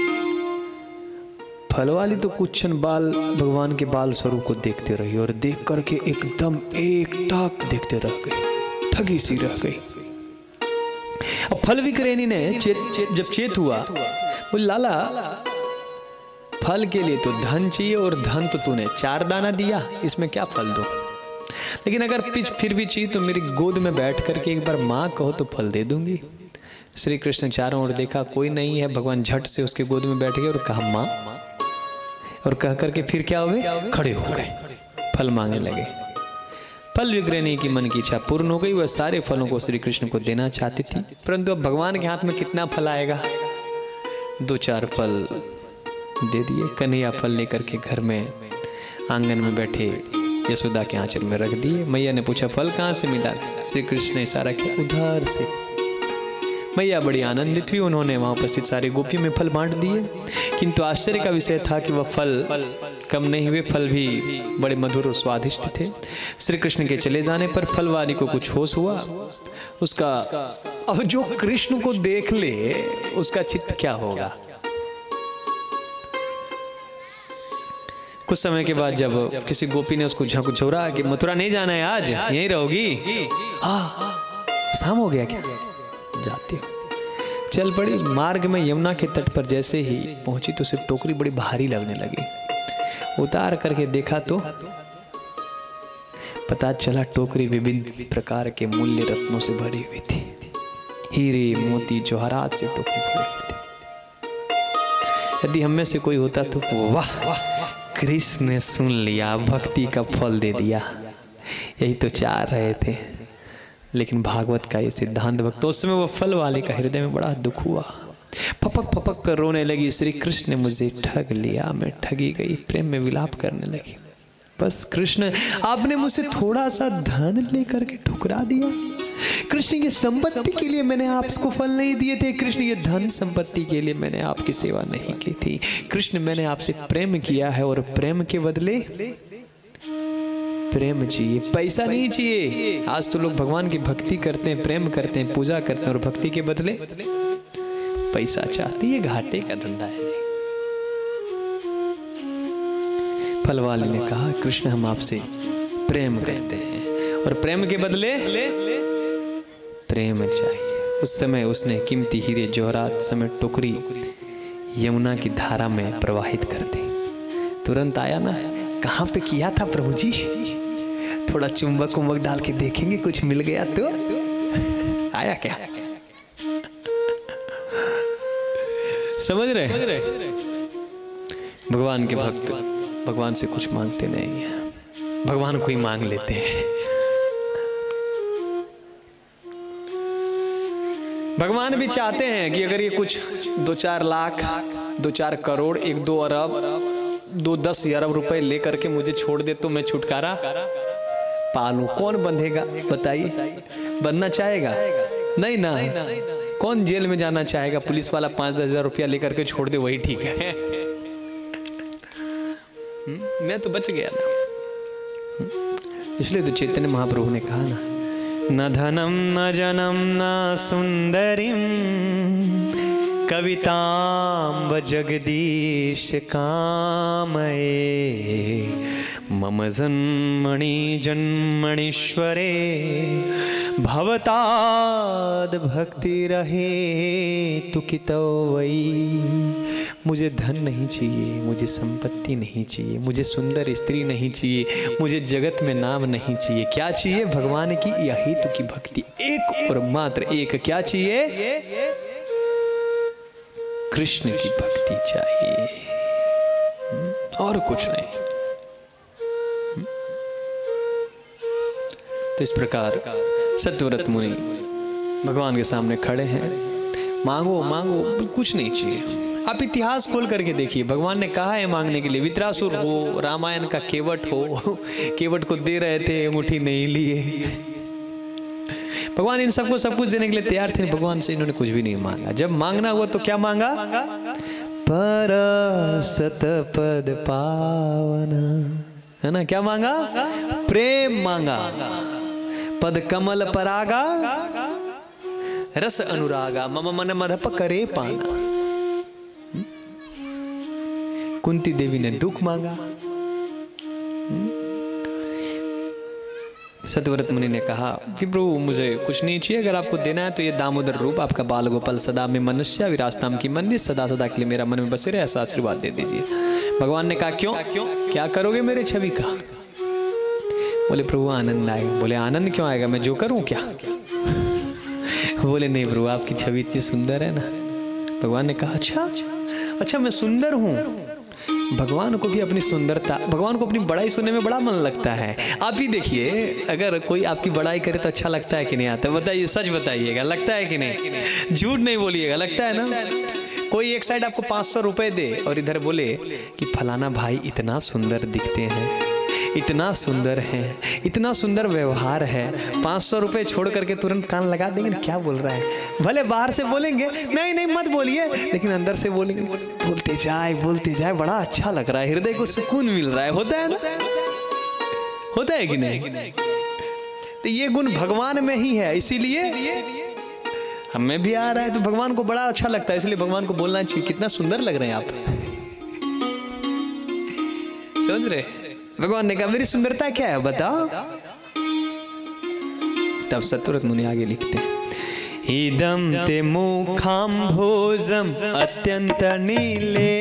फल वाली तो कुछ क्षण बाल भगवान के बाल स्वरूप को देखते रही और देख करके एकदम एक टाक देखते रह गई, ठगी सी रह गई। अब फल विक्रेनी ने जब चेत हुआ, बोले लाला फल के लिए तो धन चाहिए और धन तो तूने 4 दाना दिया, इसमें क्या फल दो। लेकिन अगर फिर भी चाहिए तो मेरी गोद में बैठ करके एक बार माँ कहो तो फल दे दूंगी। श्री कृष्ण चारों ओर देखा, कोई नहीं है। भगवान झट से उसके गोद में बैठ गए और कहा माँ, और कह करके फिर क्या हुए, खड़े हो गए, फल मांगने लगे। फल विग्रहणी की मन की इच्छा पूर्ण हो गई। वह सारे फलों को श्री कृष्ण को देना चाहती थी, परंतु अब भगवान के हाथ में कितना फल आएगा। 2-4 फल दे दिए। कन्हैया फल लेकर के घर में आंगन में बैठे यशोदा के आंचल में रख दिए। मैया ने पूछा फल कहाँ से मिला। श्री कृष्ण ने इशारा किया, उधर से। मैया बड़ी आनंदित हुई। उन्होंने वहां उपस्थित सारे गोपियों में फल बांट दिए। किंतु आश्चर्य का विषय था कि वह फल कम नहीं हुए, फल भी बड़े मधुर और स्वादिष्ट थे। श्री कृष्ण के चले जाने पर फल वाली को कुछ होश हुआ उसका। अब जो कृष्ण को देख ले उसका चित्त क्या होगा। कुछ समय के बाद जब किसी गोपी ने उसको झकझोरा कि मथुरा नहीं जाना है, आज यहीं रहोगी। शाम हो गया क्या, जाती हो। चल पड़ी। मार्ग में यमुना के तट पर जैसे ही पहुंची तो उसे टोकरी बड़ी भारी लगने लगी। उतार करके देखा तो पता चला टोकरी विभिन्न प्रकार के मूल्य रत्नों से भरी हुई थी। हीरे मोती जवाहरात से टोकरी भरी हुई थी। यदि हम में से कोई होता तो वाह, कृष्ण ने सुन लिया, भक्ति का फल दे दिया, यही तो चाह रहे थे। लेकिन भागवत का ये सिद्धांत भक्त, उस समय वो फल वाले का हृदय में बड़ा दुख हुआ। फपक फपक कर रोने लगी, श्री कृष्ण ने मुझे ठग लिया, मैं ठगी गई। प्रेम में विलाप करने लगी। बस कृष्ण, आपने मुझसे थोड़ा सा धन लेकर के ठुकरा दिया। कृष्ण ये संपत्ति के लिए मैंने आपको फल नहीं दिए थे। कृष्ण ये धन संपत्ति के लिए मैंने आपकी सेवा नहीं की थी। कृष्ण मैंने आपसे प्रेम किया है और प्रेम के बदले प्रेम चाहिए, पैसा नहीं चाहिए। आज तो लोग भगवान की भक्ति करते हैं, प्रेम करते हैं, पूजा करते हैं और भक्ति के बदले पैसा चाहते। ये घाटे का धंधा है जी। फल वाले ने कहा, कृष्ण हम आपसे प्रेम करते हैं और प्रेम के बदले प्रेम चाहिए। उस समय उसने कीमती हीरे जवाहरात समेत टोकरी यमुना की धारा में प्रवाहित कर दी। तुरंत आया ना, कहाँ पे किया था प्रभु जी, थोड़ा चुंबक उम्बक डाल के देखेंगे कुछ मिल गया तो। आया क्या, समझ रहे। भगवान के भक्त भगवान से कुछ मांगते नहीं है, भगवान को ही मांग लेते हैं। भगवान भी चाहते हैं कि अगर ये कुछ 2-4 लाख, 2-4 करोड़, 1-2 अरब, 2-10 अरब रुपए लेकर के मुझे छोड़ दे तो मैं छुटकारा पालूं। कौन बंधेगा बताइए, बंधना चाहेगा नहीं ना। कौन जेल में जाना चाहेगा। पुलिस वाला 5-10 हजार रुपया लेकर के छोड़ दे वही ठीक है। मैं तो बच गया ना। इसलिए तो चैतन्य महाप्रभु ने कहा ना, न धनम न जनम न सुंदरीम कवितांब जगदीश कामये मम जन्मणि जन्मणीश्वरे भवताद भक्ति रहे तु कितो वही। मुझे धन नहीं चाहिए, मुझे संपत्ति नहीं चाहिए, मुझे सुंदर स्त्री नहीं चाहिए, मुझे जगत में नाम नहीं चाहिए। क्या चाहिए, भगवान की यही तो की भक्ति, एक और मात्र एक। क्या चाहिए, कृष्ण की भक्ति चाहिए, और कुछ नहीं। तो इस प्रकार सत्यव्रत मुनि भगवान के सामने खड़े हैं। मांगो मांगो, कुछ नहीं चाहिए। आप इतिहास खोल करके देखिए, भगवान ने कहा है मांगने के लिए। वित्रासुर हो, रामायण का केवट हो, केवट को दे रहे थे, मुट्ठी नहीं लिए। भगवान इन सबको सब कुछ देने के लिए तैयार थे। भगवान से इन्होंने कुछ भी नहीं मांगा। जब मांगना हुआ तो क्या मांगा, पर सतपद पावना, है ना। क्या मांगा, प्रेम मांगा। पद कमल परागा रस अनुरागा मम मन मधप करे पाना। कुंती देवी ने दुख मांगा। सतव्रत मुनि ने कहा कि प्रभु मुझे कुछ नहीं चाहिए, अगर आपको देना है तो ये दामोदर रूप आपका बाल गोपाल सदा में मनुष्य विरासताम की मन सदा सदा के लिए मेरा मन में बसे रहे, ऐसा आशीर्वाद दे दीजिए। भगवान ने कहा क्यों, क्या करोगे मेरे छवि का? बोले प्रभु आनंद आएगा। बोले आनंद क्यों आएगा, मैं जो करूं क्या? बोले नहीं प्रभु आपकी छवि इतनी सुंदर है ना। भगवान ने कहा अच्छा मैं सुंदर हूं। भगवान को भी अपनी सुंदरता, भगवान को अपनी बड़ाई सुनने में बड़ा मन लगता है। आप ही देखिए, अगर कोई आपकी बड़ाई करे तो अच्छा लगता है कि नहीं आता? बताइए, सच बताइएगा, लगता है कि नहीं? झूठ नहीं बोलिएगा, लगता है ना? कोई एक साइड आपको 500 रुपए दे और इधर बोले कि फलाना भाई इतना सुंदर दिखते हैं, इतना सुंदर है, इतना सुंदर व्यवहार है, 500 रुपए छोड़ करके तुरंत कान लगा देंगे क्या बोल रहा है? भले बाहर से बोलेंगे नहीं मत बोलिए, लेकिन अंदर से बोलेंगे बोलते जाए, बड़ा अच्छा लग रहा है, हृदय को सुकून मिल रहा है। होता है ना? होता है कि नहीं? तो ये गुण भगवान में ही है, इसीलिए हमें भी आ रहा है तो भगवान को बड़ा अच्छा लगता है, इसलिए भगवान को बोलना चाहिए कितना सुंदर लग रहे हैं आप। समझ रहे? भगवान ने कहा मेरी सुंदरता क्या है बताओ। तब सतव्रत मुनि आगे लिखते हैं, इदं ते मुखाम्भोजम अत्यंत नीले,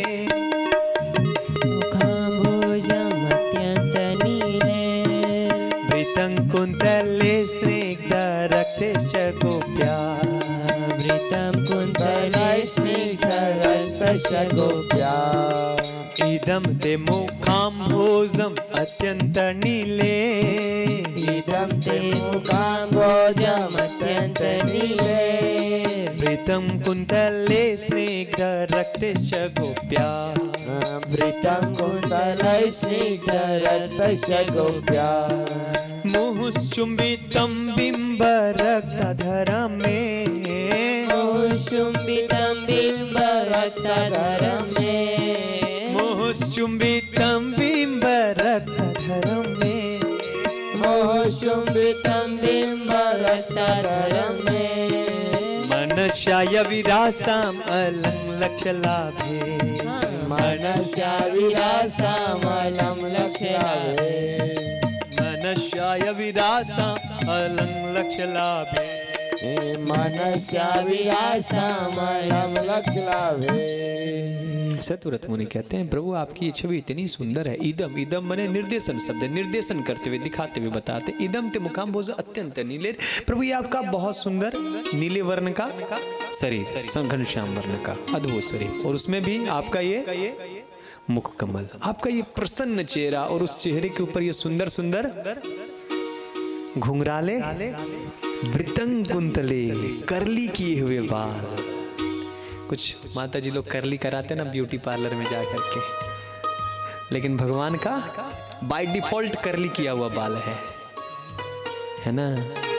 मुखाम्भोजम अत्यंत नीले, वृतं कुन्तले स्निग्ध रक्तश्च गोप्या, वृतं कुन्तले स्निग्ध रक्तश्च गोप्या, इदं ते मुखाम्भोजम अत्यंत नीले, इदं ते मुखाम्भोजम अत्यंत नीले, वृतं कुन्तले स्निग्ध रक्तश्च गोप्या, वृतं कुन्तले स्निग्ध रक्तश्च गोप्या, मुहुश्चुम्बितं बिम्ब रक्तधरं मे, मुहुश्चुम्बितं बिम्ब रक्तधरं मे, मुहुश्चुम्बितं बिम्ब रक्तधरं मे, मुहुश्चुम्बितं बिम्ब रक्तधरं मे, मनस्याय विरास्ताम् अलं लक्ष्यलाभे, मनस्याय विरास्ताम् अलं लक्ष्यलाभे, मनस्याय विरास्ताम् अलं लक्ष्यलाभे, मनस्याय विरास्ताम् अलं लक्ष्यलाभे। सतव्रत मुनि कहते हैं प्रभु आपकी छवि इतनी सुंदर है। इदम मने निर्देशन शब्द है, निर्देशन करते हुए दिखाते हुए बताते। इदम ते मुखाम्भोज अत्यंत नीले, प्रभु ये आपका बहुत सुंदर नीले वर्ण का शरीर, घनश्याम वर्ण का अद्भुत शरीर, और उसमें भी आपका ये मुख कमल, आपका ये प्रसन्न चेहरा, और उस चेहरे के ऊपर ये सुंदर सुंदर घुंघराले वृतंग कुंतले, करली किए हुए बाल। कुछ माता जी लोग करली कराते ना ब्यूटी पार्लर में जा करके, लेकिन भगवान का बाय डिफॉल्ट करली किया हुआ बाल है ना।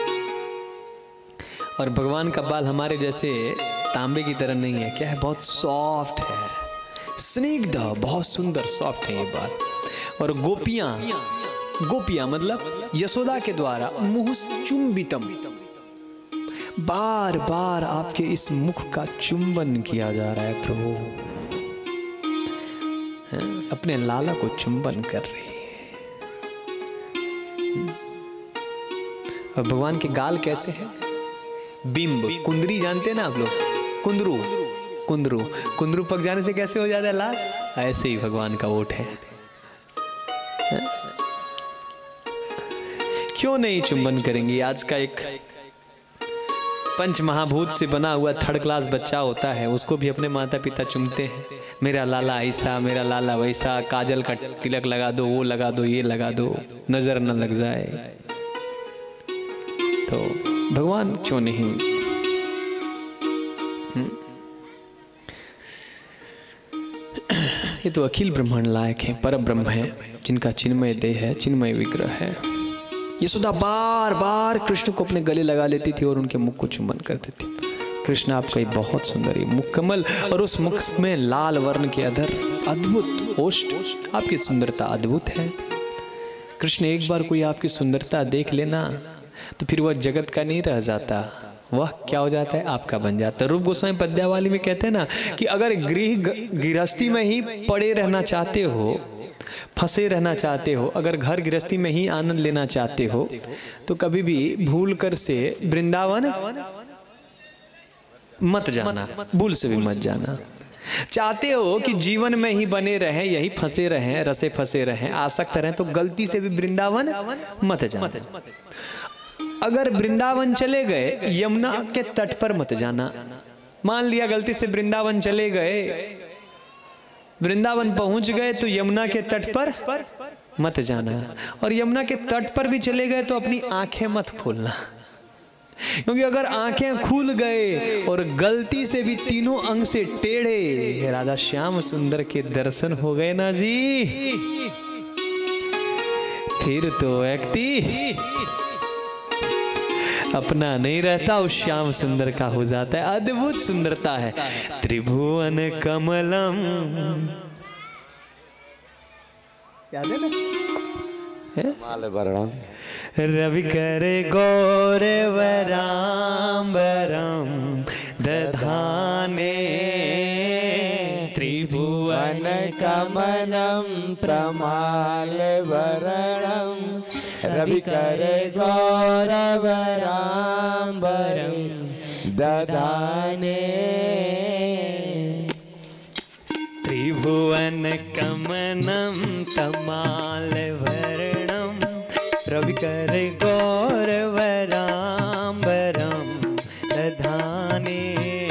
और भगवान का बाल हमारे जैसे तांबे की तरह नहीं है, क्या है, बहुत सॉफ्ट है, स्निग्ध, बहुत सुंदर सॉफ्ट है ये बाल। और गोपियां मतलब यशोदा के द्वारा मुहुश्चुम्बितम, बार बार आपके इस मुख का चुंबन किया जा रहा है प्रभु, अपने लाला को चुंबन कर रही है। और भगवान के गाल कैसे हैं? बिंब, कुंदरी जानते हैं ना आप लोग, कुंदरू पक जाने से कैसे हो जाता है लाल, ऐसे ही भगवान का ओठ है। क्यों नहीं चुंबन करेंगे? आज का एक पंच महाभूत से बना हुआ 3rd क्लास बच्चा होता है, उसको भी अपने माता पिता चुमते हैं, मेरा लाला ऐसा, मेरा लाला वैसा, काजल का तिलक लगा दो, वो लगा दो, ये लगा दो, नजर न लग जाए। तो भगवान क्यों नहीं? ये तो अखिल ब्रह्मांड लायक है, पर ब्रह्म है, जिनका चिन्मय देह है, चिन्मय विग्रह है। यशोदा बार बार कृष्ण को अपने गले लगा लेती थी और उनके मुख को चुंबन करती थी। कृष्ण आपका ये बहुत सुंदर मुख कमल, और उस मुख में लाल वर्ण के अधर, अद्भुत ओष्ठ, आपकी सुंदरता अद्भुत है। कृष्ण एक बार कोई आपकी सुंदरता देख लेना तो फिर वह जगत का नहीं रह जाता, वह क्या हो जाता है, आपका बन जाता है। रूप गोस्वामी पद्यावली में कहते हैं ना कि अगर गृहस्थी में ही पड़े रहना चाहते हो फंसे रहना चाहते हो, अगर घर गृहस्थी में ही आनंद लेना चाहते हो, तो कभी भी भूल कर से वृंदावन मत जाना, भूल से भी मत जाना। चाहते हो कि जीवन में ही बने रहें, यही फंसे रहें, रसे फंसे रहें, आसक्त रहें, तो गलती से भी वृंदावन मत जाना। अगर वृंदावन चले गए, यमुना के तट पर मत जाना। मान लिया गलती से वृंदावन चले गए, वृंदावन पहुंच गए, तो यमुना के तट पर मत जाना। और यमुना के तट पर भी चले गए तो अपनी आंखें मत खोलना, क्योंकि अगर आंखें खुल गए और गलती से भी तीनों अंग से टेढ़े राधा श्याम सुंदर के दर्शन हो गए ना जी, फिर तो व्यक्ति अपना नहीं रहता, उस श्याम सुंदर का हो जाता है। अद्भुत सुंदरता है। त्रिभुवन कमलम, याद है ना, वर्णम रवि करे गौरव राम्बरम दधाने, त्रिभुवन कमलम तमाल वरणम रवि करे गौरव राम्बरम दधाने। त्रिभुवन कमलम तमाल वर्णम रवि करे गौरव राम्बरम दधाने।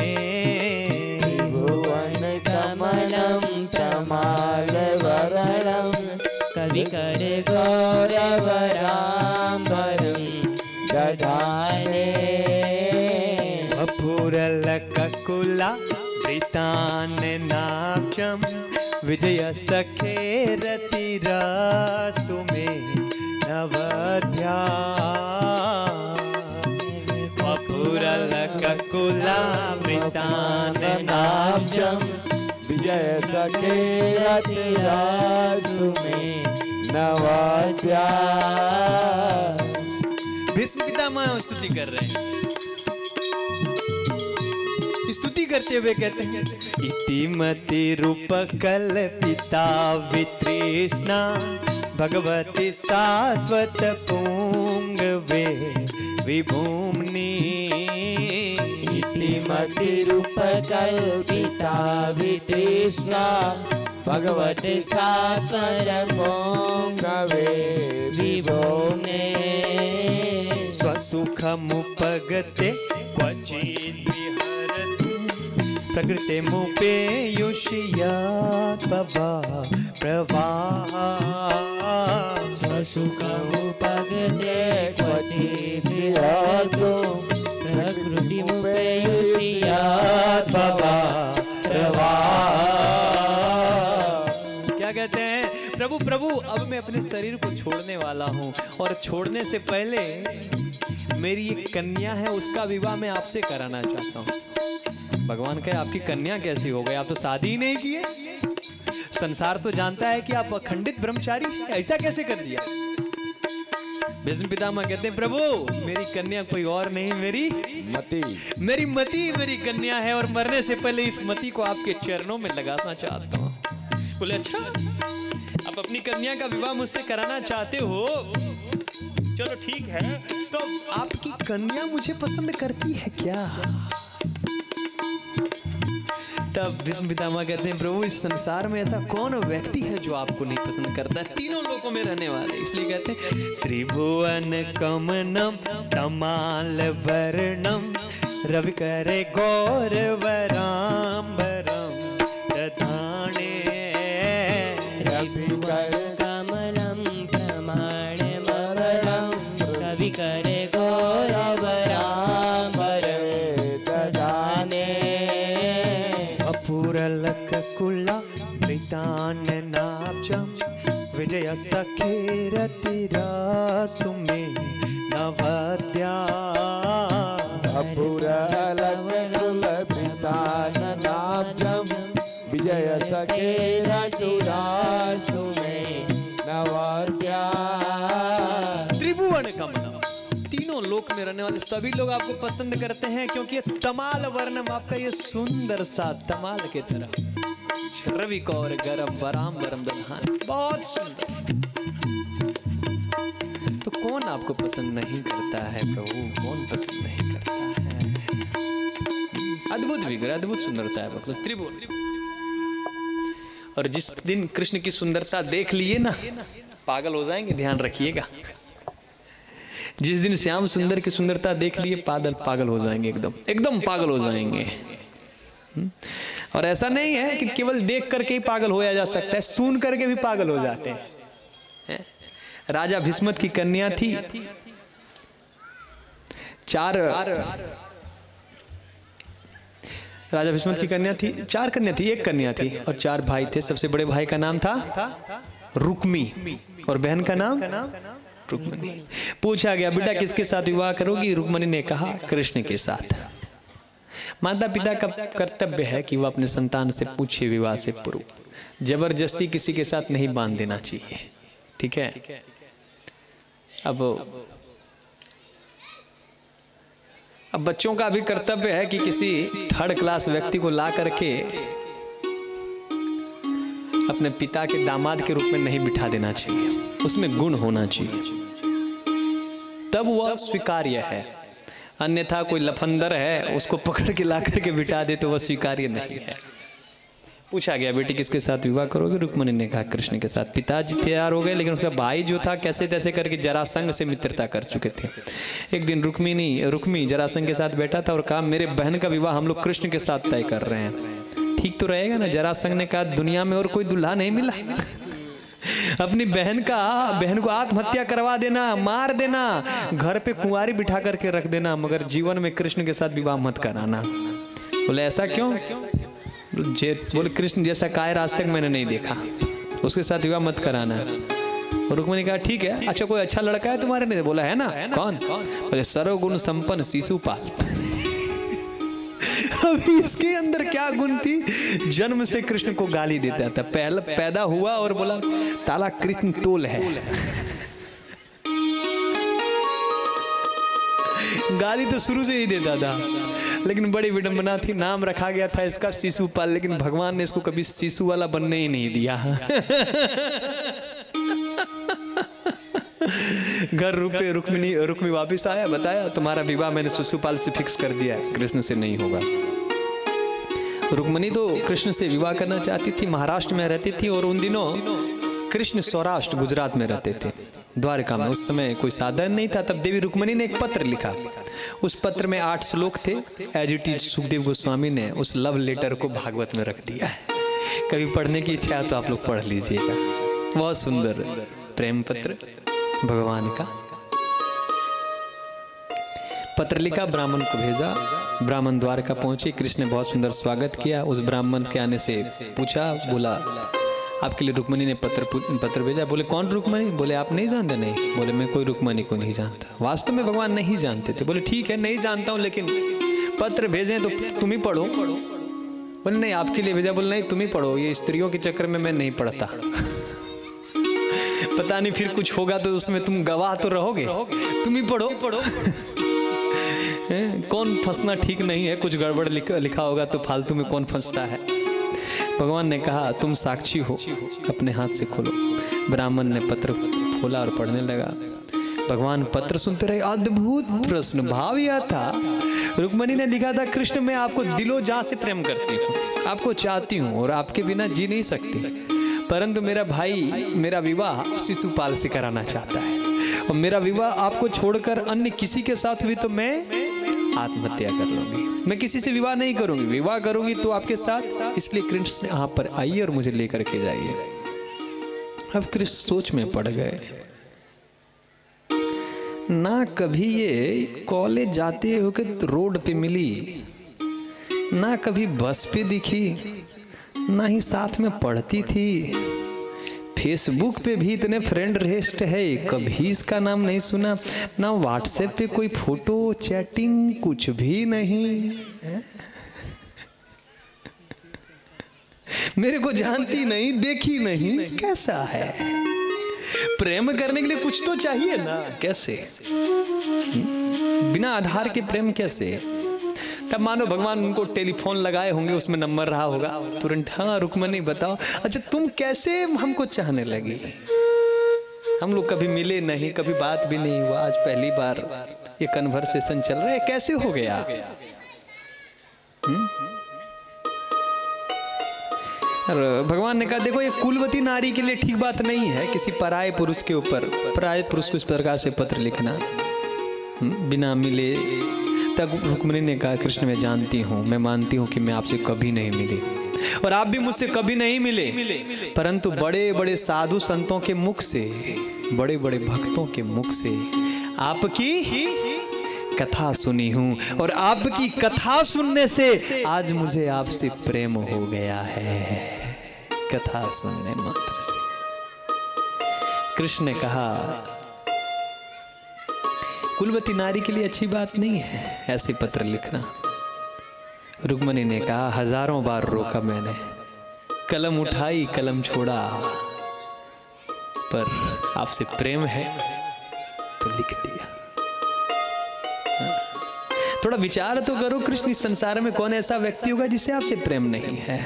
त्रिभुवन कमलम तमाल वरणम रवि करे गौरव राम्बरम दधाने। अपूरलककुला वृतान नाक्षम विजय सखे रतिरास्तु मे नवध्या। अपूरलककुला वृतान नाक्षम विजय सखे रतिरास्तु मे नवध्या। भीष्म पितामह स्तुति कर रहे हैं, स्तुति करते हुए कहते हैं इतिमति रूप कल्पिता वितृष्णा भगवती सात्वत पुंगवे विभूम्नि। इतिमति रूप कल्पिता वितृष्णा भगवती सात्वत पुंगवे विभूम्नि। स्वसुखमुपगते क्वचित् प्रकृते मुपेयुष्यात् प्रवाह। स्वसुखमुपगते क्वचित् विहरतु प्रकृति मुपेयुष्यात् प्रवाह। क्या कहते हैं प्रभु? प्रभु अब मैं अपने शरीर को छोड़ने वाला हूँ, और छोड़ने से पहले मेरी एक कन्या है, उसका विवाह मैं आपसे कराना चाहता हूँ। भगवान कहे आपकी कन्या कैसी हो गई, आप तो शादी ही नहीं किए, संसार तो जानता है कि आप अखंडित ब्रह्मचारी, ऐसा कैसे कर दिया? भीष्म पितामह कहते हैं प्रभु मेरी कन्या कोई और नहीं, मेरी मति मेरी कन्या है, और मरने से पहले इस मति को आपके चरणों में लगाना चाहता हूँ। बोले अच्छा, आप अपनी कन्या का विवाह मुझसे कराना चाहते हो, चलो ठीक है, तो आपकी कन्या मुझे पसंद करती है क्या? तब भीष्म पितामह कहते हैं प्रभु इस संसार में ऐसा कौन व्यक्ति है जो आपको नहीं पसंद करता है, तीनों लोकों में रहने वाले, इसलिए कहते हैं त्रिभुवन कमनम तमाल वर्णम रवि करे गौरव राम्बरम दधाने। रवि करे कमलम प्रमाण वर्णम रवि करे गौरव राम्बरम दधाने। अपूरलककुला वृतान नाक्षम विजय सखे रतिरास्तु मे नवद्या। अपूरलककुला वृतान नाक्षम विजय सखे रतिरास्तु मे नवद्या। त्रिभुवन कमलम, तीनों लोक में रहने वाले सभी लोग आपको पसंद करते हैं, क्योंकि ये तमाल वर्णम आपका ये सुंदर सा तमाल के तरह रवि कौर गरम बराम गरम दधान, बहुत सुंदर। तो कौन आपको पसंद नहीं करता है प्रभु, कौन पसंद नहीं करता है? अद्भुत विग्रह, अद्भुत सुंदरता है मतलब त्रिभुवन। और जिस दिन कृष्ण की सुंदरता देख लिए ना, पागल हो जाएंगे, ध्यान रखिएगा। जिस दिन श्याम सुंदर की सुंदरता देख लिए पागल हो जाएंगे, एकदम पागल हो जाएंगे। और ऐसा नहीं है कि केवल देख करके ही पागल होया जा सकता है, सुन करके भी पागल हो जाते हैं। राजा भीष्मत की कन्या थी, राजा भीष्मत की कन्या थी, 4 कन्या थी, 1 कन्या थी और 4 भाई थे। सबसे बड़े भाई का नाम था रुक्मी और बहन का नाम रुक्मणी। पूछा गया बेटा किसके साथ विवाह करोगी? रुक्मणी ने कहा कृष्ण के साथ। माता पिता का कर्तव्य है कि वह अपने संतान से पूछे विवाह से पूर्व, जबरदस्ती किसी के साथ नहीं बांध देना चाहिए, ठीक है। अब बच्चों का भी कर्तव्य है कि किसी 3rd क्लास व्यक्ति को ला करके अपने पिता के दामाद के रूप में नहीं बिठा देना चाहिए, उसमें गुण होना चाहिए, तब वह स्वीकार्य है। अन्यथा कोई लफंदर है, उसको पकड़ के ला करके बिठा दे तो वह स्वीकार्य नहीं है। पूछा गया बेटी किसके साथ विवाह करोगे? रुक्मणी ने कहा कृष्ण के साथ। पिताजी तैयार हो गए, लेकिन उसका भाई जो था कैसे तैसे करके जरासंध से मित्रता कर चुके थे। एक दिन रुक्मी जरासंध के साथ बैठा था और कहा मेरे बहन का विवाह हम लोग कृष्ण के साथ तय कर रहे हैं, ठीक तो रहेगा ना? जरासंध ने कहा दुनिया में और कोई दुल्हा नहीं मिला, अपनी बहन को आत्महत्या करवा देना, मार देना, घर पे कुंवारी बिठा करके रख देना, मगर जीवन में कृष्ण के साथ विवाह मत कराना। बोले ऐसा क्यों? बोले कृष्ण जैसा कायर आज तक मैंने नहीं देखा, उसके साथ विवाह मत कराना। रुक्मिणी कहा ठीक है, अच्छा कोई अच्छा लड़का है तुम्हारे? नहीं बोला है ना। कौन? बोले सर्वगुण संपन्न शिशुपाल। अभी इसके अंदर क्या गुण थी? जन्म से कृष्ण को गाली देता था, पैदा हुआ और बोला ताला कृष्ण तोल है। गाली तो शुरू से ही देता था, लेकिन बड़ी विडंबना थी, नाम रखा गया था इसका शिशुपाल, लेकिन भगवान ने इसको कभी शिशु वाला बनने ही नहीं दिया। घर रुक्मिणी वापिस आया, बताया तुम्हारा विवाह मैंने शिशुपाल से फिक्स कर दिया, कृष्ण से नहीं होगा। रुक्मिणी तो कृष्ण से विवाह करना चाहती थी, महाराष्ट्र में रहती थी और उन दिनों कृष्ण सौराष्ट्र गुजरात में रहते थे, द्वारका में। उस समय कोई साधन नहीं था, तब देवी रुक्मिणी ने एक पत्र लिखा। उस पत्र में 8 श्लोक थे, as it is Sukhdev Goswami ने उस लव लेटर को भागवत में रख दिया है। कभी पढ़ने की इच्छा है तो आप लोग पढ़ लीजिएगा, बहुत सुंदर प्रेम पत्र भगवान का। पत्र लिखा, ब्राह्मण को भेजा, ब्राह्मण द्वारका पहुंचे, कृष्ण ने बहुत सुंदर स्वागत किया। उस ब्राह्मण के आने से पूछा, बोला आपके लिए रुक्मिणी ने पत्र भेजा। बोले कौन रुक्मिणी? बोले आप नहीं जानते? नहीं। बोले मैं कोई रुक्मिणी को नहीं जानता। वास्तव में भगवान नहीं जानते थे। बोले ठीक है नहीं जानता हूँ, लेकिन पत्र भेजे तो तुम ही पढ़ो। बोले नहीं आपके लिए भेजा। बोले नहीं तुम ही पढ़ो, ये स्त्रियों के चक्कर में मैं नहीं पढ़ता। पता नहीं फिर कुछ होगा तो उसमें तुम गवाह तो रहोगे, तुम ही पढ़ो। कौन फंसना ठीक नहीं है, कुछ गड़बड़ लिखा होगा तो फालतू में कौन फंसता है। भगवान ने कहा तुम साक्षी हो, अपने हाथ से खोलो। ब्राह्मण ने पत्र खोला और पढ़ने लगा। भगवान पत्र सुनते रहे। अद्भुत प्रश्न, भाव यह था, रुक्मिणी ने लिखा था कृष्ण मैं आपको दिलो जान से प्रेम करती हूँ, आपको चाहती हूँ और आपके बिना जी नहीं सकती, परंतु मेरा भाई मेरा विवाह शिशुपाल से कराना चाहता है और मेरा विवाह आपको छोड़कर अन्य किसी के साथ हुई तो मैं आत्महत्या कर लूंगी। मैं किसी से विवाह नहीं करूंगी, विवाह करूंगी तो आपके साथ, इसलिए कृष्ण यहाँ पर आइए और मुझे लेकर के जाइए। अब कृष्ण सोच में पड़ गए। ना कभी ये कॉलेज जाते होके रोड पे मिली, ना कभी बस पे दिखी, ना ही साथ में पढ़ती थी। फेसबुक पे भी इतने फ्रेंड लिस्ट है, कभी इसका नाम नहीं सुना। ना व्हाट्सएप पे कोई फोटो चैटिंग, कुछ भी नहीं। मेरे को जानती नहीं, देखी नहीं, कैसा है? प्रेम करने के लिए कुछ तो चाहिए ना, कैसे? बिना आधार के प्रेम कैसे? तब मानो भगवान उनको टेलीफोन लगाए होंगे, उसमें नंबर रहा होगा, तुरंत हाँ रुक्मणी बताओ, अच्छा तुम कैसे हमको चाहने लगी? हम लोग कभी मिले नहीं, कभी बात भी नहीं हुआ, आज पहली बार ये कन्वर्सेशन चल रहा है, कैसे हो गया? और भगवान ने कहा देखो ये कुलवती नारी के लिए ठीक बात नहीं है किसी पराये पुरुष के ऊपर, पराये पुरुष को इस प्रकार से पत्र लिखना बिना मिले। तब रुक्मिणी ने कहा कृष्ण मैं जानती हूँ, मैं मानती हूँ कि मैं आपसे कभी नहीं मिली और आप भी मुझसे कभी नहीं मिले, परंतु बड़े बड़े साधु संतों के मुख से, बड़े बड़े भक्तों के मुख से आपकी कथा सुनी हूँ और आपकी कथा सुनने से आज मुझे आपसे प्रेम हो गया है, कथा सुनने मात्र से। कृष्ण ने कहा कुलवती नारी के लिए अच्छी बात नहीं है ऐसे पत्र लिखना। रुक्मणी ने कहा हजारों बार रोका मैंने, कलम उठाई कलम छोड़ा, पर आपसे प्रेम है तो लिख दिया। थोड़ा विचार तो करो, कृष्ण इस संसार में कौन ऐसा व्यक्ति होगा जिसे आपसे प्रेम नहीं है?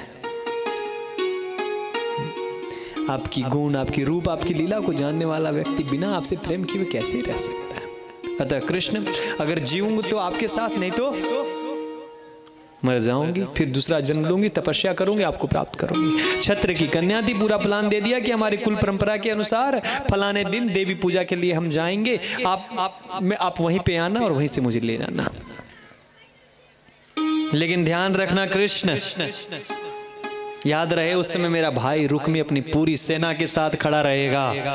आपकी गुण, आपकी रूप, आपकी लीला को जानने वाला व्यक्ति बिना आपसे प्रेम किए कैसे रह सकता है? अतः कृष्ण अगर जीऊंगा तो आपके साथ, नहीं तो मर जाऊंगी, फिर दूसरा जन्म लूंगी, तपस्या करूंगी, आपको प्राप्त करूंगी। छत्र की कन्या थी, पूरा प्लान दे दिया कि हमारी कुल परंपरा के अनुसार फलाने दिन देवी पूजा के लिए हम जाएंगे, आप वहीं पे आना और वहीं से मुझे ले जाना। लेकिन ध्यान रखना कृष्ण, याद रहे उस समय मेरा भाई रुक्मी अपनी पूरी सेना के साथ खड़ा रहेगा,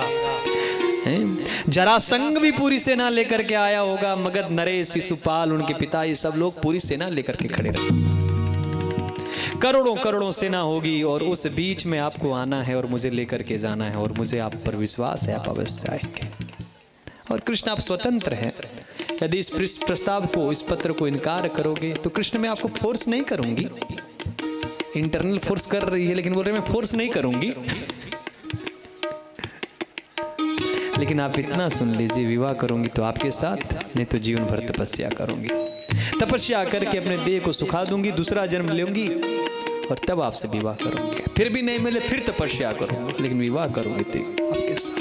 जरासंग भी पूरी सेना लेकर के आया होगा, मगध, नरेश, शिशुपाल, उनके पिता, ये सब लोग पूरी सेना लेकर के खड़े रहे। करोड़ों करोड़ों सेना होगी और उस बीच में आपको आना है और मुझे लेकर के जाना है और मुझे आप पर विश्वास है, आप अवश्य आएंगे। और कृष्ण आप स्वतंत्र हैं, यदि इस प्रस्ताव को, इस पत्र को इनकार करोगे तो कृष्ण मैं आपको फोर्स नहीं करूंगी, इंटरनल फोर्स कर रही है लेकिन बोल रहे मैं फोर्स नहीं करूंगी, लेकिन आप इतना सुन लीजिए विवाह करूंगी तो आपके साथ, नहीं तो जीवन भर तपस्या करूंगी, तपस्या करके अपने देह को सुखा दूंगी, दूसरा जन्म लूंगी और तब आपसे विवाह करूंगी, फिर भी नहीं मिले फिर तपस्या करूंगी, लेकिन विवाह करूंगी तो आपके साथ।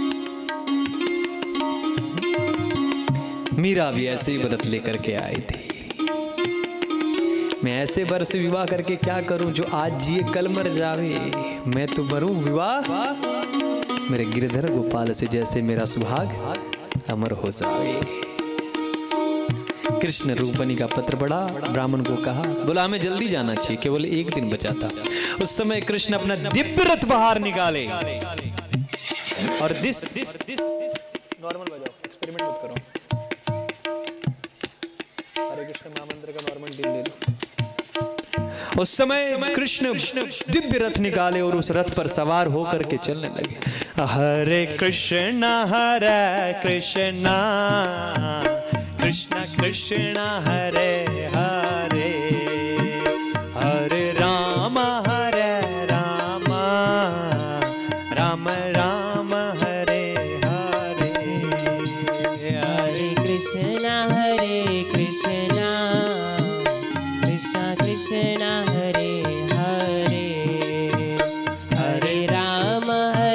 मीरा भी ऐसे ही व्रत लेकर के आई थी, मैं ऐसे वर से विवाह करके क्या करूं जो आज जिए कल मर जावे, मैं तो मरूं विवाह मेरे गिरधर गोपाल से जैसे मेरा सुभाग अमर हो जावे। कृष्ण रुक्मिणी का पत्र पढ़ा, ब्राह्मण को कहा, बोला हमें जल्दी जाना चाहिए, केवल एक दिन बचा था। उस समय कृष्ण अपना दिव्य रथ बाहर निकाले और दिस नॉर्मल बजाओ, एक्सपेरिमेंट मत करो, हरे कृष्ण महामंत्र का नॉर्मल दिन ले लो। उस समय कृष्ण दिव्य रथ निकाले और उस रथ पर सवार होकर के चलने लगे। हरे कृष्ण कृष्ण कृष्ण हरे हरे, हरे राम राम राम हरे हरे, हरे कृष्ण कृष्ण कृष्ण हरे हरे, हरे राम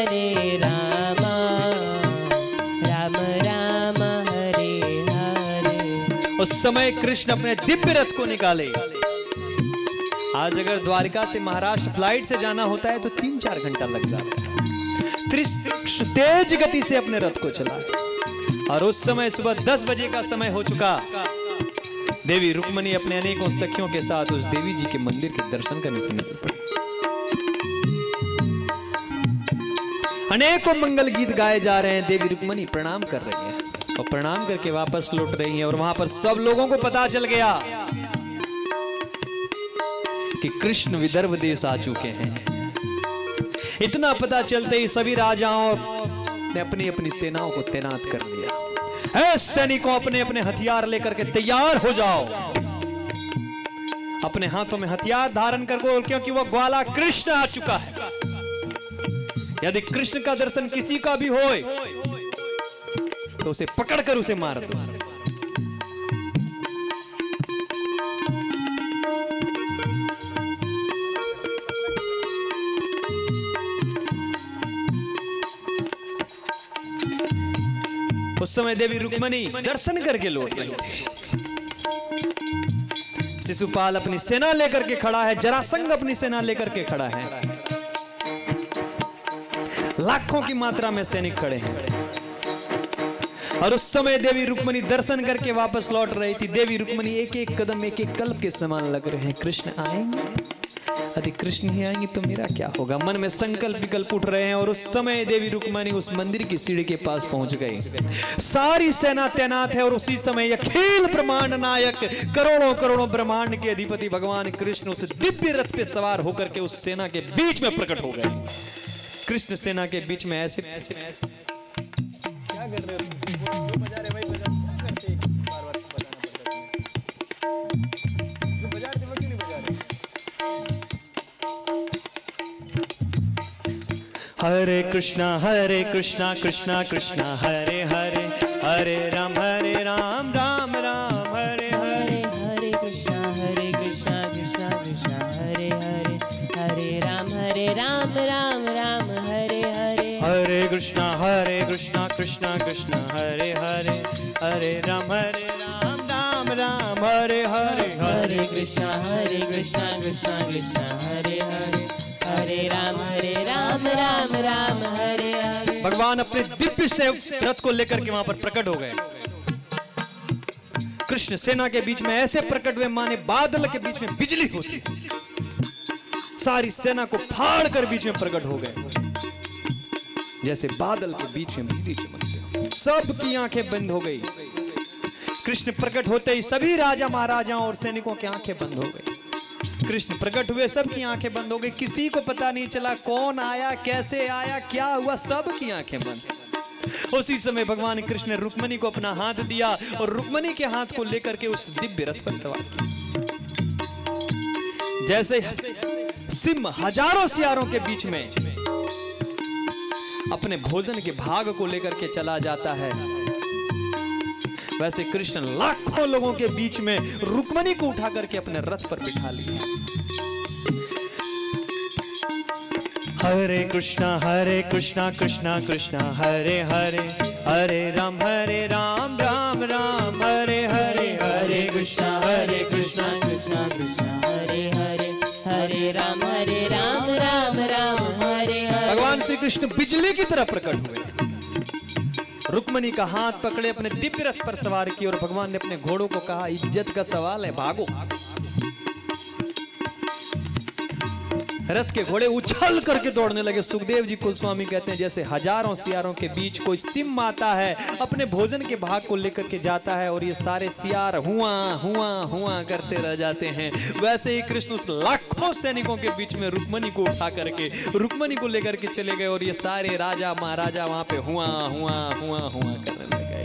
राम हरे हरे। उस समय कृष्ण अपने दिव्य रथ को निकाले। आज अगर द्वारिका से महाराष्ट्र फ्लाइट से जाना होता है तो 3-4 घंटा लग जाता है। तेज गति से अपने रथ को चला और उस समय सुबह 10 बजे का समय हो चुका। देवी रुक्मिणी अपने अनेकों सखियों के साथ उस देवी जी के मंदिर के दर्शन करने के निकल पड़ी। अनेकों मंगल गीत गाए जा रहे हैं, देवी रुक्मिणी प्रणाम कर रही हैं और प्रणाम करके वापस लौट रही हैं और वहां पर सब लोगों को पता चल गया कि कृष्ण विदर्भ देश आ चुके हैं। इतना पता चलते ही सभी राजाओं ने अपनी अपनी सेनाओं को तैनात कर दिया। सैनिकों अपने अपने हथियार लेकर के तैयार हो जाओ, अपने हाथों में हथियार धारण कर, क्योंकि वो ग्वाला कृष्ण आ चुका है। यदि कृष्ण का दर्शन किसी का भी होए तो उसे पकड़कर उसे मार दो। उस समय देवी रुक्मणी दर्शन करके लौट रही थी। शिशुपाल अपनी सेना लेकर के खड़ा है, जरासंध अपनी सेना लेकर के खड़ा है, लाखों की मात्रा में सैनिक खड़े हैं। और उस समय देवी रुक्मणी दर्शन करके वापस लौट रही थी। देवी रुक्मणी एक एक कदम एक एक कल्प के समान लग रहे हैं। कृष्ण आएंगे, यदि कृष्ण ही आएंगे तो मेरा क्या होगा। मन में संकल्प विकल्प उठ रहे हैं। और उस समय देवी रुक्मणी उस मंदिर की सीढ़ी के पास पहुंच गई। सारी सेना तैनात है और उसी समय अखिल ब्रह्मांड नायक, करोड़ों करोड़ों ब्रह्मांड के अधिपति भगवान कृष्ण उस दिव्य रथ पे सवार होकर के उस सेना के बीच में प्रकट हो गए। कृष्ण सेना के बीच में ऐसे क्या कर रहे हो? जो बजा रहे भाई बजा, क्या करते हैं? बार-बार बजाना पड़ता है। जो बजा रहे वो क्यों नहीं बजा रहे? हरे कृष्णा कृष्णा कृष्णा हरे हरे, हरे राम राम राम हरे हरे। हरे कृष्णा कृष्णा कृष्णा हरे हरे, हरे राम राम राम हरे हरे। हरे कृष्णा कृष्णा कृष्णा हरे हरे, हरे राम राम राम हरे हरे। हरे कृष्णा कृष्णा कृष्णा हरे हरे, हरे राम राम हरे हरे। भगवान अपने दिव्य से रथ को लेकर के वहां पर प्रकट हो गए। कृष्ण सेना के बीच में ऐसे प्रकट हुए माने बादल के बीच में बिजली होती, सारी सेना को फाड़ कर बीच में प्रकट हो गए, जैसे बादल के बीच में बिजली चमकती हो। सबकी आंखें बंद हो गई। कृष्ण प्रकट होते ही सभी राजा महाराजाओं और सैनिकों की आंखें बंद हो गई। कृष्ण प्रकट हुए, सबकी आंखें बंद हो गई। किसी को पता नहीं चला कौन आया, कैसे आया, क्या हुआ, सबकी आंखें बंद। उसी समय भगवान कृष्ण ने रुक्मणी को अपना हाथ दिया और रुक्मणी के हाथ को लेकर के उस दिव्य रथ पर सवार किया। जैसे सिंह हजारों सियारों के बीच में अपने भोजन के भाग को लेकर के चला जाता है, वैसे कृष्ण लाखों लोगों के बीच में रुक्मणी को उठा करके अपने रथ पर बिठा लिए। हरे कृष्णा कृष्णा कृष्णा हरे हरे, हरे राम राम राम हरे हरे। हरे कृष्णा कृष्णा कृष्णा हरे हरे, हरे राम राम राम हरे हरे। भगवान श्री कृष्ण बिजली की तरह प्रकट हुए, रुक्मणी का हाथ पकड़े, अपने दिव्य रथ पर सवार किए और भगवान ने अपने घोड़ों को कहा, इज्जत का सवाल है, भागो। रथ के घोड़े उछल करके दौड़ने लगे। सुखदेव जी गोस्वामी कहते हैं जैसे हजारों सियारों के बीच कोई सिंह आता है, अपने भोजन के भाग को लेकर के जाता है और ये सारे सियार हुआ हुआ हुआ करते रह जाते हैं, वैसे ही कृष्ण उस लाखों सैनिकों के बीच में रुक्मणी को उठा करके रुक्मणी को लेकर के चले गए और ये सारे राजा महाराजा वहां पे हुआ हुआ हुआ हुआ करने लगे।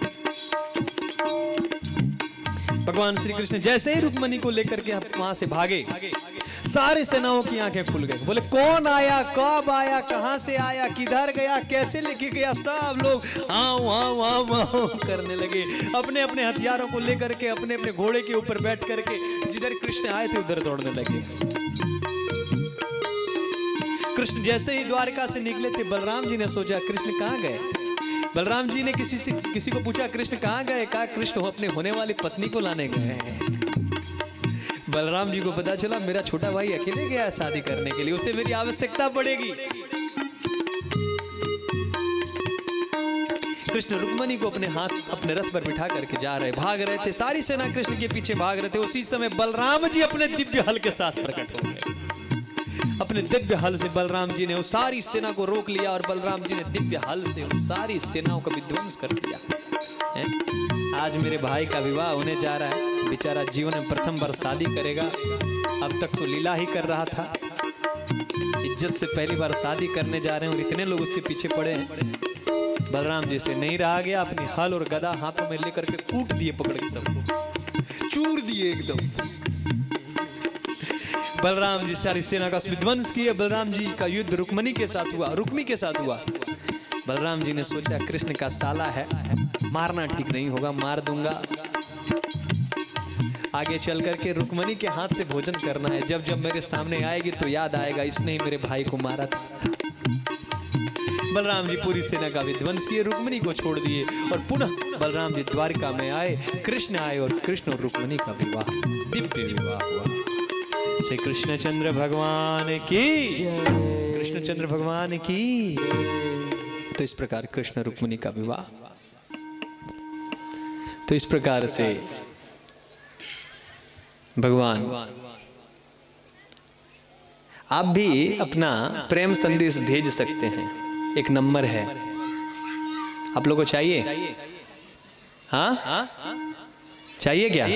भगवान श्री कृष्ण जैसे ही रुक्मणी को लेकर के वहां से भागे, सारे सेनाओं की आंखें खुल गई। बोले कौन आया, कब आया, कहां से आया, किधर गया, कैसे लेके गया। सब लोग आओ आओ आओ आओ करने लगे, अपने अपने हथियारों को लेकर के अपने अपने घोड़े के ऊपर बैठ करके जिधर कृष्ण आए थे उधर दौड़ने लगे। कृष्ण जैसे ही द्वारका से निकले थे, बलराम जी ने सोचा कृष्ण कहां गए। बलराम जी ने किसी को पूछा कृष्ण कहां गए। कहा कृष्ण अपने होने वाली पत्नी को लाने गए हैं। बलराम जी को पता चला मेरा छोटा भाई अकेले गया शादी करने के लिए, उसे मेरी आवश्यकता पड़ेगी। कृष्ण रुक्मणी को अपने हाथ अपने रथ पर बिठा करके जा रहे, भाग रहे थे, सारी सेना कृष्ण के पीछे भाग रहे थे। उसी समय बलराम जी अपने दिव्य हल के साथ प्रकट हो गए। अपने दिव्य हल से बलराम जी ने उस सारी सेना को रोक लिया और बलराम जी ने दिव्य हल से उस सारी सेनाओं का विध्वंस कर दिया। आज मेरे भाई का विवाह होने जा रहा है, बेचारा जीवन में प्रथम बार शादी करेगा। अब तक तो लीला ही कर रहा था, इज्जत से पहली बार शादी करने जा रहे हैं और इतने लोग उसके पीछे पड़े हैं। बलराम जी से नहीं रहा गया, अपनी हल और गदा हाथों में लेकर के कूट दिए, पकड़ के सबको चूर दिए एकदम। बलराम जी सारी सेना का विध्वंस किए। बलराम जी का युद्ध रुक्मणी के साथ हुआ, रुक्मी के साथ हुआ। बलराम जी ने सोचा कृष्ण का साला है, मारना ठीक नहीं होगा, मार दूंगा। आगे चल करके रुक्मणी के हाथ से भोजन करना है, जब जब मेरे सामने आएगी तो याद आएगा इसने ही मेरे भाई को मारा था। बलराम जी पूरी सेना का विध्वंस किए, रुक्मिणी को छोड़ दिए और पुनः बलराम जी द्वारिका में आए, कृष्ण आए और कृष्ण और रुक्मिणी का विवाह, दिव्य विवाह हुआ। श्री कृष्णचंद्र भगवान की, कृष्णचंद्र भगवान की। तो इस प्रकार कृष्ण रुक्मिणी का विवाह। तो इस प्रकार से भगवान, आप भी अपना प्रेम संदेश भेज सकते हैं। एक नंबर है, आप लोगों को चाहिए? हाँ, चाहिए क्या?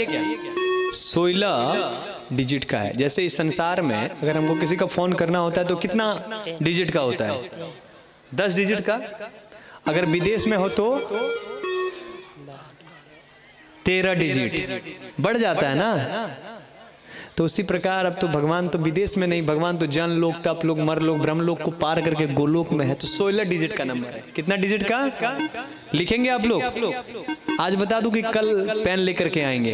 16 डिजिट का है। जैसे इस संसार में अगर हमको किसी का फोन करना होता है तो कितना डिजिट का होता है? 10 डिजिट का। अगर विदेश में हो तो 13 डिजिट बढ़ जाता है ना। तो उसी प्रकार अब तो भगवान तो विदेश में नहीं, भगवान तो जन लोक, तप लोक, मर लोक, ब्रह्म लोक को पार करके गोलोक में है। तो 16 डिजिट का नंबर है। कितना डिजिट का लिखेंगे आप लोग? आज बता दूं कि कल पेन लेकर के आएंगे,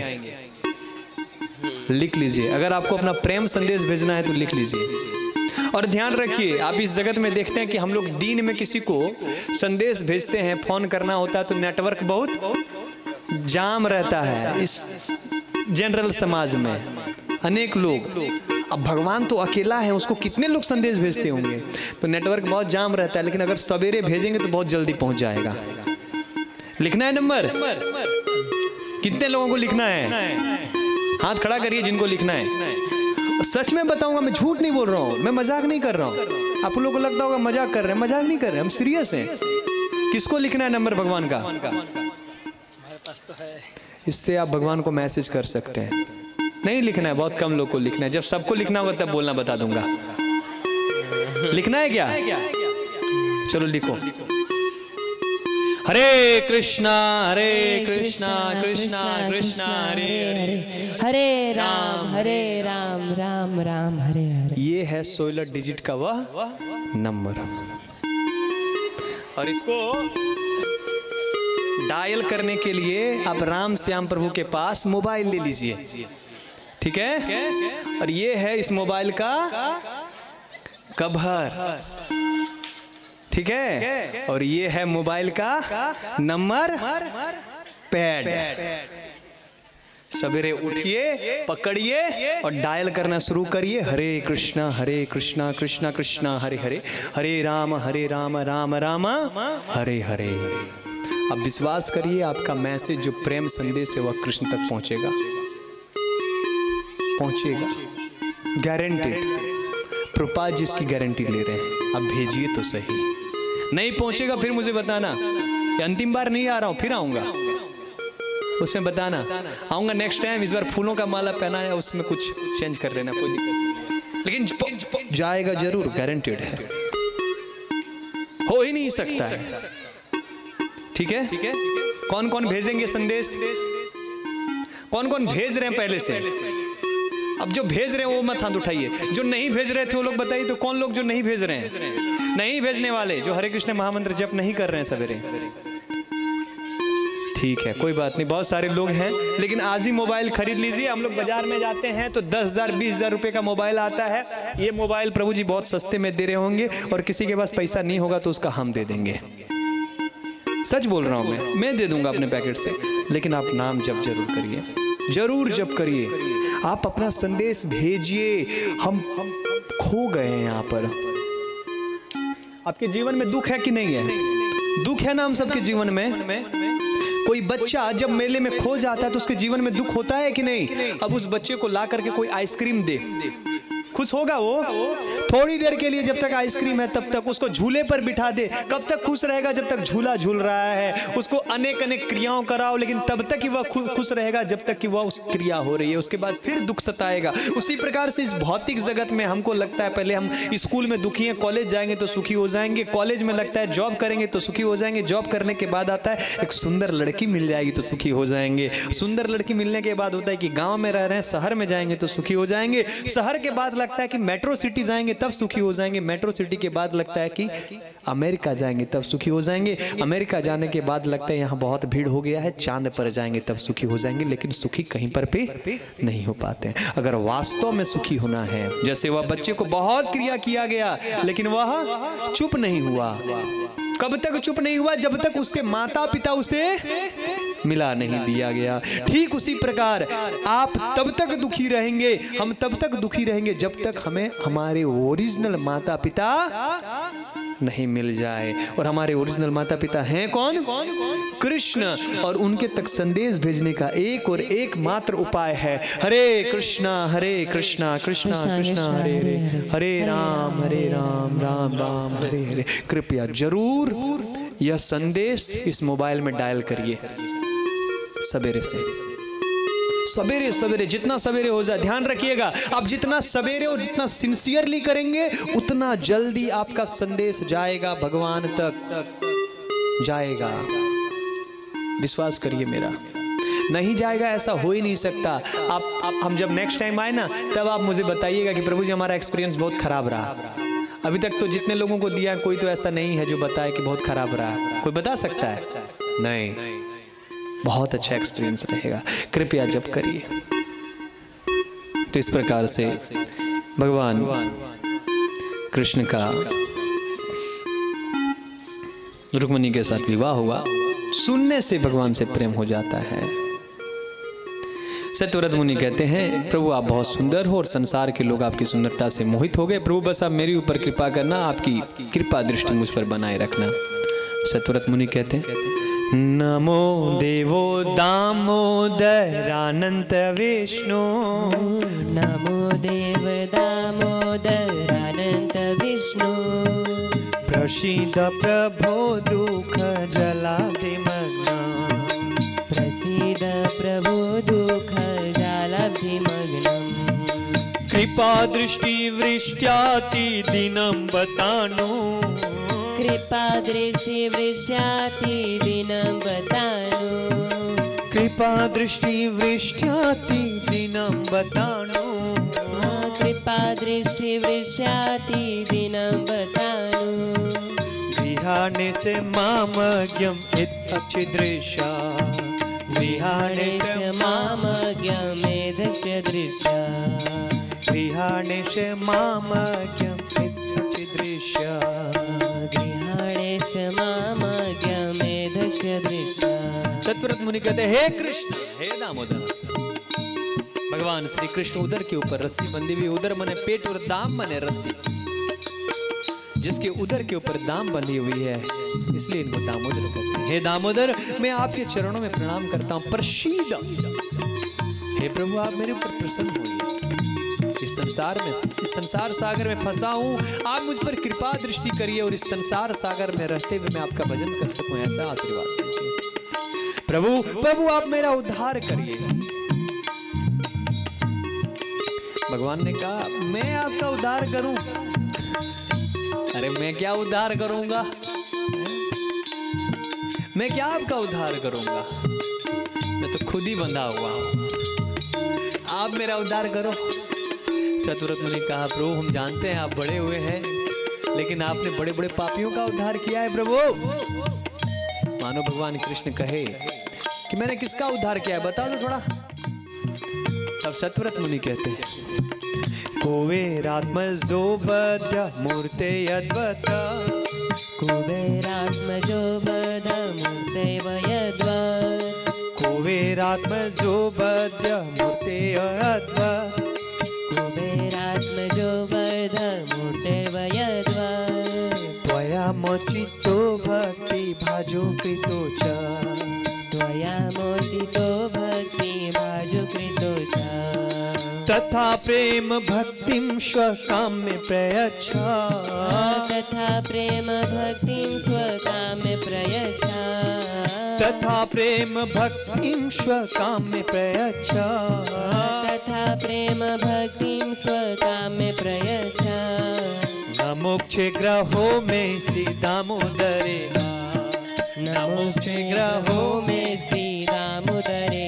लिख लीजिए। अगर आपको अपना प्रेम संदेश भेजना है तो लिख लीजिए। और ध्यान रखिए, आप इस जगत में देखते हैं कि हम लोग दिन में किसी को संदेश भेजते हैं, फोन करना होता है तो नेटवर्क बहुत जाम रहता है इस जनरल समाज में, अनेक लोग। अब भगवान तो अकेला है, उसको कितने लोग संदेश भेजते होंगे, तो नेटवर्क बहुत जाम रहता है। लेकिन अगर सवेरे भेजेंगे तो बहुत जल्दी पहुंच जाएगा। लिखना है नंबर? कितने लोगों को लिखना है? हाथ खड़ा करिए जिनको लिखना है। सच में बताऊंगा, मैं झूठ नहीं बोल रहा हूं, मैं मजाक नहीं कर रहा हूं। आप लोगों को लगता होगा मजाक कर रहे हैं, मजाक नहीं कर रहे, हम सीरियस हैं। किसको लिखना है नंबर भगवान का? इससे आप भगवान को मैसेज कर सकते हैं। नहीं लिखना है, बहुत कम लोग को लिखना है। जब सबको लिखना होगा तब बोलना बता दूंगा। लिखना है क्या? चलो लिखो। हरे कृष्णा कृष्णा कृष्णा हरे हरे, हरे राम राम राम हरे हरे। ये है 16 डिजिट का वह नंबर। और इसको डायल करने के लिए आप राम श्याम प्रभु के पास मोबाइल ले लीजिए, ठीक है? और ये है इस मोबाइल का कवर, ठीक है? और ये है मोबाइल का नंबर पैड। सवेरे उठिए, पकड़िए और डायल करना शुरू करिए। हरे कृष्णा कृष्णा कृष्णा हरे हरे, हरे राम राम राम हरे हरे। अब विश्वास करिए, आपका मैसेज जो प्रेम संदेश है वह कृष्ण तक पहुंचेगा, पहुंचेगा, गारंटेड। प्रभुपाद जी इसकी गारंटी ले रहे हैं। अब भेजिए तो सही। नहीं पहुंचेगा फिर मुझे बताना। ये अंतिम बार नहीं आ रहा हूं, फिर आऊंगा, उसमें बताना। आऊंगा नेक्स्ट टाइम। इस बार फूलों का माला पहनाया, उसमें कुछ चेंज कर लेना, कोई दिक्कत नहीं, लेकिन जाएगा जरूर, गारंटेड है, हो ही नहीं सकता है, ठीक है? कौन कौन भेजेंगे संदेश? कौन कौन भेज रहे हैं पहले से? अब जो भेज रहे हैं वो मत हाथ उठाइए। जो नहीं भेज रहे थे वो लोग बताइए। तो कौन लोग जो नहीं भेज रहे हैं? नहीं भेजने वाले जो हरे कृष्ण महामंत्र जप नहीं कर रहे हैं सवेरे, ठीक है, कोई बात नहीं, बहुत सारे लोग हैं। लेकिन आज ही मोबाइल खरीद लीजिए। हम लोग बाजार में जाते हैं तो 10,000 20,000 रुपए का मोबाइल आता है। ये मोबाइल प्रभु जी बहुत सस्ते में दे रहे होंगे, और किसी के पास पैसा नहीं होगा तो उसका हम दे देंगे। सच बोल रहा हूं, मैं दे दूंगा अपने पैकेट से। लेकिन आप नाम जप जरूर करिए, जरूर जप करिए। आप अपना संदेश भेजिए। हम खो गए हैं यहाँ पर। आपके जीवन में दुख है कि नहीं है? दुख है ना हम सबके जीवन में। कोई बच्चा जब मेले में खो जाता है तो उसके जीवन में दुख होता है कि नहीं? अब उस बच्चे को ला करके कोई आइसक्रीम दे, खुश होगा वो? थोड़ी देर के लिए, जब तक आइसक्रीम है तब तक। उसको झूले पर बिठा दे, कब तक खुश रहेगा? जब तक झूला झूल रहा है। उसको अनेक अनेक क्रियाओं कराओ, लेकिन तब तक ही वह खुश रहेगा जब तक कि वह उस क्रिया हो रही है। उसके बाद फिर दुख सताएगा। उसी प्रकार से इस भौतिक जगत में हमको लगता है पहले हम स्कूल में दुखी हैं, कॉलेज जाएंगे तो सुखी हो जाएंगे, कॉलेज में लगता है जॉब करेंगे तो सुखी हो जाएंगे, जॉब करने के बाद आता है एक सुंदर लड़की मिल जाएगी तो सुखी हो जाएंगे, सुंदर लड़की मिलने के बाद होता है कि गाँव में रह रहे हैं, शहर में जाएंगे तो सुखी हो जाएंगे, शहर के बाद लगता है कि मेट्रो सिटी जाएंगे जाएंगे तब सुखी हो जाएंगे, मेट्रो सिटी के बाद लगता है कि अमेरिका जाएंगे तब सुखी हो जाएंगे, अमेरिका जाने के बाद लगता है यहाँ बहुत भीड़ हो गया है, चांद पर जाएंगे तब सुखी हो जाएंगे, लेकिन सुखी कहीं पर भी नहीं हो पाते हैं। अगर वास्तव में सुखी होना है, जैसे वह बच्चे को बहुत क्रिया किया गया लेकिन वह चुप नहीं हुआ। कब तक चुप नहीं हुआ? जब तक उसके माता पिता उसे मिला नहीं दिया गया। ठीक उसी प्रकार आप तब तक दुखी रहेंगे, हम तब तक दुखी रहेंगे जब तक हमें हमारे ओरिजिनल माता पिता नहीं मिल जाए। और हमारे ओरिजिनल माता पिता हैं कौन? कृष्ण। और उनके तक संदेश भेजने का एक और एक मात्र उपाय है हरे कृष्णा कृष्णा कृष्णा हरे हरे, हरे राम राम राम हरे हरे। कृपया जरूर यह संदेश इस मोबाइल में डायल करिए सवेरे से, सवेरे सवेरे, जितना सवेरे हो जाए। ध्यान रखिएगा, आप जितना सवेरे और जितना सिंसियरली करेंगे उतना जल्दी आपका संदेश जाएगा, भगवान तक जाएगा। विश्वास करिए मेरा, नहीं जाएगा ऐसा हो ही नहीं सकता। आप हम जब नेक्स्ट टाइम आए ना तब आप मुझे बताइएगा कि प्रभु जी हमारा एक्सपीरियंस बहुत खराब रहा। अभी तक तो जितने लोगों को दिया कोई तो ऐसा नहीं है जो बताए कि बहुत खराब रहा। कोई बता सकता है? नहीं, बहुत अच्छा एक्सपीरियंस रहेगा। कृपया जब करिए। तो इस प्रकार से भगवान कृष्ण का रुक्मिणी के साथ विवाह हुआ। सुनने से भगवान से प्रेम हो जाता है। सत्यव्रत मुनि कहते हैं प्रभु आप बहुत सुंदर हो और संसार के लोग आपकी सुंदरता से मोहित हो गए। प्रभु बस आप मेरे ऊपर कृपा करना, आपकी कृपा दृष्टि मुझ पर बनाए रखना। सत्यव्रत मुनि कहते हैं नमो देवो दामोदरानंत विष्णु, नमो देव दामोदरानंत विष्णु, प्रसीद प्रभो दुख जलाधिमग्न, प्रसीद प्रभो दुख जलाधिमग्नम्, कृपा दृष्टि वृष्ट्याति दिनं बतानु, कृपा दृष्टि वृष्ट्याति दिनं बतानु, कृपा दृष्टि वृष्ट्याति दिनं बतानु, कृपा दृष्टि वृष्ट्याति दिनं बतानु, विहाने से मामज्ञम इच्छिदृशा, विहाने से मामज्ञम् इच्छिदृशा, विहाने से मामज्ञम इच्छिदृशा, सत्यव्रत मुनि कहते हे कृष्ण हे दामोदर। भगवान श्री कृष्ण उदर के ऊपर रस्सी बंधी हुई, उदर मने पेट और दाम मने रस्सी, जिसके उदर के ऊपर दाम बंधी हुई है इसलिए इनको दामोदर कहते हैं। हे दामोदर मैं आपके चरणों में प्रणाम करता हूं, प्रसीद हे प्रभु आप मेरे ऊपर प्रसन्न होइए। इस संसार सागर में फंसा हूं, आप मुझ पर कृपा दृष्टि करिए और इस संसार सागर में रहते हुए मैं आपका भजन कर सकूं, ऐसा आशीर्वाद दीजिए। प्रभु आप मेरा उद्धार करिए। भगवान ने कहा मैं आपका उद्धार करूं? अरे मैं क्या उद्धार करूंगा, मैं क्या आपका उद्धार करूंगा, मैं तो खुद ही बंधा हुआ हूं, आप मेरा उद्धार करो। चतुरथ मुनि कहा प्रभु हम जानते हैं आप बड़े हुए हैं, लेकिन आपने बड़े बड़े पापियों का उद्धार किया है प्रभु। मानो भगवान कृष्ण कहे कि मैंने किसका उद्धार किया है बता दो थोड़ा। तब सत्यव्रत मुनि कहते हैं कुबेरात्मजो बध्य मूर्ते यद्वत्, कुबेरात्मजो बध्य मूर्ते यद्वत्, कुबेरात्मजो बध्य मूर्ते यद्वत्, कुबेरात्मजो बध्य मूर्ते यद्वत्, त्वया मोचितो भक्ति भाजो कृतो च, त्वया मोचितो भक्ति भाजो कृतो च, तथा प्रेम भक्तिं स्वकाम्य प्रयच्छ, तथा प्रेम भक्तिं स्वकाम्य प्रयच्छ, तथा प्रेम भक्तिं स्वकाम्य प्रयच्छ, तथा प्रेम भक्तिं स्वकाम्य प्रयच्छ, न मोक्षे ग्रहो में स्थित दामोदरे, न मोक्षे ग्रहो में स्थित दामोदरे,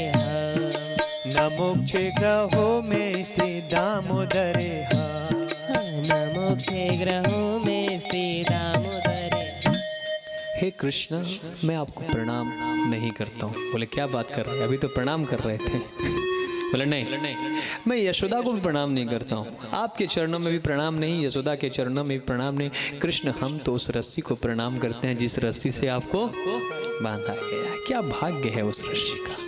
न मोक्षे ग्रहो में स्थित दामोदरे, न छह ग्रहों में स्थित दामोदर। हे कृष्ण, मैं आपको प्रणाम नहीं करता हूँ। बोले क्या बात कर रहे हैं, अभी तो प्रणाम कर रहे थे। बोले नहीं, मैं यशोदा को भी प्रणाम नहीं करता हूँ, आपके चरणों में भी प्रणाम नहीं, यशोदा के चरणों में भी प्रणाम नहीं। कृष्ण, हम तो उस रस्सी को प्रणाम करते हैं जिस रस्सी से आपको बांधा गया है। क्या भाग्य है उस रस्सी का।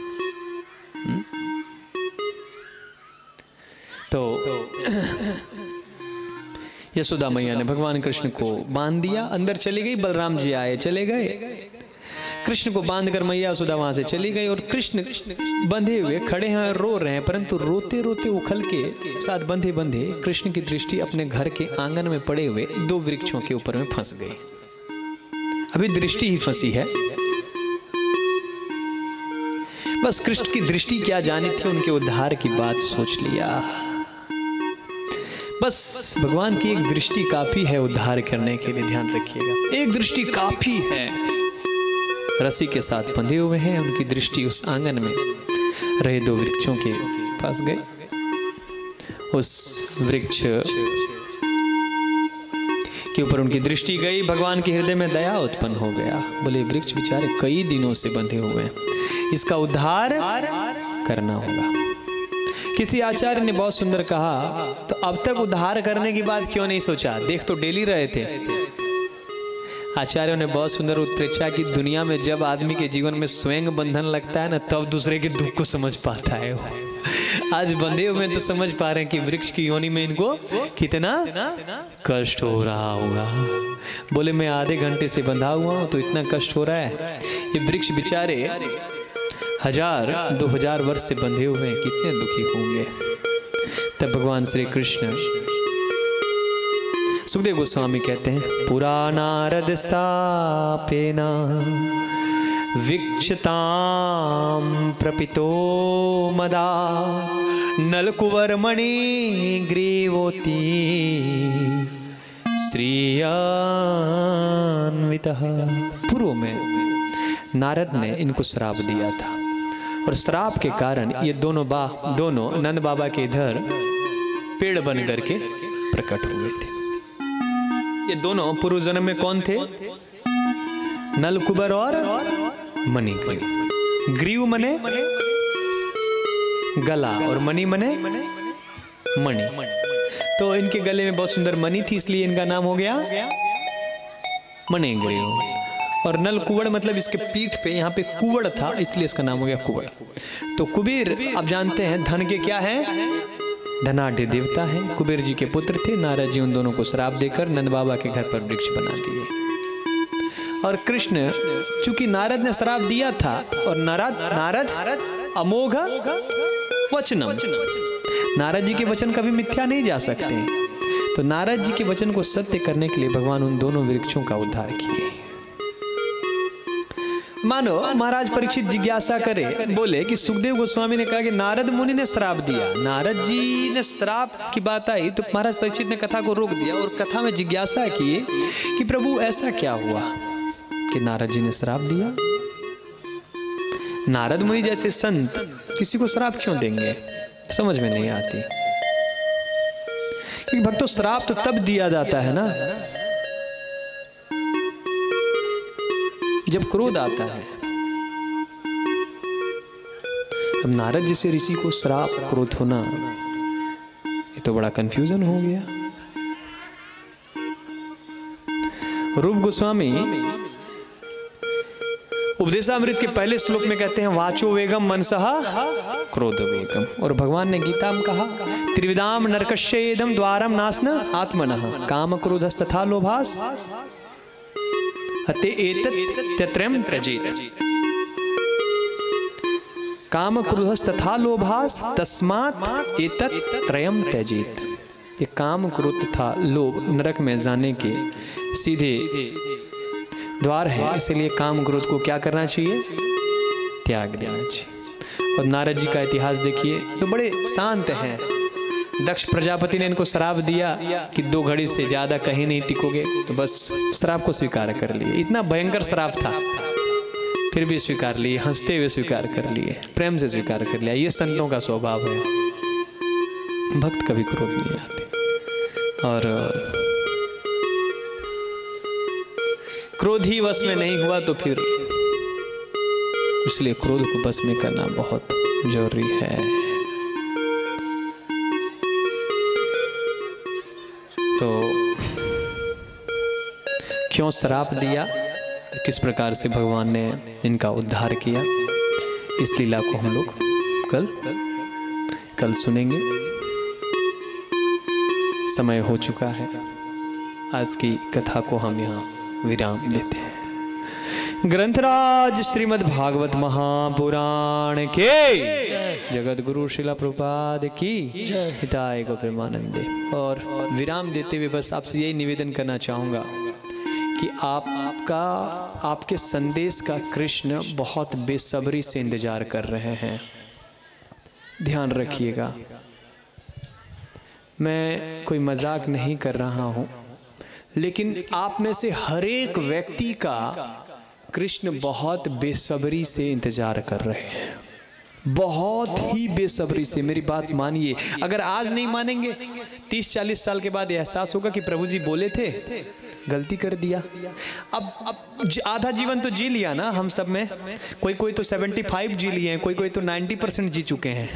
तो यशोदा मैया ने भगवान कृष्ण को बांध दिया, अंदर चली गई। बलराम जी आए, चले गए। कृष्ण को बांधकर मैया यशोदा वहां से चली गई और कृष्ण बंधे हुए खड़े हैं, रो रहे हैं, परंतु रोते रोते उखल के साथ बंधे बंधे कृष्ण की दृष्टि अपने घर के आंगन में पड़े हुए दो वृक्षों के ऊपर में फंस गई। अभी दृष्टि ही फंसी है, बस कृष्ण की दृष्टि क्या जानी थी, उनके उद्धार की बात सोच लिया। बस भगवान की एक दृष्टि काफी है उद्धार करने के लिए, ध्यान रखिएगा, एक दृष्टि काफी है। रस्सी के साथ बंधे हुए हैं, उनकी दृष्टि उस आंगन में रहे दो वृक्षों के पास गए। उस वृक्ष के ऊपर उनकी दृष्टि गई, भगवान के हृदय में दया उत्पन्न हो गया। बोले वृक्ष बेचारे कई दिनों से बंधे हुए हैं, इसका उद्धार करना होगा। किसी आचार्य ने बहुत सुंदर कहा, तो अब तक उद्धार करने की बात क्यों नहीं सोचा, देख तो डेली रहे थे। आचार्यों ने बहुत सुंदर उत्प्रेक्षा की, दुनिया में जब आदमी के जीवन में स्वयं बंधन लगता है ना, तब दूसरे के दुख को समझ पाता है वो। आज बंधे हुए तो समझ पा रहे हैं कि वृक्ष की योनि में इनको कितना कष्ट हो रहा होगा। बोले मैं आधे घंटे से बंधा हुआ हूँ तो इतना कष्ट हो रहा है। ये वृक्ष बेचारे 1000-2000 वर्ष से बंधे हुए हैं, कितने दुखी होंगे। तब भगवान श्री कृष्ण, सुखदेव गोस्वामी कहते हैं, पुरा नारद सापेना विक्षताम प्रपितो मदा नलकुवरमणि ग्रीवोती श्रियान्वितः। पूर्व में नारद ने इनको श्राप दिया था और श्राप के कारण ये दोनों नंद बाबा के इधर पेड़ बन करके प्रकट हुए थे। ये दोनों पूर्व जन्म में कौन थे? नलकुबर और मणिग्रीव। ग्रीव मने गला और मणि मने मणि। तो इनके गले में बहुत सुंदर मणि थी, इसलिए इनका नाम हो गया मणिग्रीव। और नल कुवड़ मतलब इसके पीठ पे यहाँ पे कुवड़ था, इसलिए इसका नाम हो गया कुवड़। तो कुबेर आप जानते हैं धन के क्या है? धनाढ़ देवता है। कुबेर जी के पुत्र थे। नारद जी उन दोनों को श्राप देकर नंद बाबा के घर पर वृक्ष बना दिए। और कृष्ण, चूंकि नारद ने श्राप दिया था और नारद अमोघ वचनम, नारद जी के वचन कभी मिथ्या नहीं जा सकते। तो नारद जी के वचन को सत्य करने के लिए भगवान उन दोनों वृक्षों का उद्धार किए। मानो महाराज परीक्षित जिज्ञासा करे, बोले कि सुखदेव गोस्वामी ने कहा कि नारद मुनि ने श्राप दिया। नारद जी ने श्राप की बात आई तो महाराज परीक्षित ने कथा को रोक दिया और कथा में जिज्ञासा की कि प्रभु ऐसा क्या हुआ कि नारद जी ने श्राप दिया। नारद मुनि जैसे संत किसी को श्राप क्यों देंगे, समझ में नहीं आती। क्योंकि भक्तों श्राप तो तब दिया जाता है ना जब क्रोध आता है। अब नारद जैसे ऋषि को श्राप क्रोध होना, ये तो बड़ा कंफ्यूजन हो गया। रूप गोस्वामी उपदेशामृत के पहले श्लोक में कहते हैं वाचो वेगम मनसः क्रोध वेगम। और भगवान ने गीता में कहा त्रिविधाम नरकस्येदम द्वारम नास्न आत्मनः काम क्रोधस्तथा लोभास अते एतत् तत्रयम् त्यजेत। काम क्रोधस्तथा लोभास तस्मात् एतत् त्रयम् त्यजेत। ये काम क्रोध तथा लोभ नरक में जाने के सीधे द्वार है, इसलिए काम क्रोध को क्या करना चाहिए? त्याग देना चाहिए। और नारद जी का इतिहास देखिए तो बड़े शांत हैं। दक्ष प्रजापति ने इनको श्राप दिया कि 2 घड़ी से ज्यादा कहीं नहीं टिकोगे, तो बस श्राप को स्वीकार कर लिए। इतना भयंकर श्राप था फिर भी स्वीकार लिए, हंसते हुए स्वीकार कर लिए, प्रेम से स्वीकार कर लिया। ये संतों का स्वभाव है, भक्त कभी क्रोध नहीं आते। और क्रोध ही वश में नहीं हुआ तो फिर, इसलिए क्रोध को वश में करना बहुत जरूरी है। तो क्यों श्राप दिया, किस प्रकार से भगवान ने इनका उद्धार किया, इस लीला को हम लोग कल सुनेंगे। समय हो चुका है, आज की कथा को हम यहाँ विराम देते हैं। ग्रंथराज श्रीमद् भागवत महापुराण के जगत गुरु श्रीला प्रभुपाद की हिताय को प्रेमानंदे। और विराम देते हुए बस आपसे यही निवेदन करना चाहूँगा कि आपके संदेश का कृष्ण बहुत बेसब्री से इंतजार कर रहे हैं। ध्यान रखिएगा, मैं कोई मजाक नहीं कर रहा हूँ, लेकिन आप में से हर एक व्यक्ति का कृष्ण बहुत बेसब्री से इंतजार कर रहे हैं, बहुत ही बेसब्री से। मेरी बात मानिए, अगर आज नहीं मानेंगे 30-40 साल के बाद एहसास होगा कि प्रभु जी बोले थे, गलती कर दिया। अब आधा जीवन तो जी लिया ना हम सब में, कोई तो 75 जी लिए हैं, कोई तो 90% जी चुके हैं।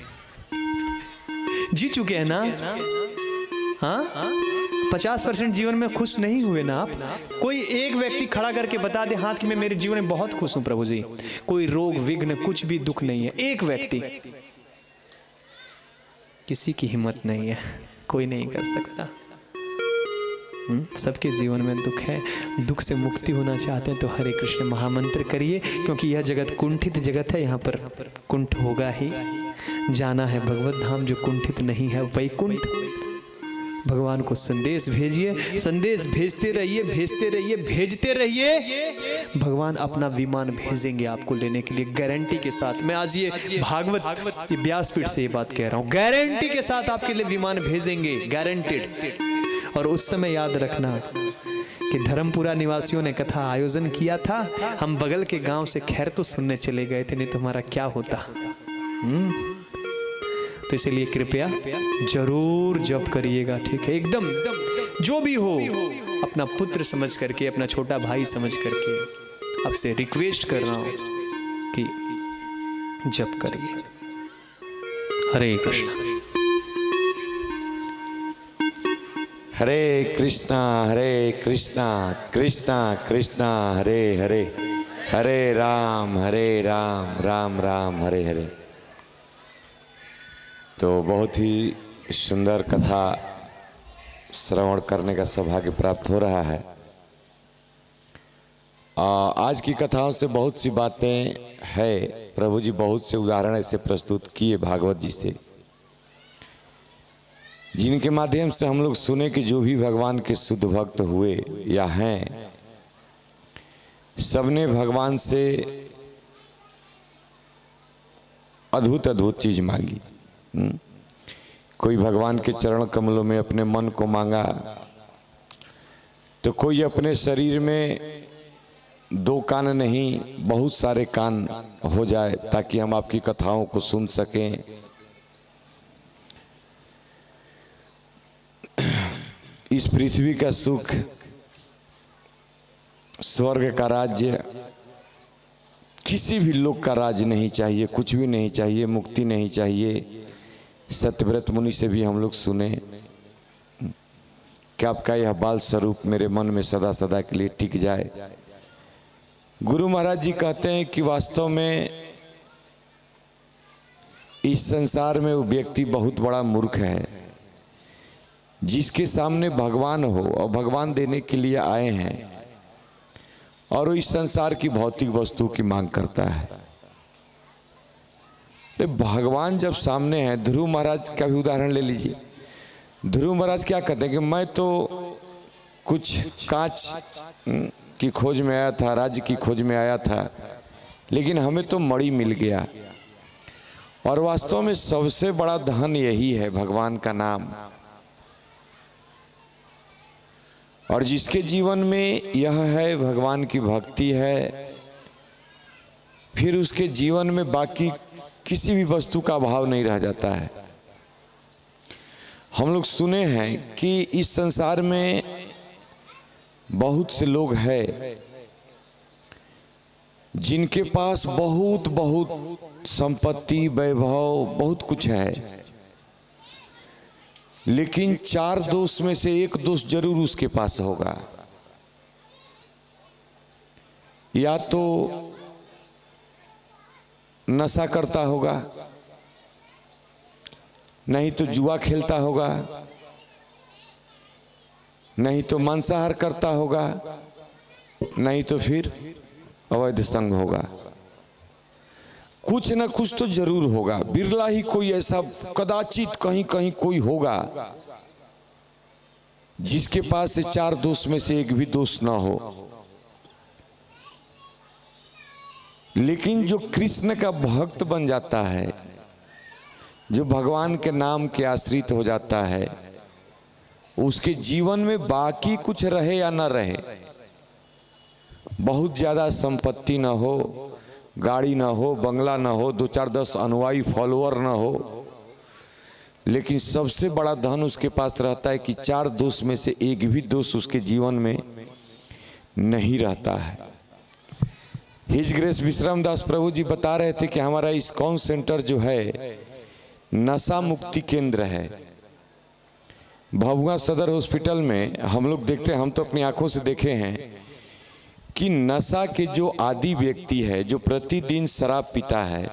जी चुके हैं ना? हाँ, 50% जीवन में खुश नहीं हुए ना आप? कोई एक व्यक्ति खड़ा करके बता दे हाथ कि मैं मेरे जीवन में बहुत खुश हूं प्रभु जी, कोई रोग विघ्न कुछ भी दुख नहीं है। एक व्यक्ति, किसी की हिम्मत नहीं है, कोई नहीं कर सकता। सबके जीवन में दुख है। दुख से मुक्ति होना चाहते हैं तो हरे कृष्ण महामंत्र करिए, क्योंकि यह जगत कुंठित जगत है, यहाँ पर कुंठ होगा ही। जाना है भगवत धाम, जो कुंठित नहीं है वैकुंठ। भगवान को संदेश भेजिए, संदेश भेजते रहिए, भेजते रहिए, भेजते रहिए। भगवान अपना विमान भेजेंगे आपको लेने के लिए, गारंटी के साथ। मैं आज ये भागवत ये व्यासपीठ से ये बात कह रहा हूँ, गारंटी के साथ आपके लिए विमान भेजेंगे, गारंटेड। और उस समय याद रखना कि धर्मपुरा निवासियों ने कथा आयोजन किया था, हम बगल के गांव से खैर तो सुनने चले गए थे, नहीं तो हमारा क्या होता। तो इसलिए कृपया जरूर जप करिएगा, ठीक है? एकदम जो भी हो, अपना पुत्र समझ करके, अपना छोटा भाई समझ करके आपसे रिक्वेस्ट कर रहा हूं कि जप करिए। हरे कृष्ण। हरे कृष्णा कृष्णा कृष्णा हरे हरे, हरे राम राम राम हरे हरे। तो बहुत ही सुंदर कथा श्रवण करने का सौभाग्य प्राप्त हो रहा है। आज की कथाओं से बहुत सी बातें हैं, प्रभु जी बहुत से उदाहरण ऐसे प्रस्तुत किए भागवत जी से, जिनके माध्यम से हम लोग सुने कि जो भी भगवान के शुद्ध भक्त हुए या हैं, सबने भगवान से अद्भुत अद्भुत चीज मांगी। कोई भगवान के चरण कमलों में अपने मन को मांगा, तो कोई अपने शरीर में 2 कान नहीं बहुत सारे कान हो जाए ताकि हम आपकी कथाओं को सुन सकें। इस पृथ्वी का सुख, स्वर्ग का राज्य, किसी भी लोक का राज्य नहीं चाहिए, कुछ भी नहीं चाहिए, मुक्ति नहीं चाहिए। सत्यव्रत मुनि से भी हम लोग सुने कि आपका यह बाल स्वरूप मेरे मन में सदा सदा के लिए टिक जाए। गुरु महाराज जी कहते हैं कि वास्तव में इस संसार में वो व्यक्ति बहुत बड़ा मूर्ख है जिसके सामने भगवान हो और भगवान देने के लिए आए हैं और वो इस संसार की भौतिक वस्तु की मांग करता है। अरे भगवान जब सामने है, ध्रुव महाराज का भी उदाहरण ले लीजिए। ध्रुव महाराज क्या कहते हैं कि मैं तो कुछ कांच की खोज में आया था, राज्य की खोज में आया था, लेकिन हमें तो मणि मिल गया। और वास्तव में सबसे बड़ा धन यही है, भगवान का नाम। और जिसके जीवन में यह है, भगवान की भक्ति है, फिर उसके जीवन में बाकी किसी भी वस्तु का अभाव नहीं रह जाता है। हम लोग सुने हैं कि इस संसार में बहुत से लोग हैं जिनके पास बहुत बहुत संपत्ति, वैभव, बहुत कुछ है, लेकिन 4 दोष में से एक दोष जरूर उसके पास होगा। या तो नशा करता होगा, नहीं तो जुआ खेलता होगा, नहीं तो मांसाहार करता होगा, नहीं तो फिर अवैध संग होगा। कुछ न कुछ तो जरूर होगा। बिरला ही कोई ऐसा, कदाचित कहीं कहीं कोई होगा जिसके पास से 4 दोष में से एक भी दोष ना हो। लेकिन जो कृष्ण का भक्त बन जाता है, जो भगवान के नाम के आश्रित हो जाता है, उसके जीवन में बाकी कुछ रहे या ना रहे, बहुत ज़्यादा संपत्ति ना हो, गाड़ी ना हो, बंगला ना हो, 2-4-10 अनुयायी फॉलोअर ना हो, लेकिन सबसे बड़ा धन उसके पास रहता है कि 4 दोष में से एक भी दोष उसके जीवन में नहीं रहता है। हिज ग्रेस विश्राम दास प्रभु जी बता रहे थे कि हमारा इस्कॉन सेंटर जो है नशा मुक्ति केंद्र है। भभुआ सदर हॉस्पिटल में हम लोग देखते हैं, हम तो अपनी आंखों से देखे हैं कि नशा के जो आदी व्यक्ति है, जो प्रतिदिन शराब पीता है,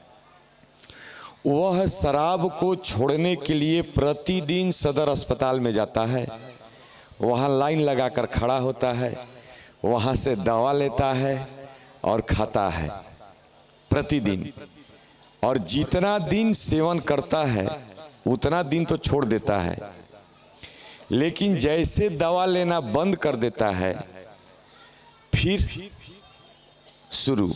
वह शराब को छोड़ने के लिए प्रतिदिन सदर अस्पताल में जाता है, वहाँ लाइन लगाकर खड़ा होता है, वहाँ से दवा लेता है और खाता है प्रतिदिन। और जितना दिन सेवन करता है उतना दिन तो छोड़ देता है, लेकिन जैसे दवा लेना बंद कर देता है फिर शुरू।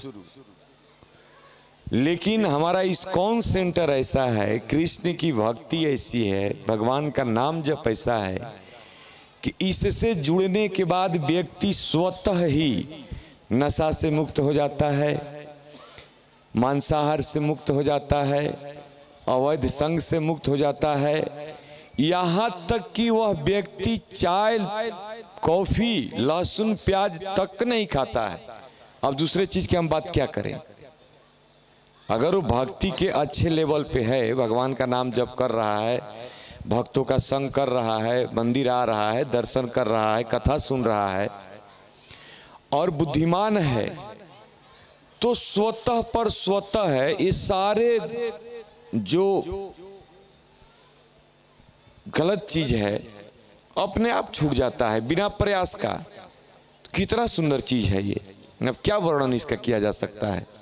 लेकिन हमारा इस्कॉन सेंटर ऐसा है, कृष्ण की भक्ति ऐसी है, भगवान का नाम जप ऐसा है कि इससे जुड़ने के बाद व्यक्ति स्वतः ही नशा से मुक्त हो जाता है, मांसाहार से मुक्त हो जाता है, अवैध संग से मुक्त हो जाता है, यहाँ तक कि वह व्यक्ति चाय, कॉफी, लहसुन, प्याज तक नहीं खाता है। अब दूसरे चीज की हम बात क्या करें। अगर वो भक्ति के अच्छे लेवल पे है, भगवान का नाम जप कर रहा है, भक्तों का संग कर रहा है, मंदिर आ रहा है, दर्शन कर रहा है, कथा सुन रहा है और बुद्धिमान है, तो स्वतः पर स्वतः है ये सारे जो गलत चीज है अपने आप छूट जाता है बिना प्रयास का। तो कितना सुंदर चीज है ये, अब क्या वर्णन इसका किया जा सकता है।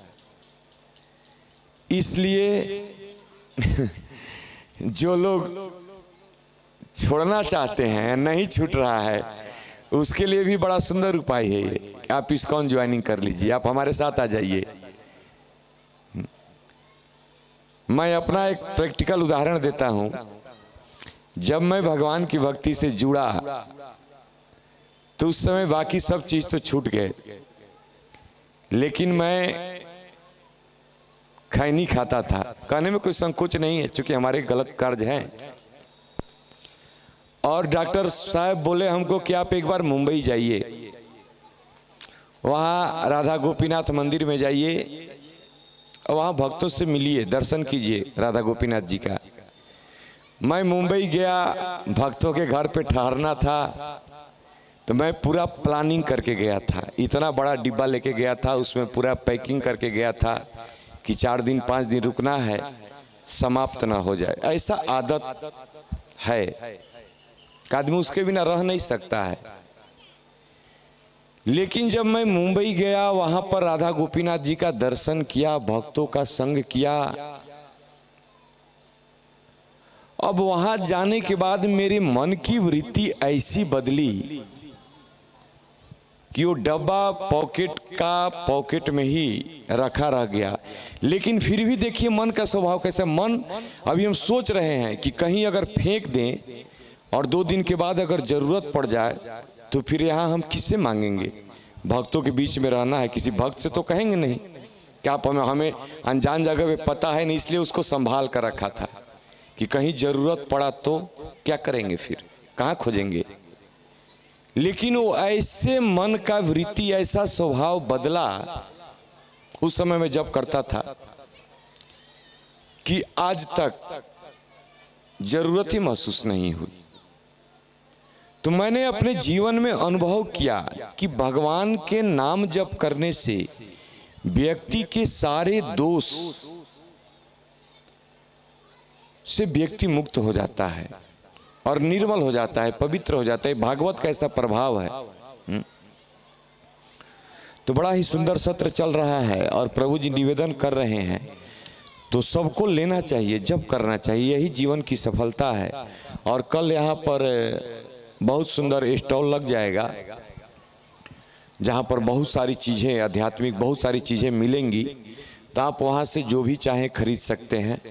इसलिए जो लोग छोड़ना चाहते हैं, नहीं छूट रहा है, उसके लिए भी बड़ा सुंदर उपाय है ये। आप इस्कॉन ज्वाइनिंग कर लीजिए, आप हमारे साथ आ जाइए। मैं अपना एक प्रैक्टिकल उदाहरण देता हूं। जब मैं भगवान की भक्ति से जुड़ा तो उस समय बाकी सब चीज तो छूट गए, लेकिन मैं खैनी खाता था। कहने में कोई संकोच नहीं है, क्योंकि हमारे गलत कार्य हैं। और डॉक्टर साहब बोले हमको कि आप एक बार मुंबई जाइए, वहाँ राधा गोपीनाथ मंदिर में जाइए, वहाँ भक्तों से मिलिए, दर्शन कीजिए राधा गोपीनाथ जी का। मैं मुंबई गया, भक्तों के घर पे ठहरना था, तो मैं पूरा प्लानिंग करके गया था। इतना बड़ा डिब्बा लेके गया था, उसमें पूरा पैकिंग करके गया था कि 4 दिन 5 दिन रुकना है, समाप्त ना हो जाए। ऐसा आदत है, आदमी उसके बिना रह नहीं सकता है। लेकिन जब मैं मुंबई गया, वहां पर राधा गोपीनाथ जी का दर्शन किया, भक्तों का संग किया, अब वहां जाने के बाद मेरे मन की वृत्ति ऐसी बदली कि वो डब्बा पॉकेट में ही रखा रह गया। लेकिन फिर भी देखिए मन का स्वभाव कैसा। मन अभी हम सोच रहे हैं कि कहीं अगर फेंक दें और 2 दिन के बाद अगर जरूरत पड़ जाए तो फिर यहाँ हम किससे मांगेंगे। भक्तों के बीच में रहना है, किसी भक्त से तो कहेंगे नहीं कि आप हमें अनजान जगह पे पता है नहीं, इसलिए उसको संभाल कर रखा था कि कहीं जरूरत पड़ा तो क्या करेंगे, फिर कहाँ खोजेंगे। लेकिन वो ऐसे मन का वृत्ति, ऐसा स्वभाव बदला उस समय में जब करता था कि आज तक जरूरत ही महसूस नहीं हुई। तो मैंने अपने जीवन में अनुभव किया कि भगवान के नाम जप करने से व्यक्ति के सारे दोष से व्यक्ति मुक्त हो जाता है और निर्मल हो जाता है, पवित्र हो जाता है। भागवत का ऐसा प्रभाव है। तो बड़ा ही सुंदर सत्र चल रहा है और प्रभु जी निवेदन कर रहे हैं, तो सबको लेना चाहिए, जप करना चाहिए, यही जीवन की सफलता है। और कल यहाँ पर बहुत सुंदर स्टॉल लग जाएगा जहाँ पर बहुत सारी चीज़ें आध्यात्मिक, बहुत सारी चीज़ें मिलेंगी। तो आप वहाँ से जो भी चाहें खरीद सकते हैं।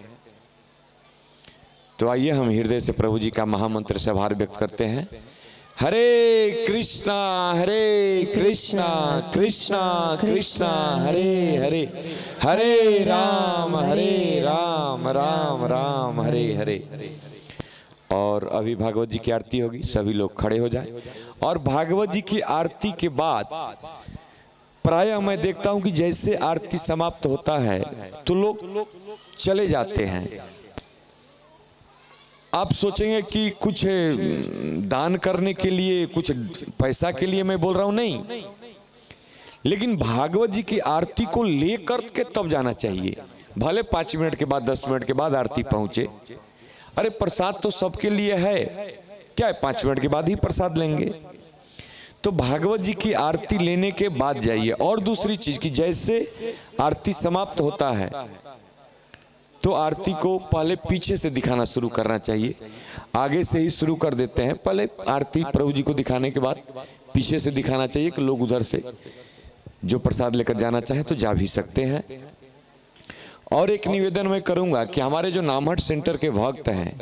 तो आइए हम हृदय से प्रभु जी का महामंत्र से आभार व्यक्त करते हैं। हरे कृष्णा कृष्णा कृष्णा हरे हरे, हरे राम राम राम हरे हरे। और अभी भागवत जी की आरती होगी, सभी लोग खड़े हो जाएं। और भागवत जी की आरती के बाद प्रायः मैं देखता हूं कि जैसे आरती समाप्त होता है तो लोग चले जाते हैं। आप सोचेंगे कि कुछ दान करने के लिए, कुछ पैसा के लिए मैं बोल रहा हूं, नहीं, लेकिन भागवत जी की आरती को लेकर के तब जाना चाहिए। भले 5 मिनट के बाद, 10 मिनट के बाद आरती पहुंचे। अरे प्रसाद तो सबके लिए है, क्या है 5 मिनट के बाद ही प्रसाद लेंगे। तो भागवत जी की आरती लेने के बाद जाइए। और दूसरी चीज की जैसे आरती समाप्त होता है तो आरती को पहले पीछे से दिखाना शुरू करना चाहिए। आगे से ही शुरू कर देते हैं, पहले आरती प्रभु जी को दिखाने के बाद पीछे से दिखाना चाहिए कि लोग उधर से जो प्रसाद लेकर जाना चाहे तो जा भी सकते हैं। और एक निवेदन मैं करूंगा कि हमारे जो नामहट सेंटर के भक्त हैं,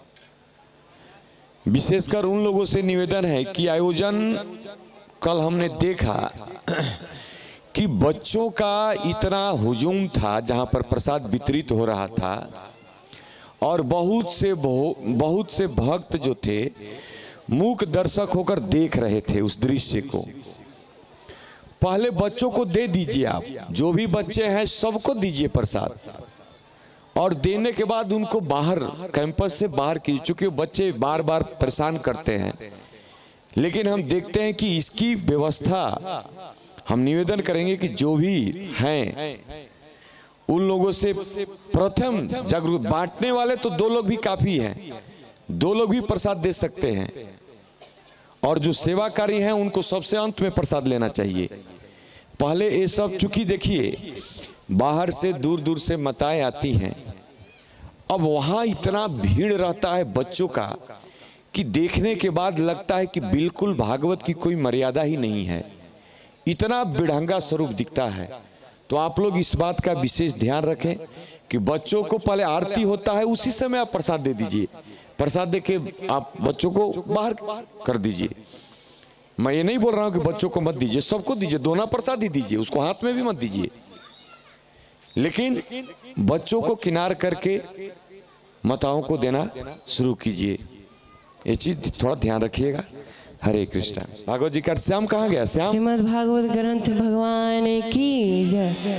विशेषकर उन लोगों से निवेदन है कि आयोजन कल हमने देखा कि बच्चों का इतना हुजूम था जहां पर प्रसाद वितरित हो रहा था और बहुत से भक्त जो थे मूक दर्शक होकर देख रहे थे उस दृश्य को। पहले बच्चों को दे दीजिए, आप जो भी बच्चे हैं सबको दीजिए प्रसाद, और देने के बाद उनको बाहर, कैंपस से बाहर कीजिए, क्योंकि बच्चे बार बार परेशान करते हैं। लेकिन हम देखते हैं कि इसकी व्यवस्था हम निवेदन करेंगे कि जो भी हैं उन लोगों से प्रथम जागरूक, बांटने वाले तो 2 लोग भी काफी हैं, 2 लोग भी प्रसाद दे सकते हैं। और जो सेवाकारी हैं उनको सबसे अंत में प्रसाद लेना चाहिए। पहले ये सब, चूंकि देखिए बाहर से दूर दूर से माताएं आती हैं, अब वहां इतना भीड़ रहता है बच्चों का कि देखने के बाद लगता है कि बिल्कुल भागवत की कोई मर्यादा ही नहीं है, इतना बिढ़ंगा स्वरूप दिखता है। तो आप लोग इस बात का विशेष ध्यान रखें कि बच्चों को पहले आरती होता है उसी समय आप प्रसाद दे दीजिए। प्रसाद दे के आप बच्चों को बाहर कर दीजिए। मैं ये नहीं बोल रहा हूं कि बच्चों को मत दीजिए, सबको दीजिए, दोना प्रसाद ही दीजिए, उसको हाथ में भी मत दीजिए। लेकिन बच्चों को किनार करके माताओं को देना शुरू कीजिए। ये चीज थोड़ा ध्यान रखिएगा। हरे कृष्णा। भागवत जी का श्याम कहाँ गया? श्याम श्रीमद् भागवत ग्रंथ भगवान की जय।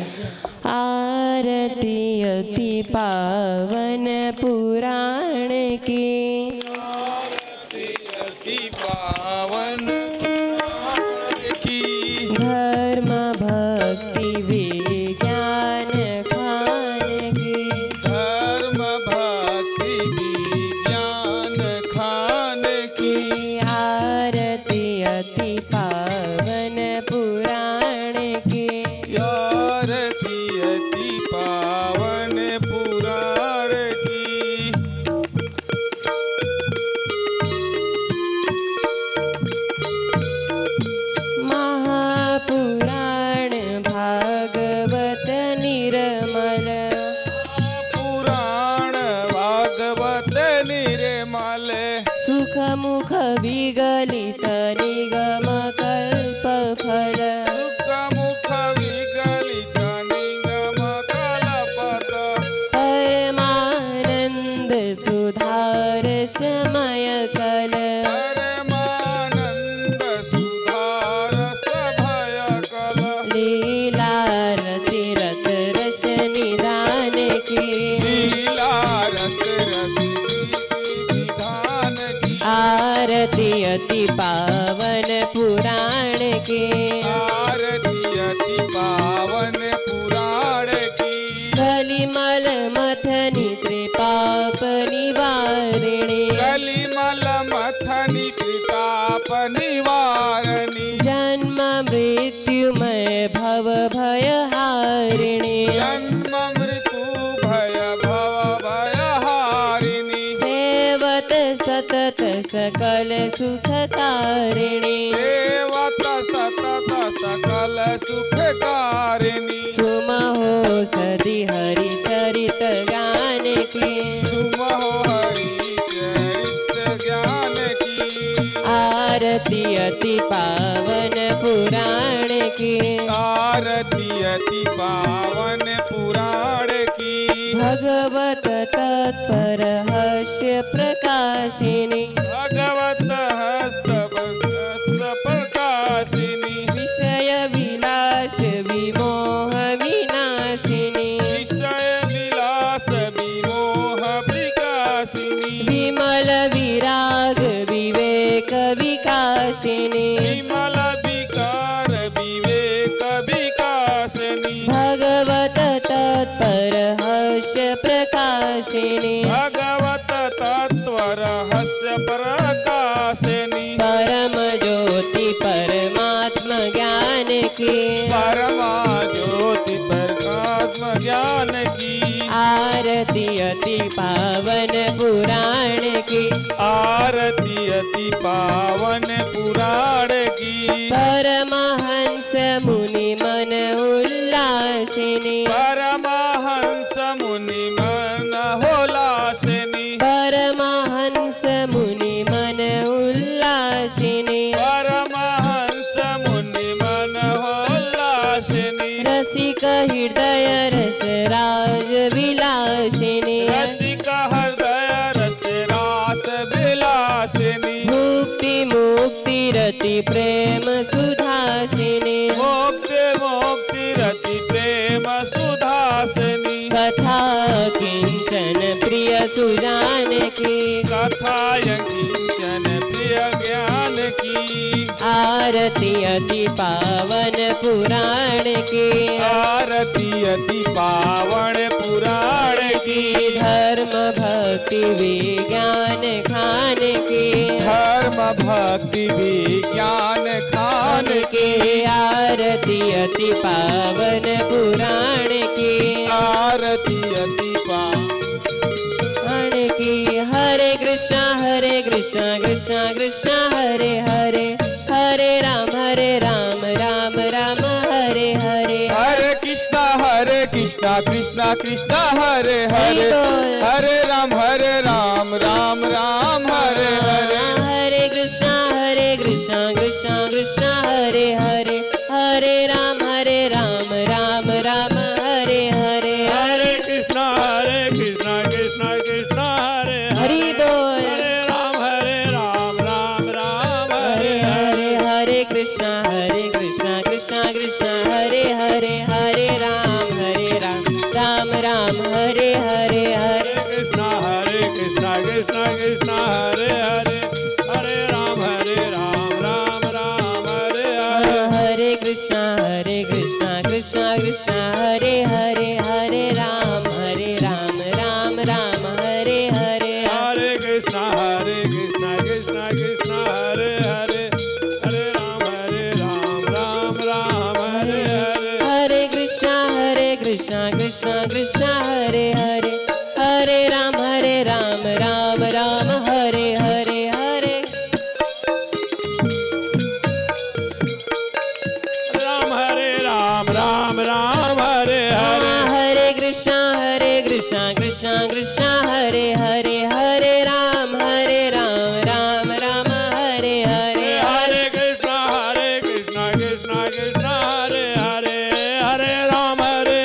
आरती अति पावन पुराण की, अति पावन की, धर्म भक्ति विज्ञान खान की, धर्म भक्ति विज्ञान खान की, आरती अति पावन पुराण की, आरती अति पावन पुराण की। महापुरुष अति पावन पुराण की, आरती अति पावन पुराण की। कलिमल मथनी त्रिपाप निवारिणी, कलिमल मथनी त्रिताप निवारणी। जन्म मृत्युमय भव भयहारिणी, जन्म मृत्यु भय भव भयहारिणी। सेवत सतत सकल सुखकारिणी, सेवत सतत सकल सुखकारिणी। सुमहो सदि हरि चरित गान की, सुमहो हरि चरित ज्ञान की। आरती अति पावन पुराण की, आरती अति पावन पुराण की। भगवत तत्पर हास्य प्रकाशिनी, भगवत हस्त प्रकाशिनी। विषय विलास विमोह विनाशिनी, विषय विलास विमोह विकासिनी। विमल विराग विवेक विकासिनी, विमल विकार विवेक विकासिनी। भगवत तत्पर हास्य प्रकाशिनी, भगवत तत्व रहस्य प्रकाशिनी। परम ज्योति परमात्म ज्ञान की, परमा ज्योति प्रकाश ज्ञान की। आरती अति पावन पुराण की, आरती अति पावन पुराण की। परमहंस मुनि मन उल्लासिनी, परमहंस मुनि मन होलासिनी। परमहंस मुनि मन उल्लासिनी, परमहंस मुनि मन होलासिनी। रसिक हृदय रस राज विलासिनी, रसिक हृदय रस रास विलासिनी। मुक्ति मुक्ति रति प्रेम सुधासिनी, मुक्ति मुक्ति रति प्रेम सुधासिनी। कथा किंचन प्रिय सुजान की, कथा किंचन प्रिय ज्ञान की। आरती अति पावन पुराण की, आरती अति पावन पुराण की। धर्म भक्ति विज्ञान खान की, धर्म भक्ति विज्ञान खान की। आरती अति पावन पुराण की, आरती अति पावन की। हरे कृष्णा कृष्णा कृष्णा हरे हरे, हरे राम राम राम हरे हरे। हरे कृष्णा कृष्णा कृष्णा हरे हरे, हरे राम राम राम हरे हरे। हरे कृष्णा कृष्णा कृष्णा हरे हरे, हरे राम राम राम हरे हरे। हरे कृष्णा कृष्णा कृष्णा हरे हरि बोल। हरे राम राम राम हरे हरे। हरे कृष्णा कृष्णा कृष्णा हरे हरे, हरे राम राम हरे हरे। हरे कृष्णा कृष्णा कृष्णा हरे हरे, हरे राम राम राम हरे हरे। हरे कृष्णा कृष्णा कृष्णा हरे हरे, हरे राम राम राम हरे हरे। हरे कृष्णा कृष्णा कृष्णा हरे हरे, हरे राम राम राम हरे हरे। हरे कृष्णा कृष्णा कृष्णा हरे हरे, हरे राम राम हरे हरे। हरे राम राम हरे हरे। हरे कृष्णा कृष्णा कृष्णा हरे हरे, हरे राम राम हरे हरे। हरे कृष्णा कृष्णा कृष्णा हरे हरे, हरे राम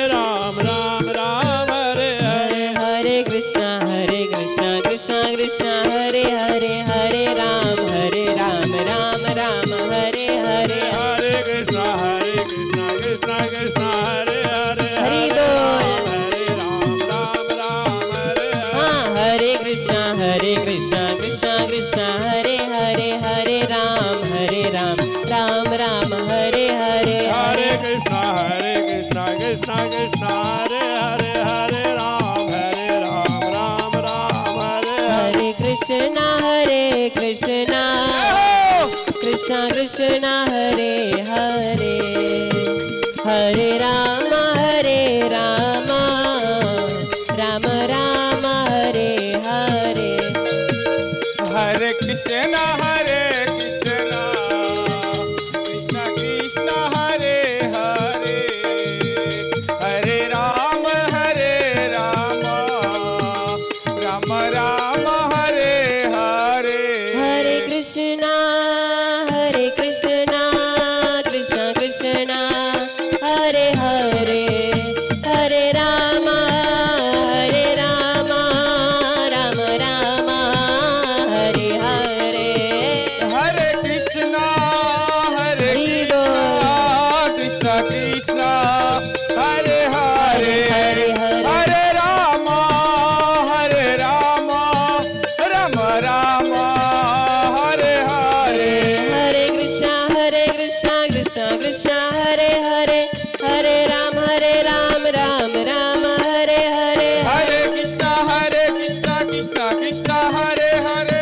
राम हरे हरे। हरे कृष्णा कृष्णा कृष्णा हरे हरे, हरे राम राम हरे हरे। हरे कृष्णा कृष्णा कृष्णा हरे हरे, हरि हरे बोल। राम राम हरे हरे। हरे कृष्णा कृष्णा कृष्णा हरे हरे, हरे कृष्णा कृष्णा कृष्णा हरे हरे हरे राम राम राम हरे हरे कृष्णा कृष्णा कृष्णा हरे हरे हरे राम राम राम हरे हरे हरे कृष्णा कृष्णा कृष्णा हरे हरे हरे राम राम हरे हरे हरे कृष्णा कृष्णा कृष्णा हरे हरे हरे राम राम राम हरे हरे हरे कृष्णा कृष्णा कृष्णा हरे हरे हरे राम राम राम हरे हरे हरे कृष्णा कृष्णा कृष्णा हरे हरे हरे राम राम हरे हरे हरे कृष्णा कृष्णा कृष्णा हरे हरे